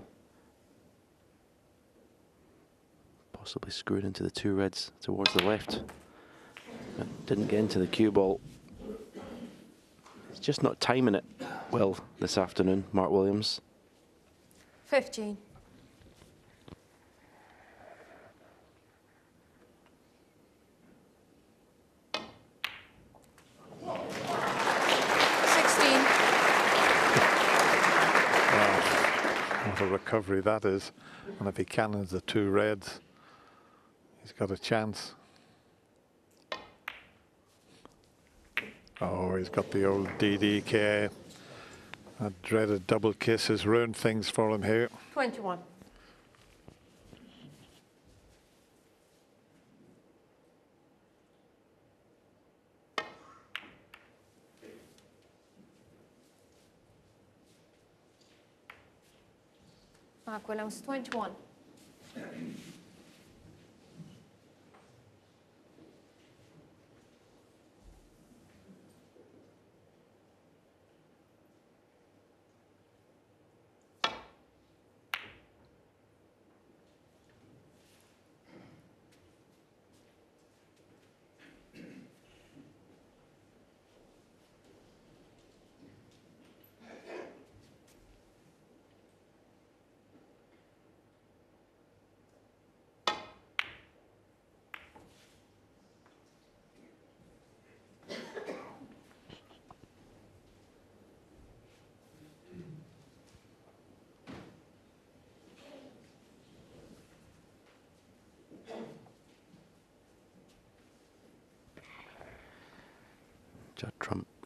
Possibly screwed into the 2 reds towards the left. But didn't get into the cue ball. He's just not timing it well this afternoon, Mark Williams. 15. What a recovery that is. And if he cannons the 2 reds, he's got a chance. Oh, he's got the old DDK. That dreaded double kiss has ruined things for him here. 21. Mark Williams, 21.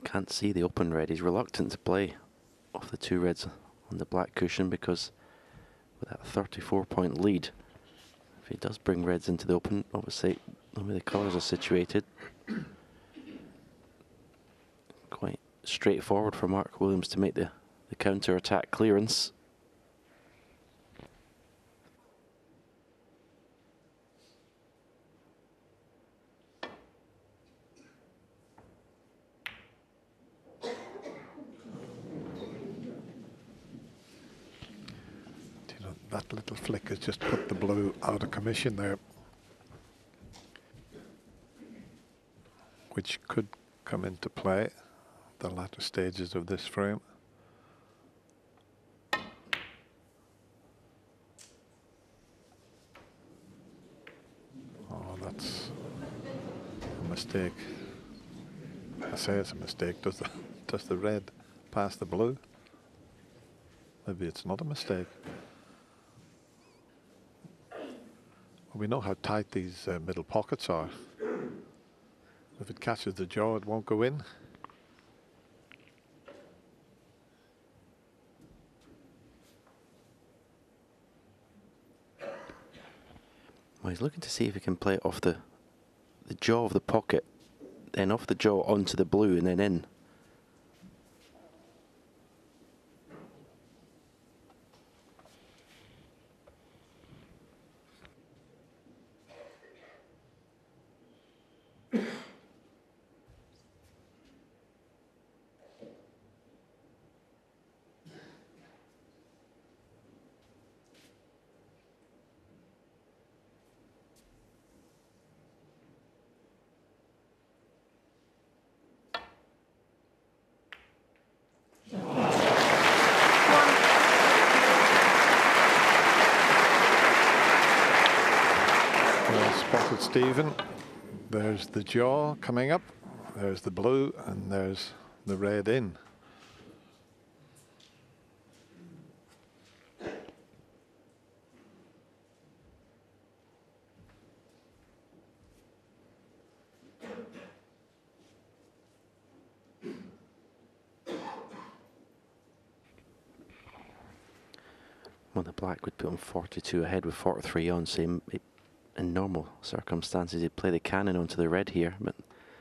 can't see the open red. He's reluctant to play off the 2 reds on the black cushion because with that 34-point lead, if he does bring reds into the open, obviously the way the colours are situated, quite straightforward for Mark Williams to make the counter-attack clearance. That little flick has just put the blue out of commission there, which could come into play at the latter stages of this frame. Oh, that's a mistake. I say it's a mistake. Does the red pass the blue? Maybe it's not a mistake. We know how tight these middle pockets are. If it catches the jaw, it won't go in. Well, he's looking to see if he can play it off the jaw of the pocket, then off the jaw onto the blue and then in. Spotted Stephen. There's the jaw coming up, there's the blue, and there's the red in. Well, the black would put him 42 ahead with 43 on, so in normal circumstances he'd play the cannon onto the red here, but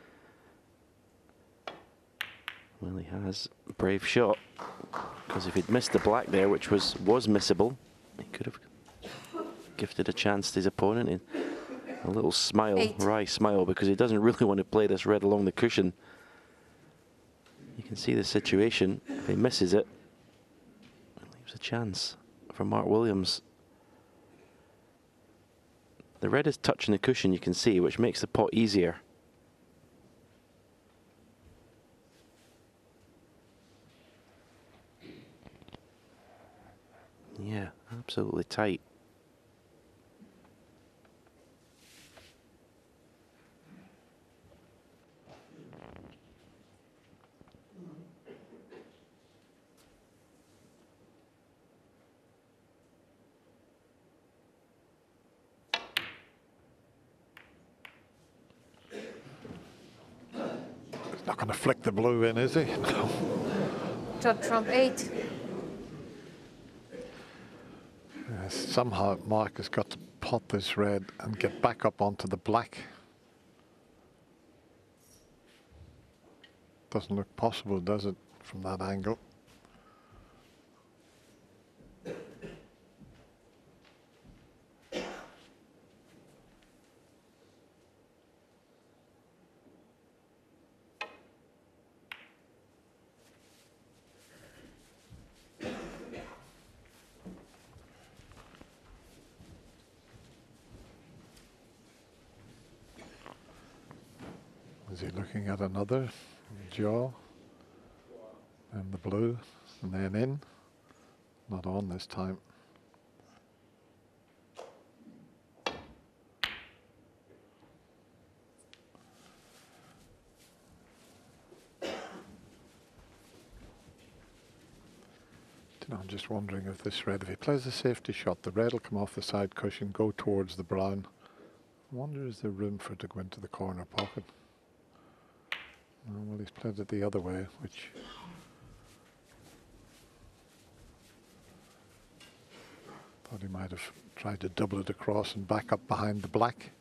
well, he has a brave shot, because if he'd missed the black there, which was missable, he could have gifted a chance to his opponent. And a little smile, wry smile, because he doesn't really want to play this red along the cushion. You can see the situation. If he misses it, it leaves a chance for Mark Williams. The red is touching the cushion, you can see, which makes the pot easier. Yeah, absolutely tight. Not going to flick the blue in, is he? No. Judd Trump 8. Somehow Mark has got to pot this red and get back up onto the black. Doesn't look possible, does it, from that angle? Is he looking at another jaw? And the blue, and then in. Not on this time. I'm just wondering if this red, if he plays a safety shot, the red will come off the side cushion, go towards the brown. I wonder, is there room for it to go into the corner pocket? Well, he's played it the other way, which thought he might have tried to double it across and back up behind the black.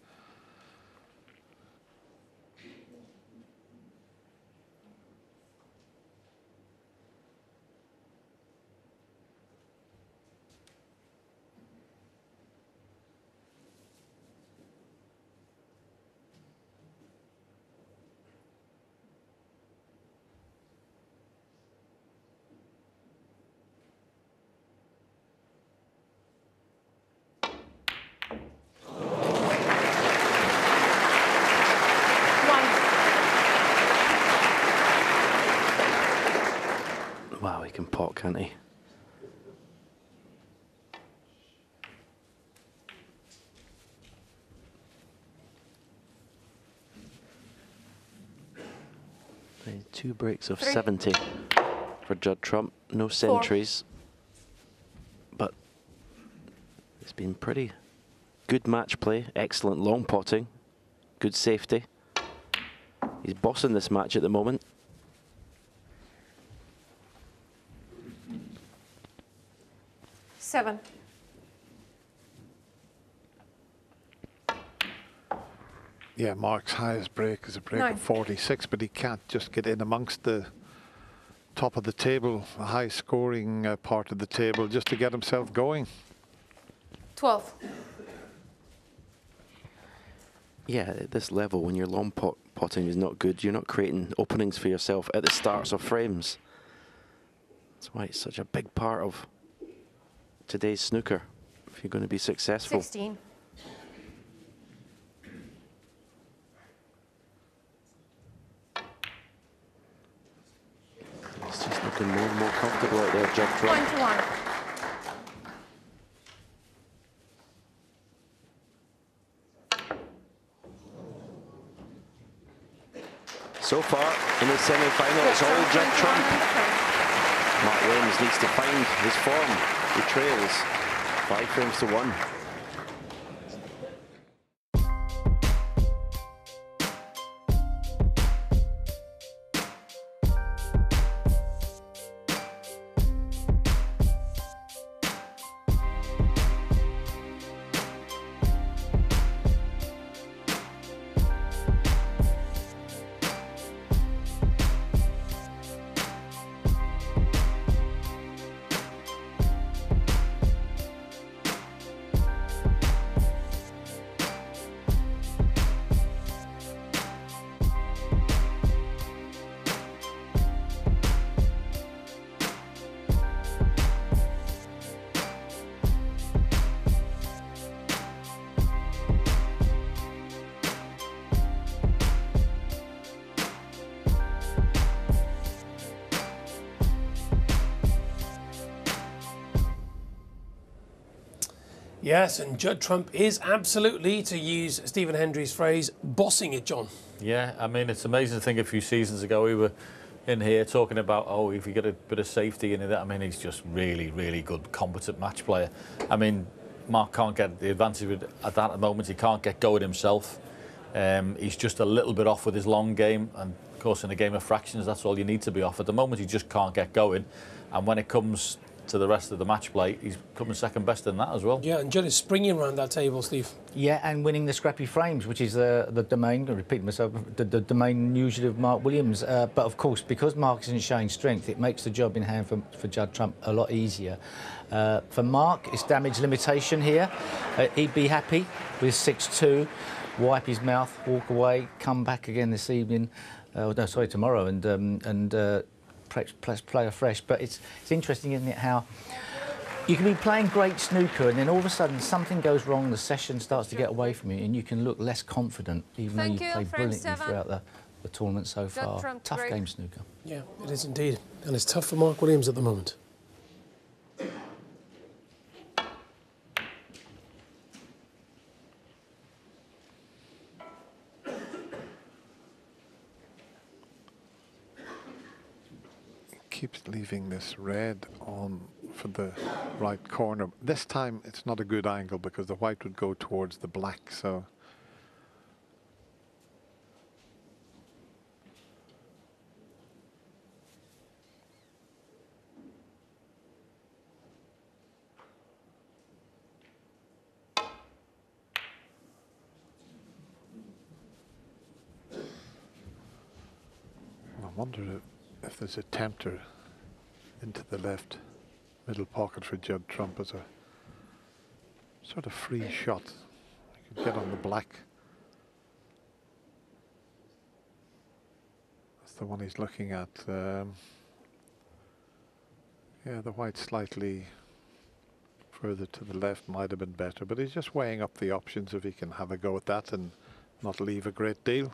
Wow, he can pot, can't he? Two breaks of 70 for Judd Trump. No centuries, but it's been pretty good match play. Excellent long potting, good safety. He's bossing this match at the moment. Seven. Yeah, Mark's highest break is a break of 46, but he can't just get in amongst the top of the table, a high scoring part of the table, just to get himself going. 12. Yeah, at this level, when your long potting is not good, you're not creating openings for yourself at the starts of frames. That's why it's such a big part of today's snooker, if you're going to be successful. 16. He's just looking more and more comfortable out there, Judd Trump. 21. So far, in the semi-final, it's all Judd Trump. Mark Williams needs to find his form. He trails 5 frames to 1. Yes, and Judd Trump is absolutely, to use Stephen Hendry's phrase, bossing it, John. Yeah, I mean, it's amazing to think a few seasons ago we were in here talking about, oh, if you get a bit of safety into that. I mean, he's just really, really good, competent match player. I mean, Mark can't get the advantage at that moment. He can't get going himself. He's just a little bit off with his long game. And, of course, in a game of fractions, that's all you need to be off. At the moment, he just can't get going. And when it comes to the rest of the match play, he's coming second best in that as well. Yeah, and Judd is springing around that table, Steve. Yeah, and winning the scrappy frames, which is the domain, I repeat myself, the domain usually of Mark Williams. But of course, because Mark isn't showing strength, it makes the job in hand for Judd Trump a lot easier. For Mark, it's damage limitation here. He'd be happy with 6-2, wipe his mouth, walk away, come back again this evening. No, sorry, tomorrow, and perhaps play afresh. But it's interesting, isn't it, how you can be playing great snooker and then all of a sudden something goes wrong, the session starts to get away from you and you can look less confident, even though you've played brilliantly throughout the tournament so far. Tough game snooker. Yeah, it is indeed. And it's tough for Mark Williams at the moment. Keeps leaving this red on for the right corner. This time it's not a good angle because the white would go towards the black, so wonder if there's a tempter into the left middle pocket for Judd Trump as a sort of free shot. You could get on the black. That's the one he's looking at. Yeah, the white slightly further to the left might have been better, but he's just weighing up the options if he can have a go at that and not leave a great deal.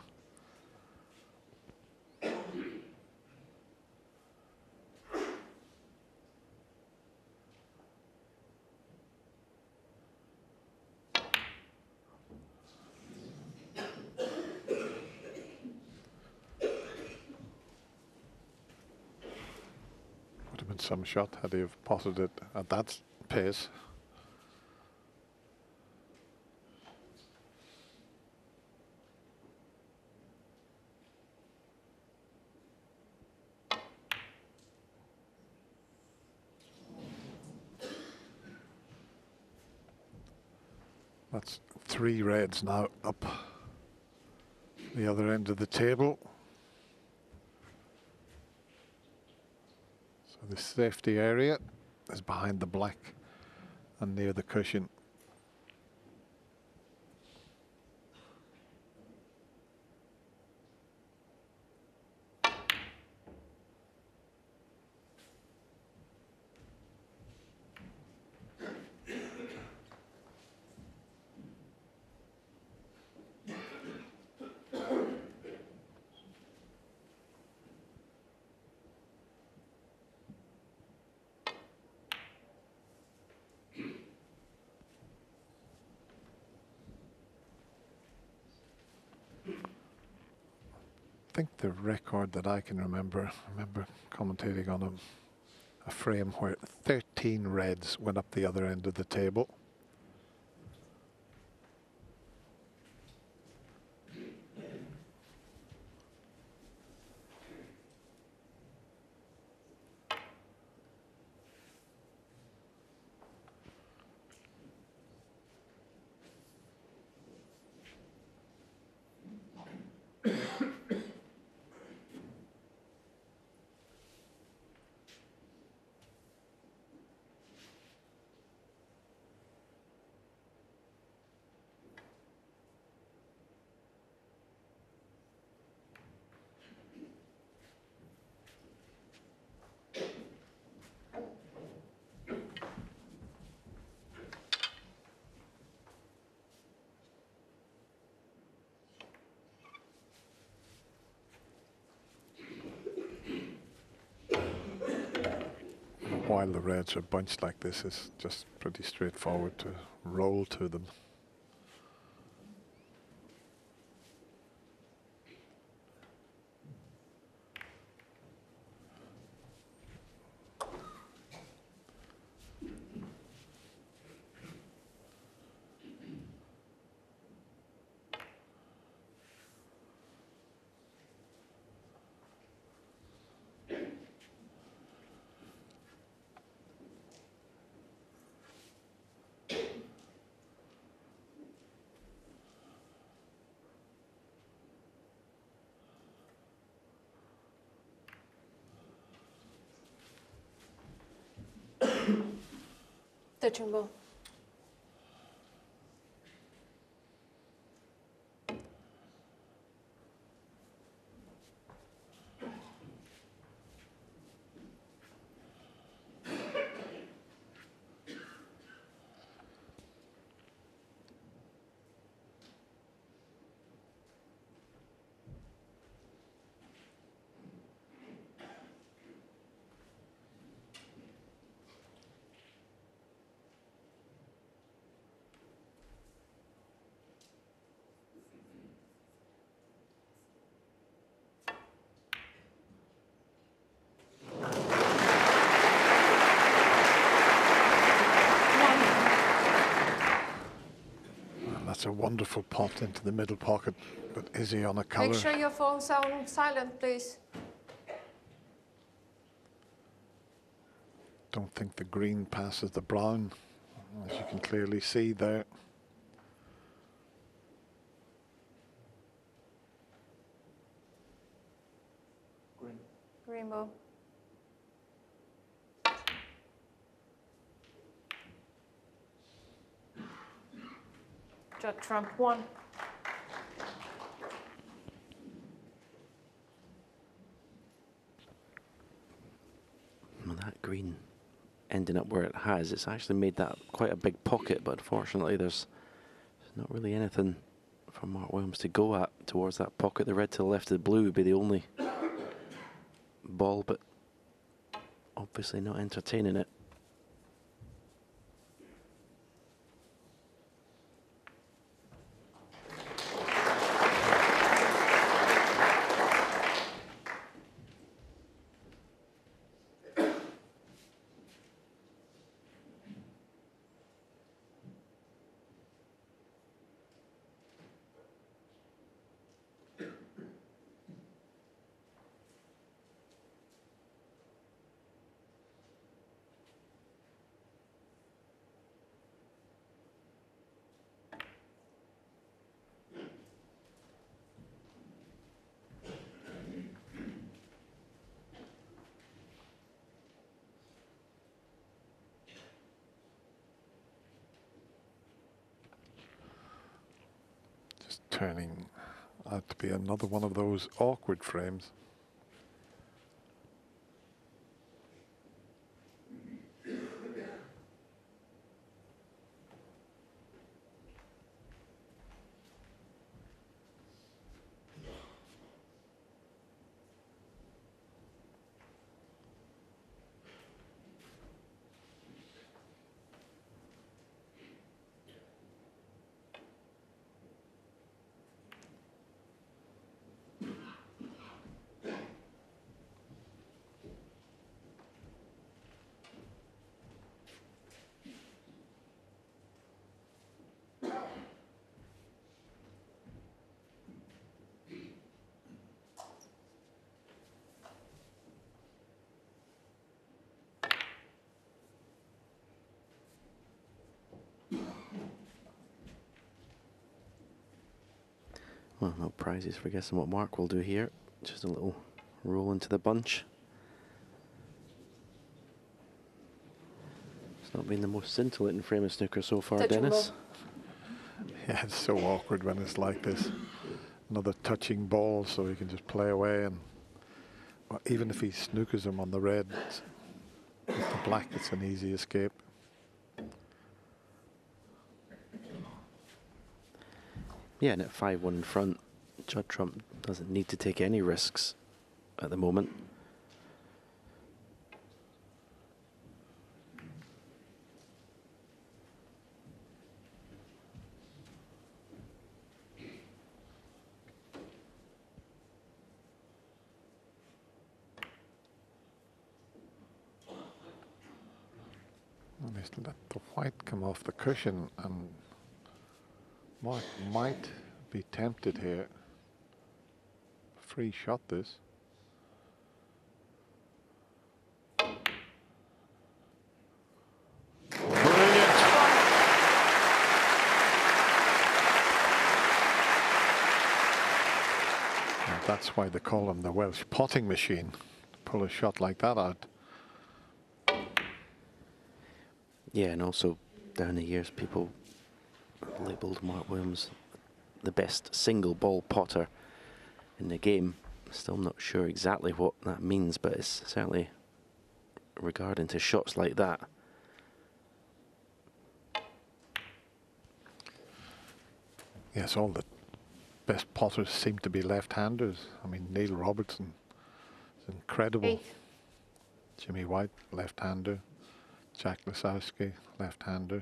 Would have been some shot had he have potted it at that pace. That's 3 reds now up the other end of the table. So the safety area is behind the black and near the cushion. I think the record that I can remember commentating on a frame where 13 reds went up the other end of the table. While the reds are bunched like this, it's just pretty straightforward to roll to them. Touching ball. A wonderful pot into the middle pocket, but is he on a colour? Make sure your phone sounds silent, please. Don't think the green passes the brown, as you can clearly see there. Green. Rainbow. Judd Trump 1. Well, that green ending up where it has, it's actually made that quite a big pocket, but unfortunately there's not really anything for Mark Williams to go at towards that pocket. The red to the left of the blue would be the only ball, but obviously not entertaining it. Turning out to be another one of those awkward frames. Well, no prizes for guessing what Mark will do here. Just a little roll into the bunch. It's not been the most scintillating frame of snooker so far, Dennis. Yeah, it's so awkward when it's like this. Another touching ball, so he can just play away, and well, even if he snookers him on the red, with the black, it's an easy escape. Yeah, and at 5-1 in front, Judd Trump doesn't need to take any risks at the moment. And he's let the white come off the cushion, and Mark might be tempted here. Free shot this. Brilliant. And that's why they call him the Welsh potting machine. Pull a shot like that out. Yeah, and also down the years, people labelled Mark Williams the best single ball potter in the game. Still not sure exactly what that means, but it's certainly regarding to shots like that. Yes, all the best potters seem to be left-handers. I mean, Neil Robertson is incredible. Jimmy White, left-hander. Jack Lisowski, left-hander.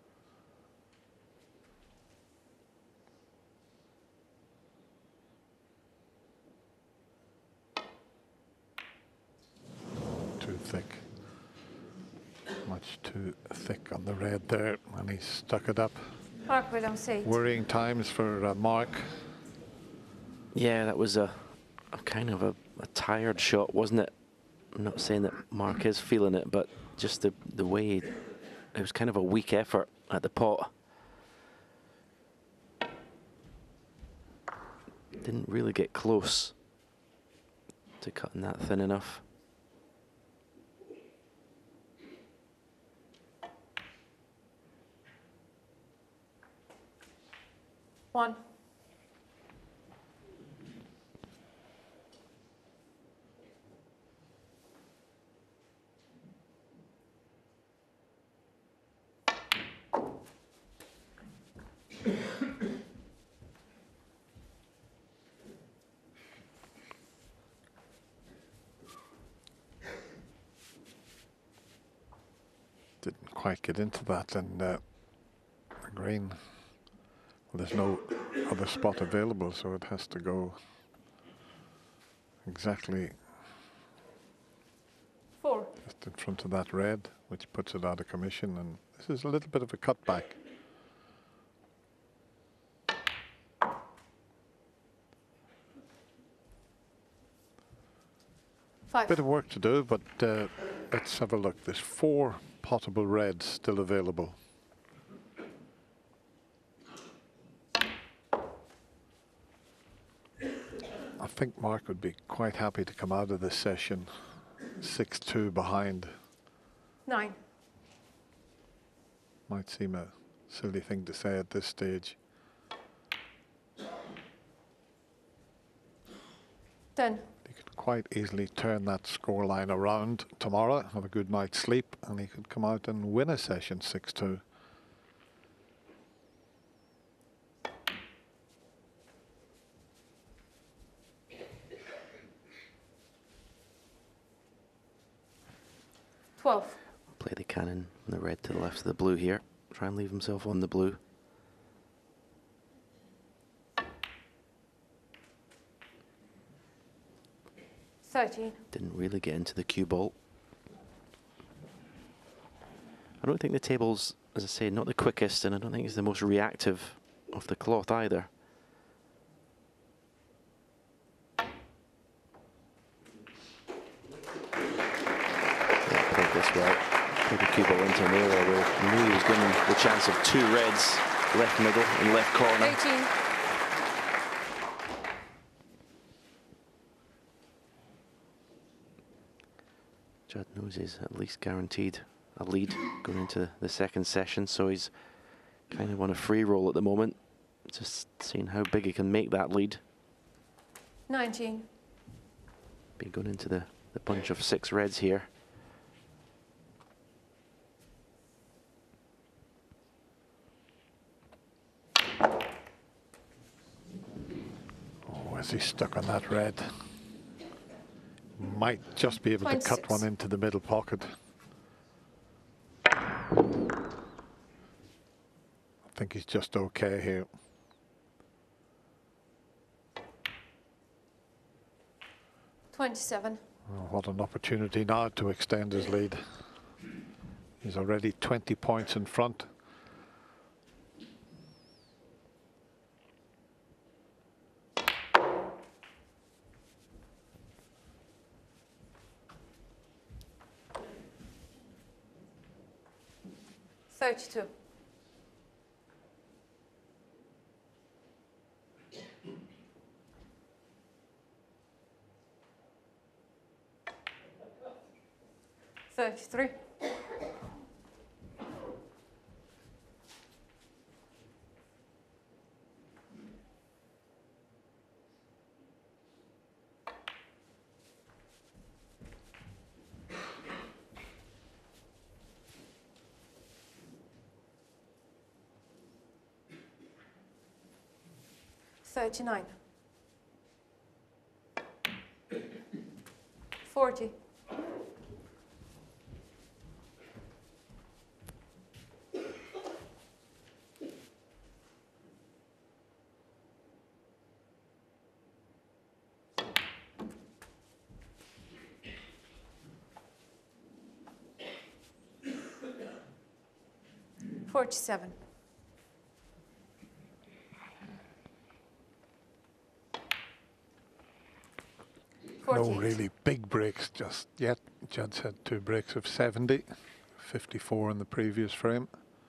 Too thick. Much too thick on the red there, and he stuck it up. Mark Williams 8. Worrying times for Mark. Yeah, that was a kind of a tired shot, wasn't it? I'm not saying that Mark is feeling it, but just the way it was kind of a weak effort at the pot. Didn't really get close to cutting that thin enough. 1. Didn't quite get into that, and the green, well, there's no other spot available, so it has to go exactly 4. just in front of that red, which puts it out of commission, and this is a little bit of a cutback. Bit of work to do, but let's have a look. There's 4 potable reds still available. I think Mark would be quite happy to come out of this session 6-2 behind. 9. Might seem a silly thing to say at this stage. 10. He could quite easily turn that scoreline around tomorrow, have a good night's sleep, and he could come out and win a session 6-2. Play the cannon from the red to the left of the blue here. Try and leave himself on the blue. Didn't really get into the cue ball. I don't think the table's, as I say, not the quickest, and I don't think it's the most reactive of the cloth either. Yeah, played this well. Played the cue ball into an area where he knew he was given the chance of 2 reds, left middle and left corner. 18. Judd knows he's at least guaranteed a lead going into the second session, so he's kind of on a free roll at the moment, just seeing how big he can make that lead. 19. Be going into the bunch of 6 reds here. Oh, is he stuck on that red? Might just be able to cut one into the middle pocket. I think he's just okay here. 27. Oh, what an opportunity now to extend his lead. He's already 20 points in front. Thirty-two. Thirty-three. 39. 40. 47. 48. No really big breaks just yet. Judd's had 2 breaks of 70, 54 in the previous frame.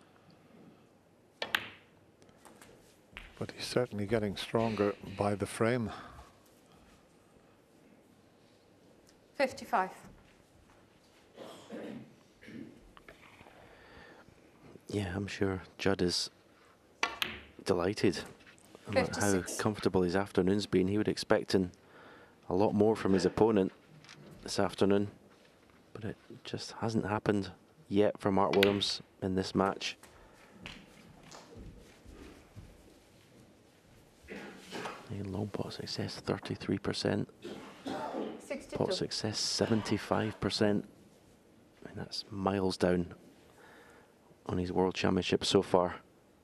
But he's certainly getting stronger by the frame. 55. Yeah, I'm sure Judd is delighted about how 56. comfortable his afternoon's been. He would expecting a lot more from his opponent this afternoon, but it just hasn't happened yet for Mark Williams in this match. Long pot success 33%, 62. pot success 75%. I mean, that's miles down on his World Championship so far.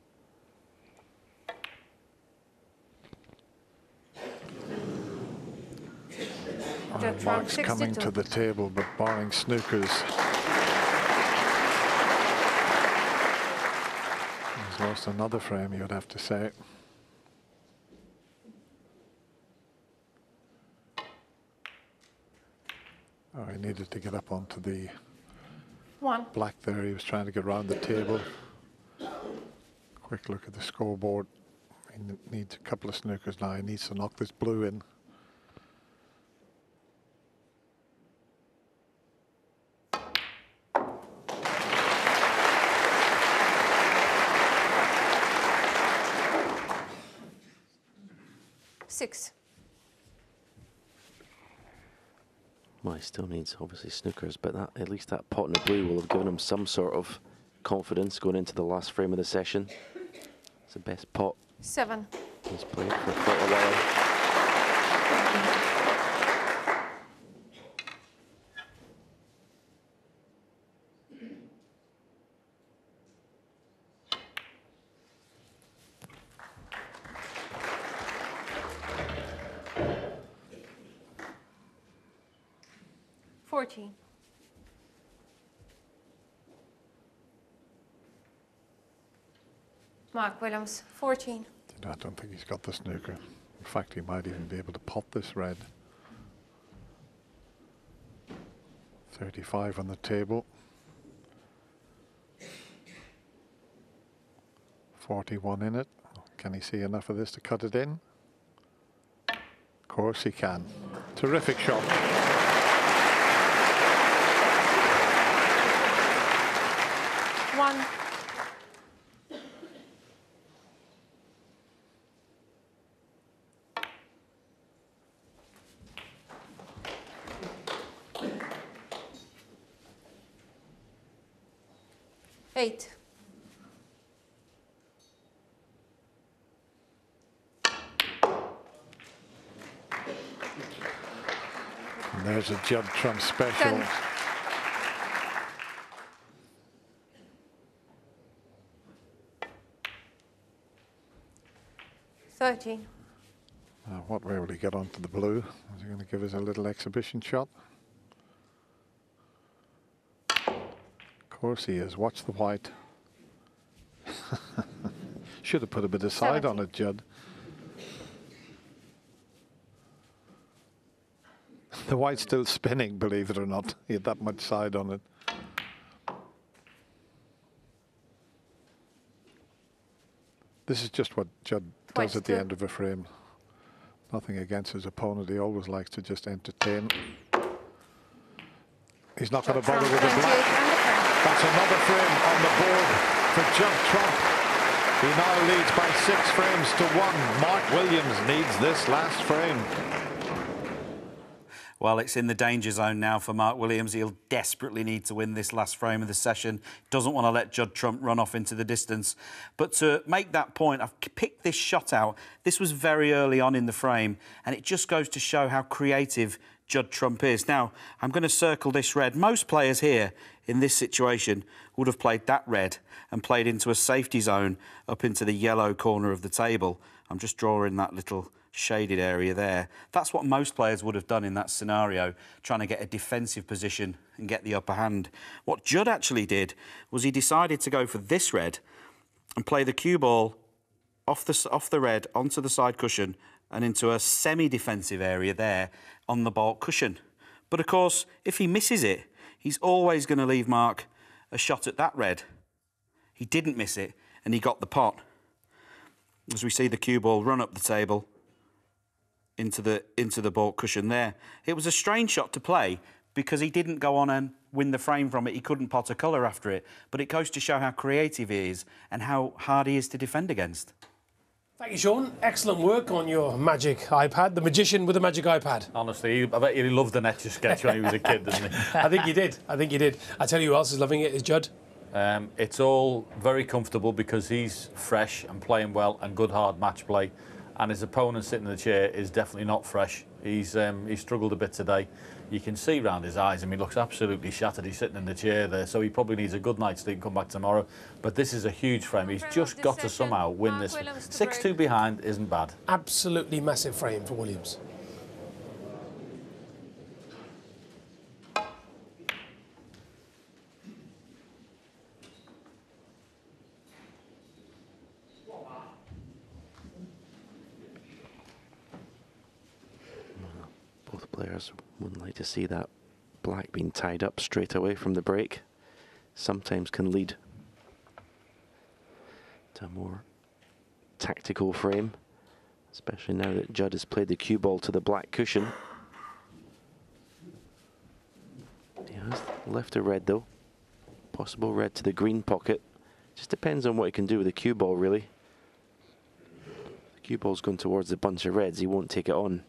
Mark's coming to the table, but barring snookers, he's lost another frame, you would have to say. Oh, he needed to get up onto the black there. He was trying to get around the table. Quick look at the scoreboard. He needs a couple of snookers now. He needs to knock this blue in. Six. Well, he still needs, obviously, snookers, but that, at least that pot in the blue will have given him some sort of confidence going into the last frame of the session. It's the best pot 7. he's played for quite a while. Mark Williams, 14. I don't think he's got the snooker. In fact, he might even be able to pot this red. 35 on the table. 41 in it. Can he see enough of this to cut it in? Of course he can. Terrific shot. One. Eight. And there's a Judd Trump special. 10. Now, what way will he get onto the blue? Is he going to give us a little exhibition shot? Of course he is. Watch the white. Should have put a bit of side 70. on it, Judd. The white's still spinning, believe it or not. He had that much side on it. This is just what Judd does at the end of a frame. Nothing against his opponent. He always likes to just entertain. He's not going to bother with the black. That's another frame on the board for Judd Trump. He now leads by 6 frames to 1. Mark Williams needs this last frame. Well, it's in the danger zone now for Mark Williams. He'll desperately need to win this last frame of the session. Doesn't want to let Judd Trump run off into the distance. But to make that point, I've picked this shot out. This was very early on in the frame, and it just goes to show how creative Judd Trump is. Now, I'm going to circle this red. Most players here in this situation would have played that red and played into a safety zone up into the yellow corner of the table. I'm just drawing that little shaded area there. That's what most players would have done in that scenario, trying to get a defensive position and get the upper hand. What Judd actually did was he decided to go for this red and play the cue ball off the red onto the side cushion and into a semi-defensive area there on the baulk cushion. But of course, if he misses it, he's always going to leave Mark a shot at that red. He didn't miss it, and he got the pot. As we see the cue ball run up the table into the baulk cushion there. It was a strange shot to play because he didn't go on and win the frame from it. He couldn't pot a colour after it. But it goes to show how creative he is and how hard he is to defend against. Thank you, Sean. Excellent work on your magic iPad. The magician with the magic iPad. Honestly, I bet he loved the Etch a Sketch when he was a kid, didn't he? I think he did. I think he did. I tell you who else is loving it is Judd. It's all very comfortable because he's fresh and playing well and good hard match play. And his opponent sitting in the chair is definitely not fresh. He's struggled a bit today. You can see round his eyes. I mean, he looks absolutely shattered. He's sitting in the chair there, so he probably needs a good night's sleep and come back tomorrow. But this is a huge frame. He's just got to somehow win this. 6-2 behind isn't bad. Absolutely massive frame for Williams. Both players wouldn't like to see that black being tied up straight away from the break. Sometimes can lead to a more tactical frame, especially now that Judd has played the cue ball to the black cushion. He has left a red though. Possible red to the green pocket. Just depends on what he can do with the cue ball, really. The cue ball's going towards the bunch of reds, he won't take it on.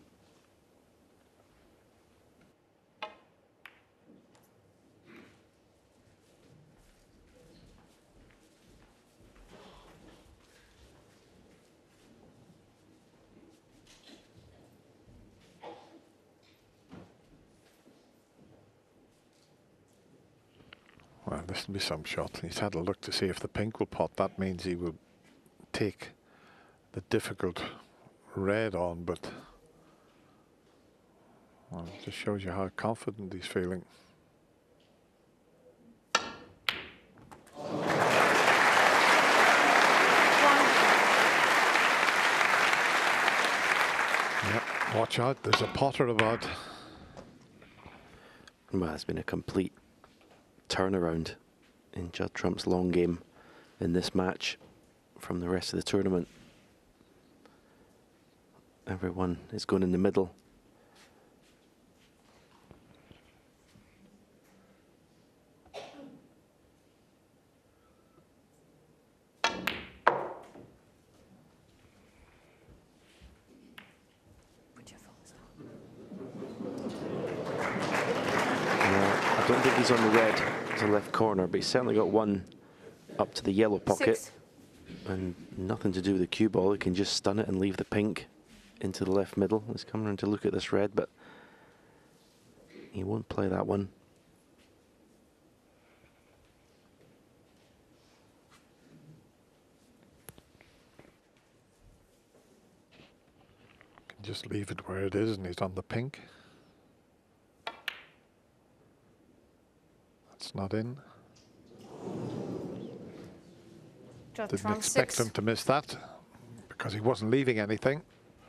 Well, this will be some shot. He's had a look to see if the pink will pot. That means he will take the difficult red on, but well, it just shows you how confident he's feeling. Yep, watch out, there's a potter about. Well, it's been a complete turnaround in Judd Trump's long game in this match from the rest of the tournament. Everyone is going in the middle. I don't think he's on the red to the left corner, but he's certainly got one up to the yellow pocket. 6. And nothing to do with the cue ball. He can just stun it and leave the pink into the left middle. He's coming around to look at this red, but he won't play that one. Can just leave it where it is, and he's on the pink. That's not in. Didn't expect him to miss that because he wasn't leaving anything.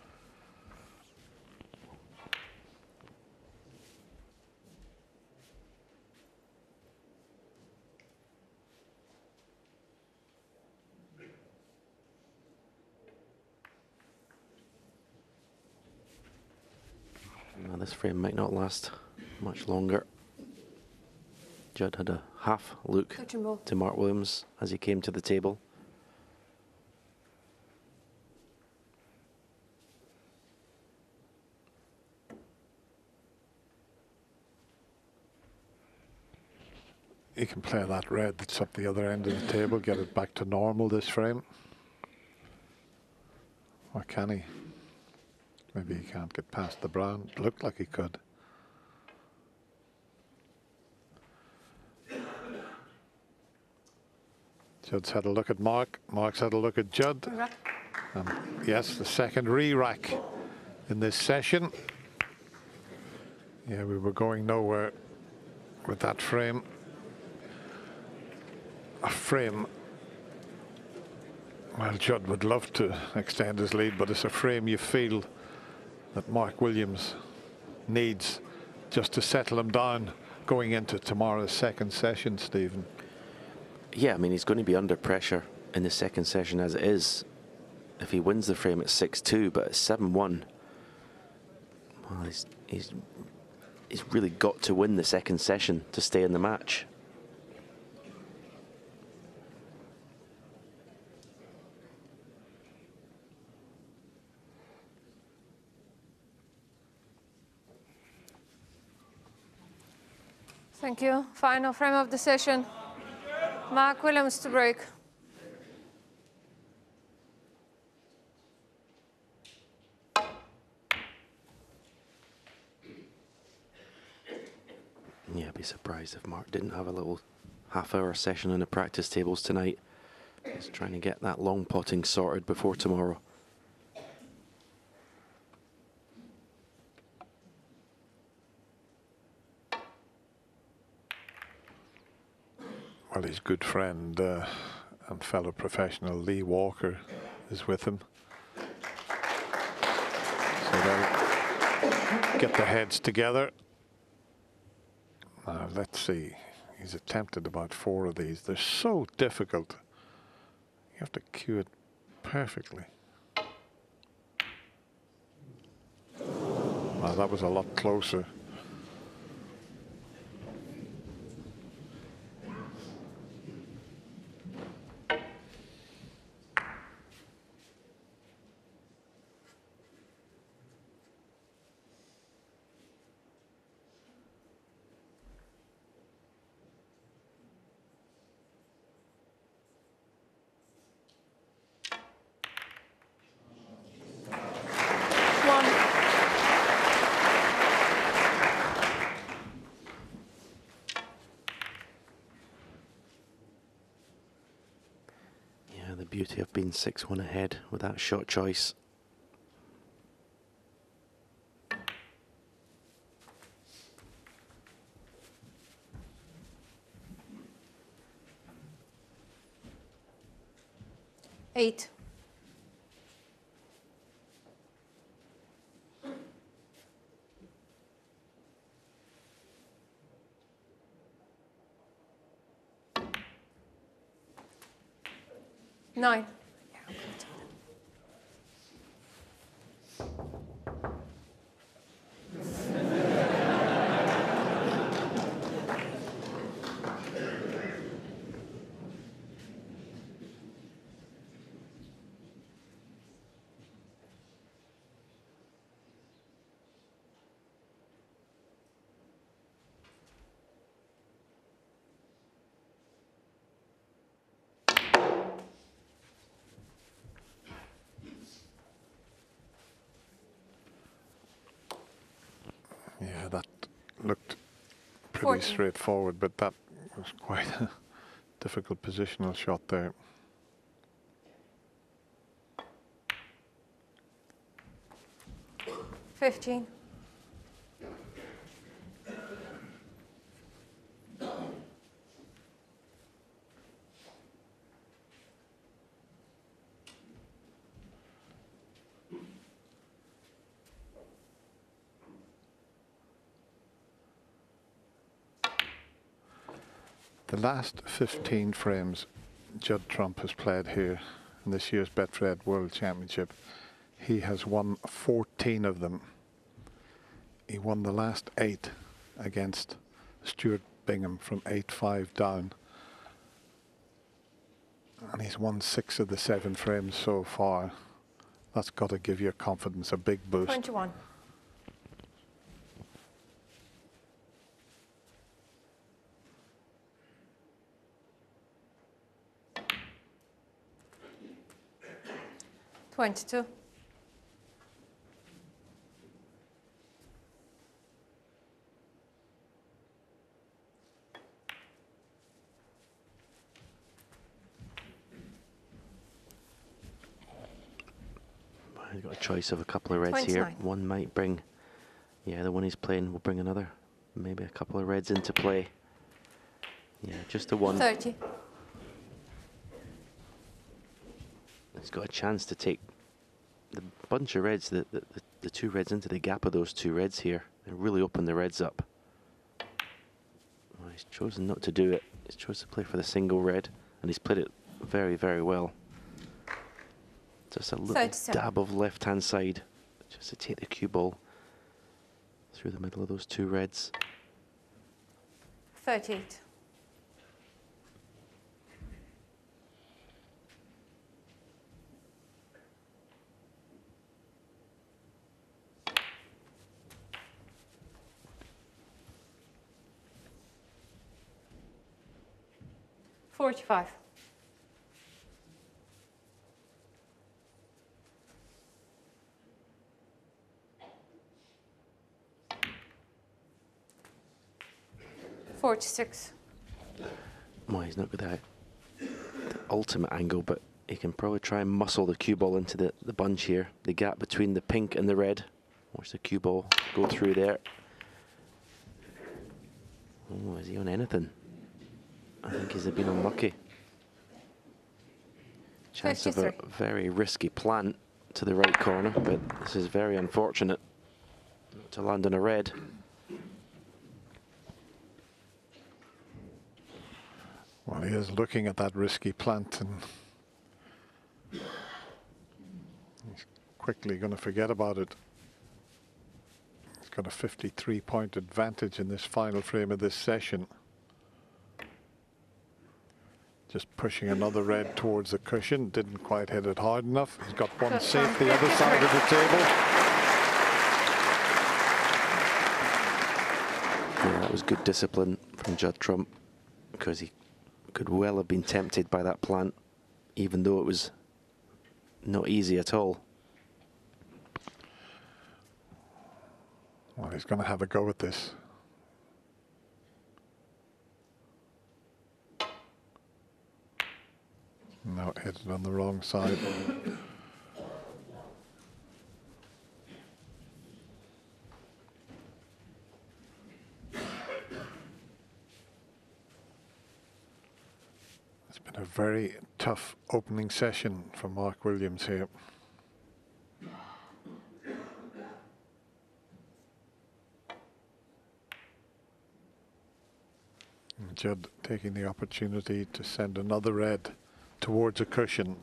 Now this frame might not last much longer. Judd had a half look to Mark Williams as he came to the table. He can play that red that's up the other end of the table, get it back to normal this frame. Or can he? Maybe he can't get past the brown. It looked like he could. Judd's had a look at Mark. Mark's had a look at Judd. Yes, the second re-rack in this session. Yeah, we were going nowhere with that frame. A frame. Well, Judd would love to extend his lead, but it's a frame you feel that Mark Williams needs just to settle him down going into tomorrow's second session, Stephen. Yeah, I mean, he's going to be under pressure in the second session as it is. If he wins the frame at 6-2, but at 7-1, well, he's really got to win the second session to stay in the match. Thank you. Final frame of the session. Mark Williams to break. Yeah, I'd be surprised if Mark didn't have a little half-hour session on the practice tables tonight. He's trying to get that long potting sorted before tomorrow. Well, his good friend and fellow professional Lee Walker is with him. So they'll get their heads together. Let's see. He's attempted about 4 of these. They're so difficult. You have to cue it perfectly. Wow, that was a lot closer. Beauty of being 6-1 ahead with that shot choice. Eight. Nine. Yeah, that looked pretty 14. straightforward, but that was quite a difficult positional shot there. $15. The last 15 frames Judd Trump has played here in this year's Betfred World Championship, he has won 14 of them. He won the last 8 against Stuart Bingham from 8-5 down. And he's won 6 of the 7 frames so far. That's got to give your confidence a big boost. 21. $22. He's got a choice of a couple of reds 29. here. One might bring, yeah, the one he's playing will bring another, maybe a couple of reds into play. Yeah, just the one. 30. He's got a chance to take the bunch of reds, the 2 reds into the gap of those 2 reds here, and really open the reds up. Well, he's chosen not to do it. He's chosen to play for the single red, and he's played it very, very well. Just a little 37. dab of left-hand side, just to take the cue ball through the middle of those 2 reds. 38. 45. $46. Well, he's not got the ultimate angle, but he can probably try and muscle the cue ball into the bunch here. The gap between the pink and the red. Watch the cue ball go through there. Oh, is he on anything? I think he's been unlucky. Chance 53. of a very risky plant to the right corner, but this is very unfortunate to land on a red. Well, he is looking at that risky plant, and he's quickly going to forget about it. He's got a 53-point advantage in this final frame of this session. Just pushing another red towards the cushion, didn't quite hit it hard enough. He's got one safe the other side of the table. Yeah, that was good discipline from Judd Trump, because he could well have been tempted by that plant, even though it was not easy at all. Well, he's going to have a go at this. No, hit it on the wrong side. It's been a very tough opening session for Mark Williams here. And Judd taking the opportunity to send another red towards a cushion.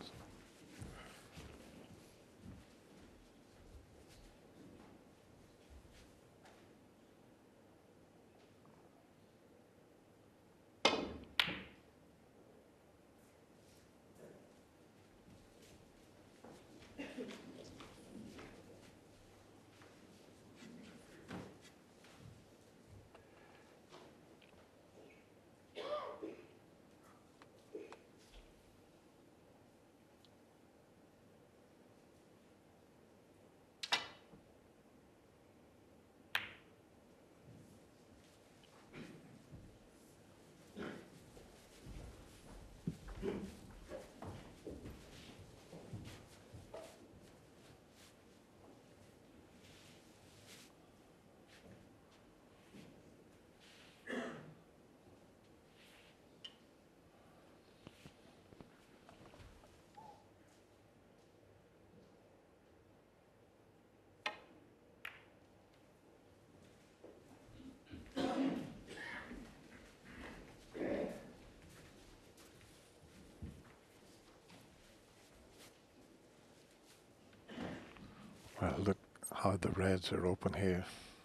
Well, look how the reds are open here.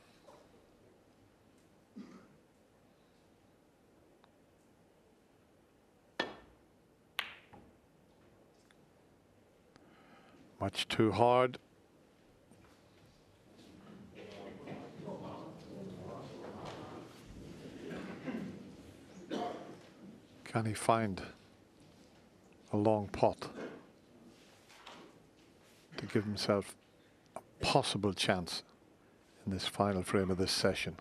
Much too hard. Can he find a long pot to give himself a possible chance in this final frame of this session?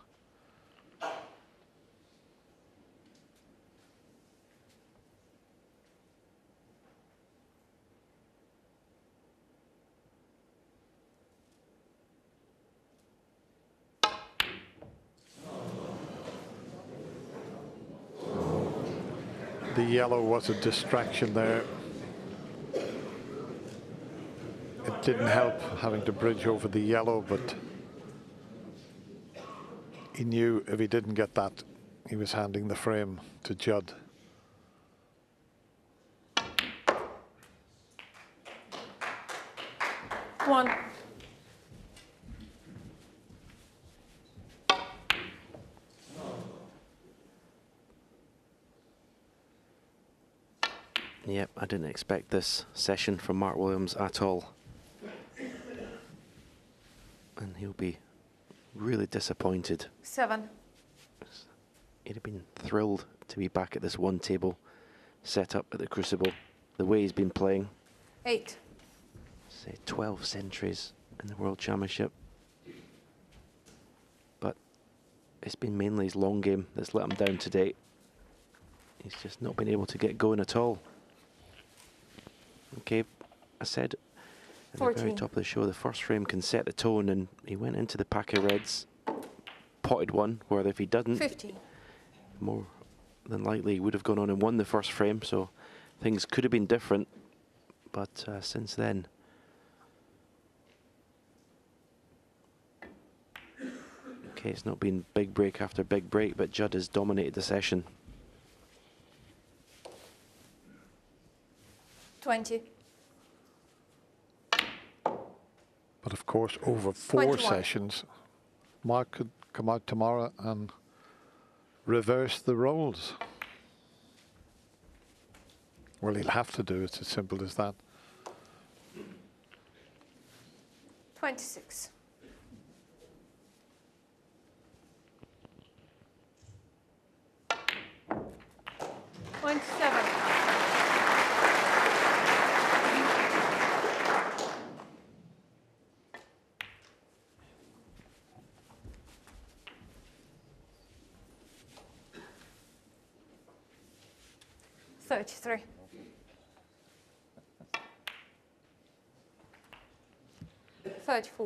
The yellow was a distraction there. It didn't help having to bridge over the yellow, but he knew if he didn't get that, he was handing the frame to Judd. One. Yep, I didn't expect this session from Mark Williams at all. And he'll be really disappointed. 7. He'd have been thrilled to be back at this one table set up at the Crucible, the way he's been playing. 8. Say 12 centuries in the World Championship. But it's been mainly his long game that's let him down to date. He's just not been able to get going at all. Okay, I said at the very top of the show, the first frame can set the tone, and he went into the pack of reds, potted one, where if he didn't, 15. more than likely he would have gone on and won the first frame, so things could have been different. But since then, okay, it's not been big break after big break, but Judd has dominated the session. 20. But of course, over 4 sessions, Mark could come out tomorrow and reverse the roles. Well, he'll have to do it. It's as simple as that. 26. $33. $34.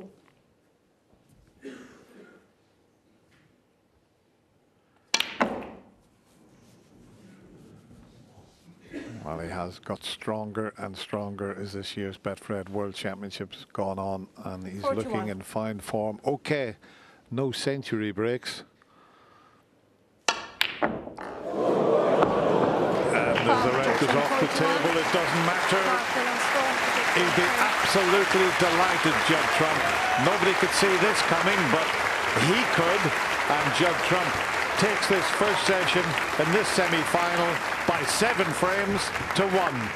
Well, he has got stronger and stronger as this year's Betfred World Championships gone on, and he's 41. looking in fine form. Okay, no century breaks. As the red goes off the table, it doesn't matter. He'd be absolutely delighted, Judd Trump. Nobody could see this coming, but he could. And Judd Trump takes this first session in this semi-final by 7 frames to 1.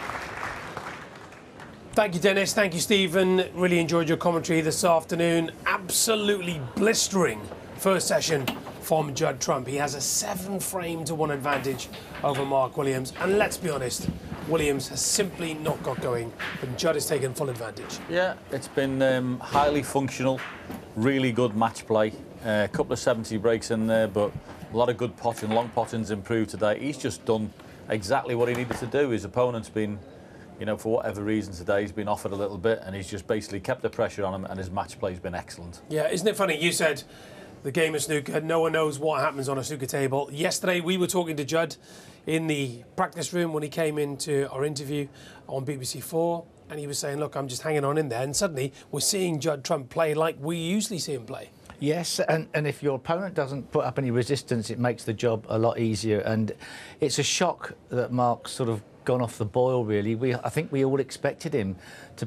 Thank you, Dennis. Thank you, Stephen. Really enjoyed your commentary this afternoon. Absolutely blistering first session from Judd Trump. He has a 7-frame to 1 advantage over Mark Williams. And let's be honest, Williams has simply not got going, and Judd has taken full advantage. Yeah, it's been highly functional, really good match play. A couple of 70 breaks in there, but a lot of good potting. Long potting's improved today. He's just done exactly what he needed to do. His opponent's been, you know, for whatever reason today, he's been offered a little bit, and he's just basically kept the pressure on him, and his match play's been excellent. Yeah, isn't it funny? You said the game of snooker, no one knows what happens on a snooker table. Yesterday, we were talking to Judd in the practice room when he came into our interview on BBC4, and he was saying, look, I'm just hanging on in there, and suddenly we're seeing Judd Trump play like we usually see him play. Yes, and if your opponent doesn't put up any resistance, it makes the job a lot easier. And it's a shock that Mark's sort of gone off the boil, really. I think we all expected him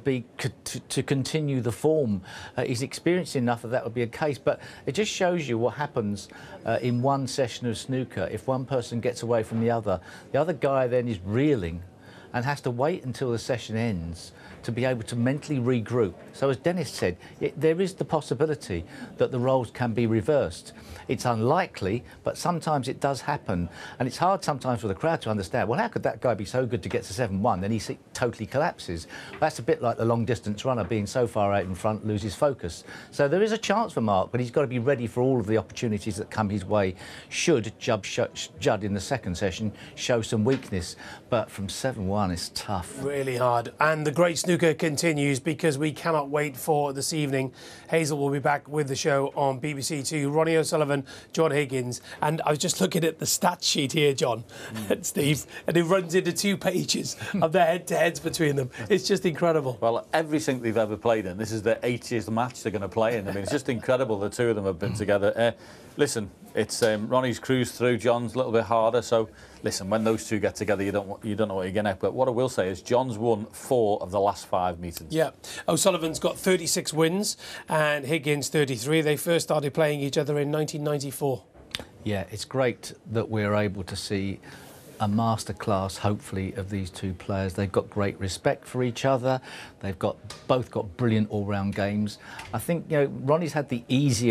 to continue the form. He's experienced enough that would be a case, but it just shows you what happens in one session of snooker. If one person gets away from the other guy then is reeling and has to wait until the session ends to be able to mentally regroup. So as Dennis said, there is the possibility that the roles can be reversed. It's unlikely, but sometimes it does happen. And it's hard sometimes for the crowd to understand, well, how could that guy be so good to get to 7-1? Then he totally collapses. That's a bit like the long-distance runner being so far out in front, loses focus. So there is a chance for Mark, but he's got to be ready for all of the opportunities that come his way should Judd in the second session show some weakness. But from 7-1, it's tough. Really hard. And the great snooker continues because we cannot wait for this evening. Hazel will be back with the show on BBC Two. Ronnie O'Sullivan, John Higgins. And I was just looking at the stats sheet here, John and Steve, and it runs into 2 pages of their head-to-heads between them. It's just incredible. Well, everything they've ever played in, this is their 80th match they're going to play in. I mean, it's just incredible the two of them have been together. Listen, it's Ronnie's cruised through, John's a little bit harder, so listen, when those two get together, you don't know what you're going to get. But what I will say is John's won 4 of the last 5 meetings. Yeah, O'Sullivan's got 36 wins and Higgins 33. They first started playing each other in 1994. Yeah, it's great that we're able to see a masterclass, hopefully, of these two players. They've got great respect for each other. They've both got brilliant all-round games. I think, you know, Ronnie's had the easier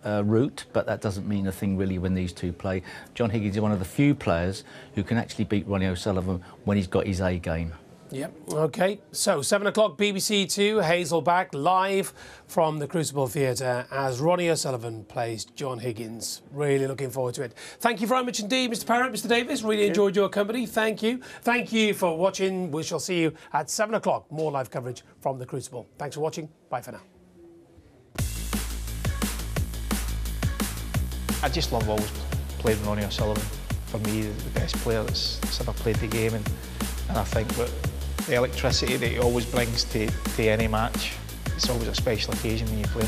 route, but that doesn't mean a thing really when these two play. John Higgins is one of the few players who can actually beat Ronnie O'Sullivan when he's got his A game. Yep, OK. So, 7 o'clock, BBC 2, Hazelback, live from the Crucible Theatre as Ronnie O'Sullivan plays John Higgins. Really looking forward to it. Thank you very much indeed, Mr Parrott, Mr Davis. Really enjoyed your company. Thank you. Thank you for watching. We shall see you at 7 o'clock. More live coverage from the Crucible. Thanks for watching. Bye for now. I just love always playing Ronnie O'Sullivan. For me, the best player that's ever played the game, and I think that the electricity that he always brings to any match, it's always a special occasion when you play.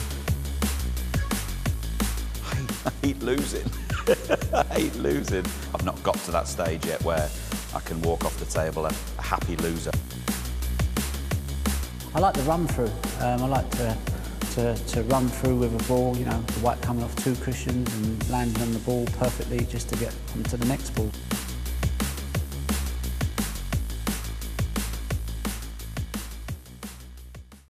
I hate losing. I hate losing. I've not got to that stage yet where I can walk off the table a happy loser. I like the run through. I like to run through with a ball, you know, the white coming off 2 cushions and landing on the ball perfectly just to get onto the next ball.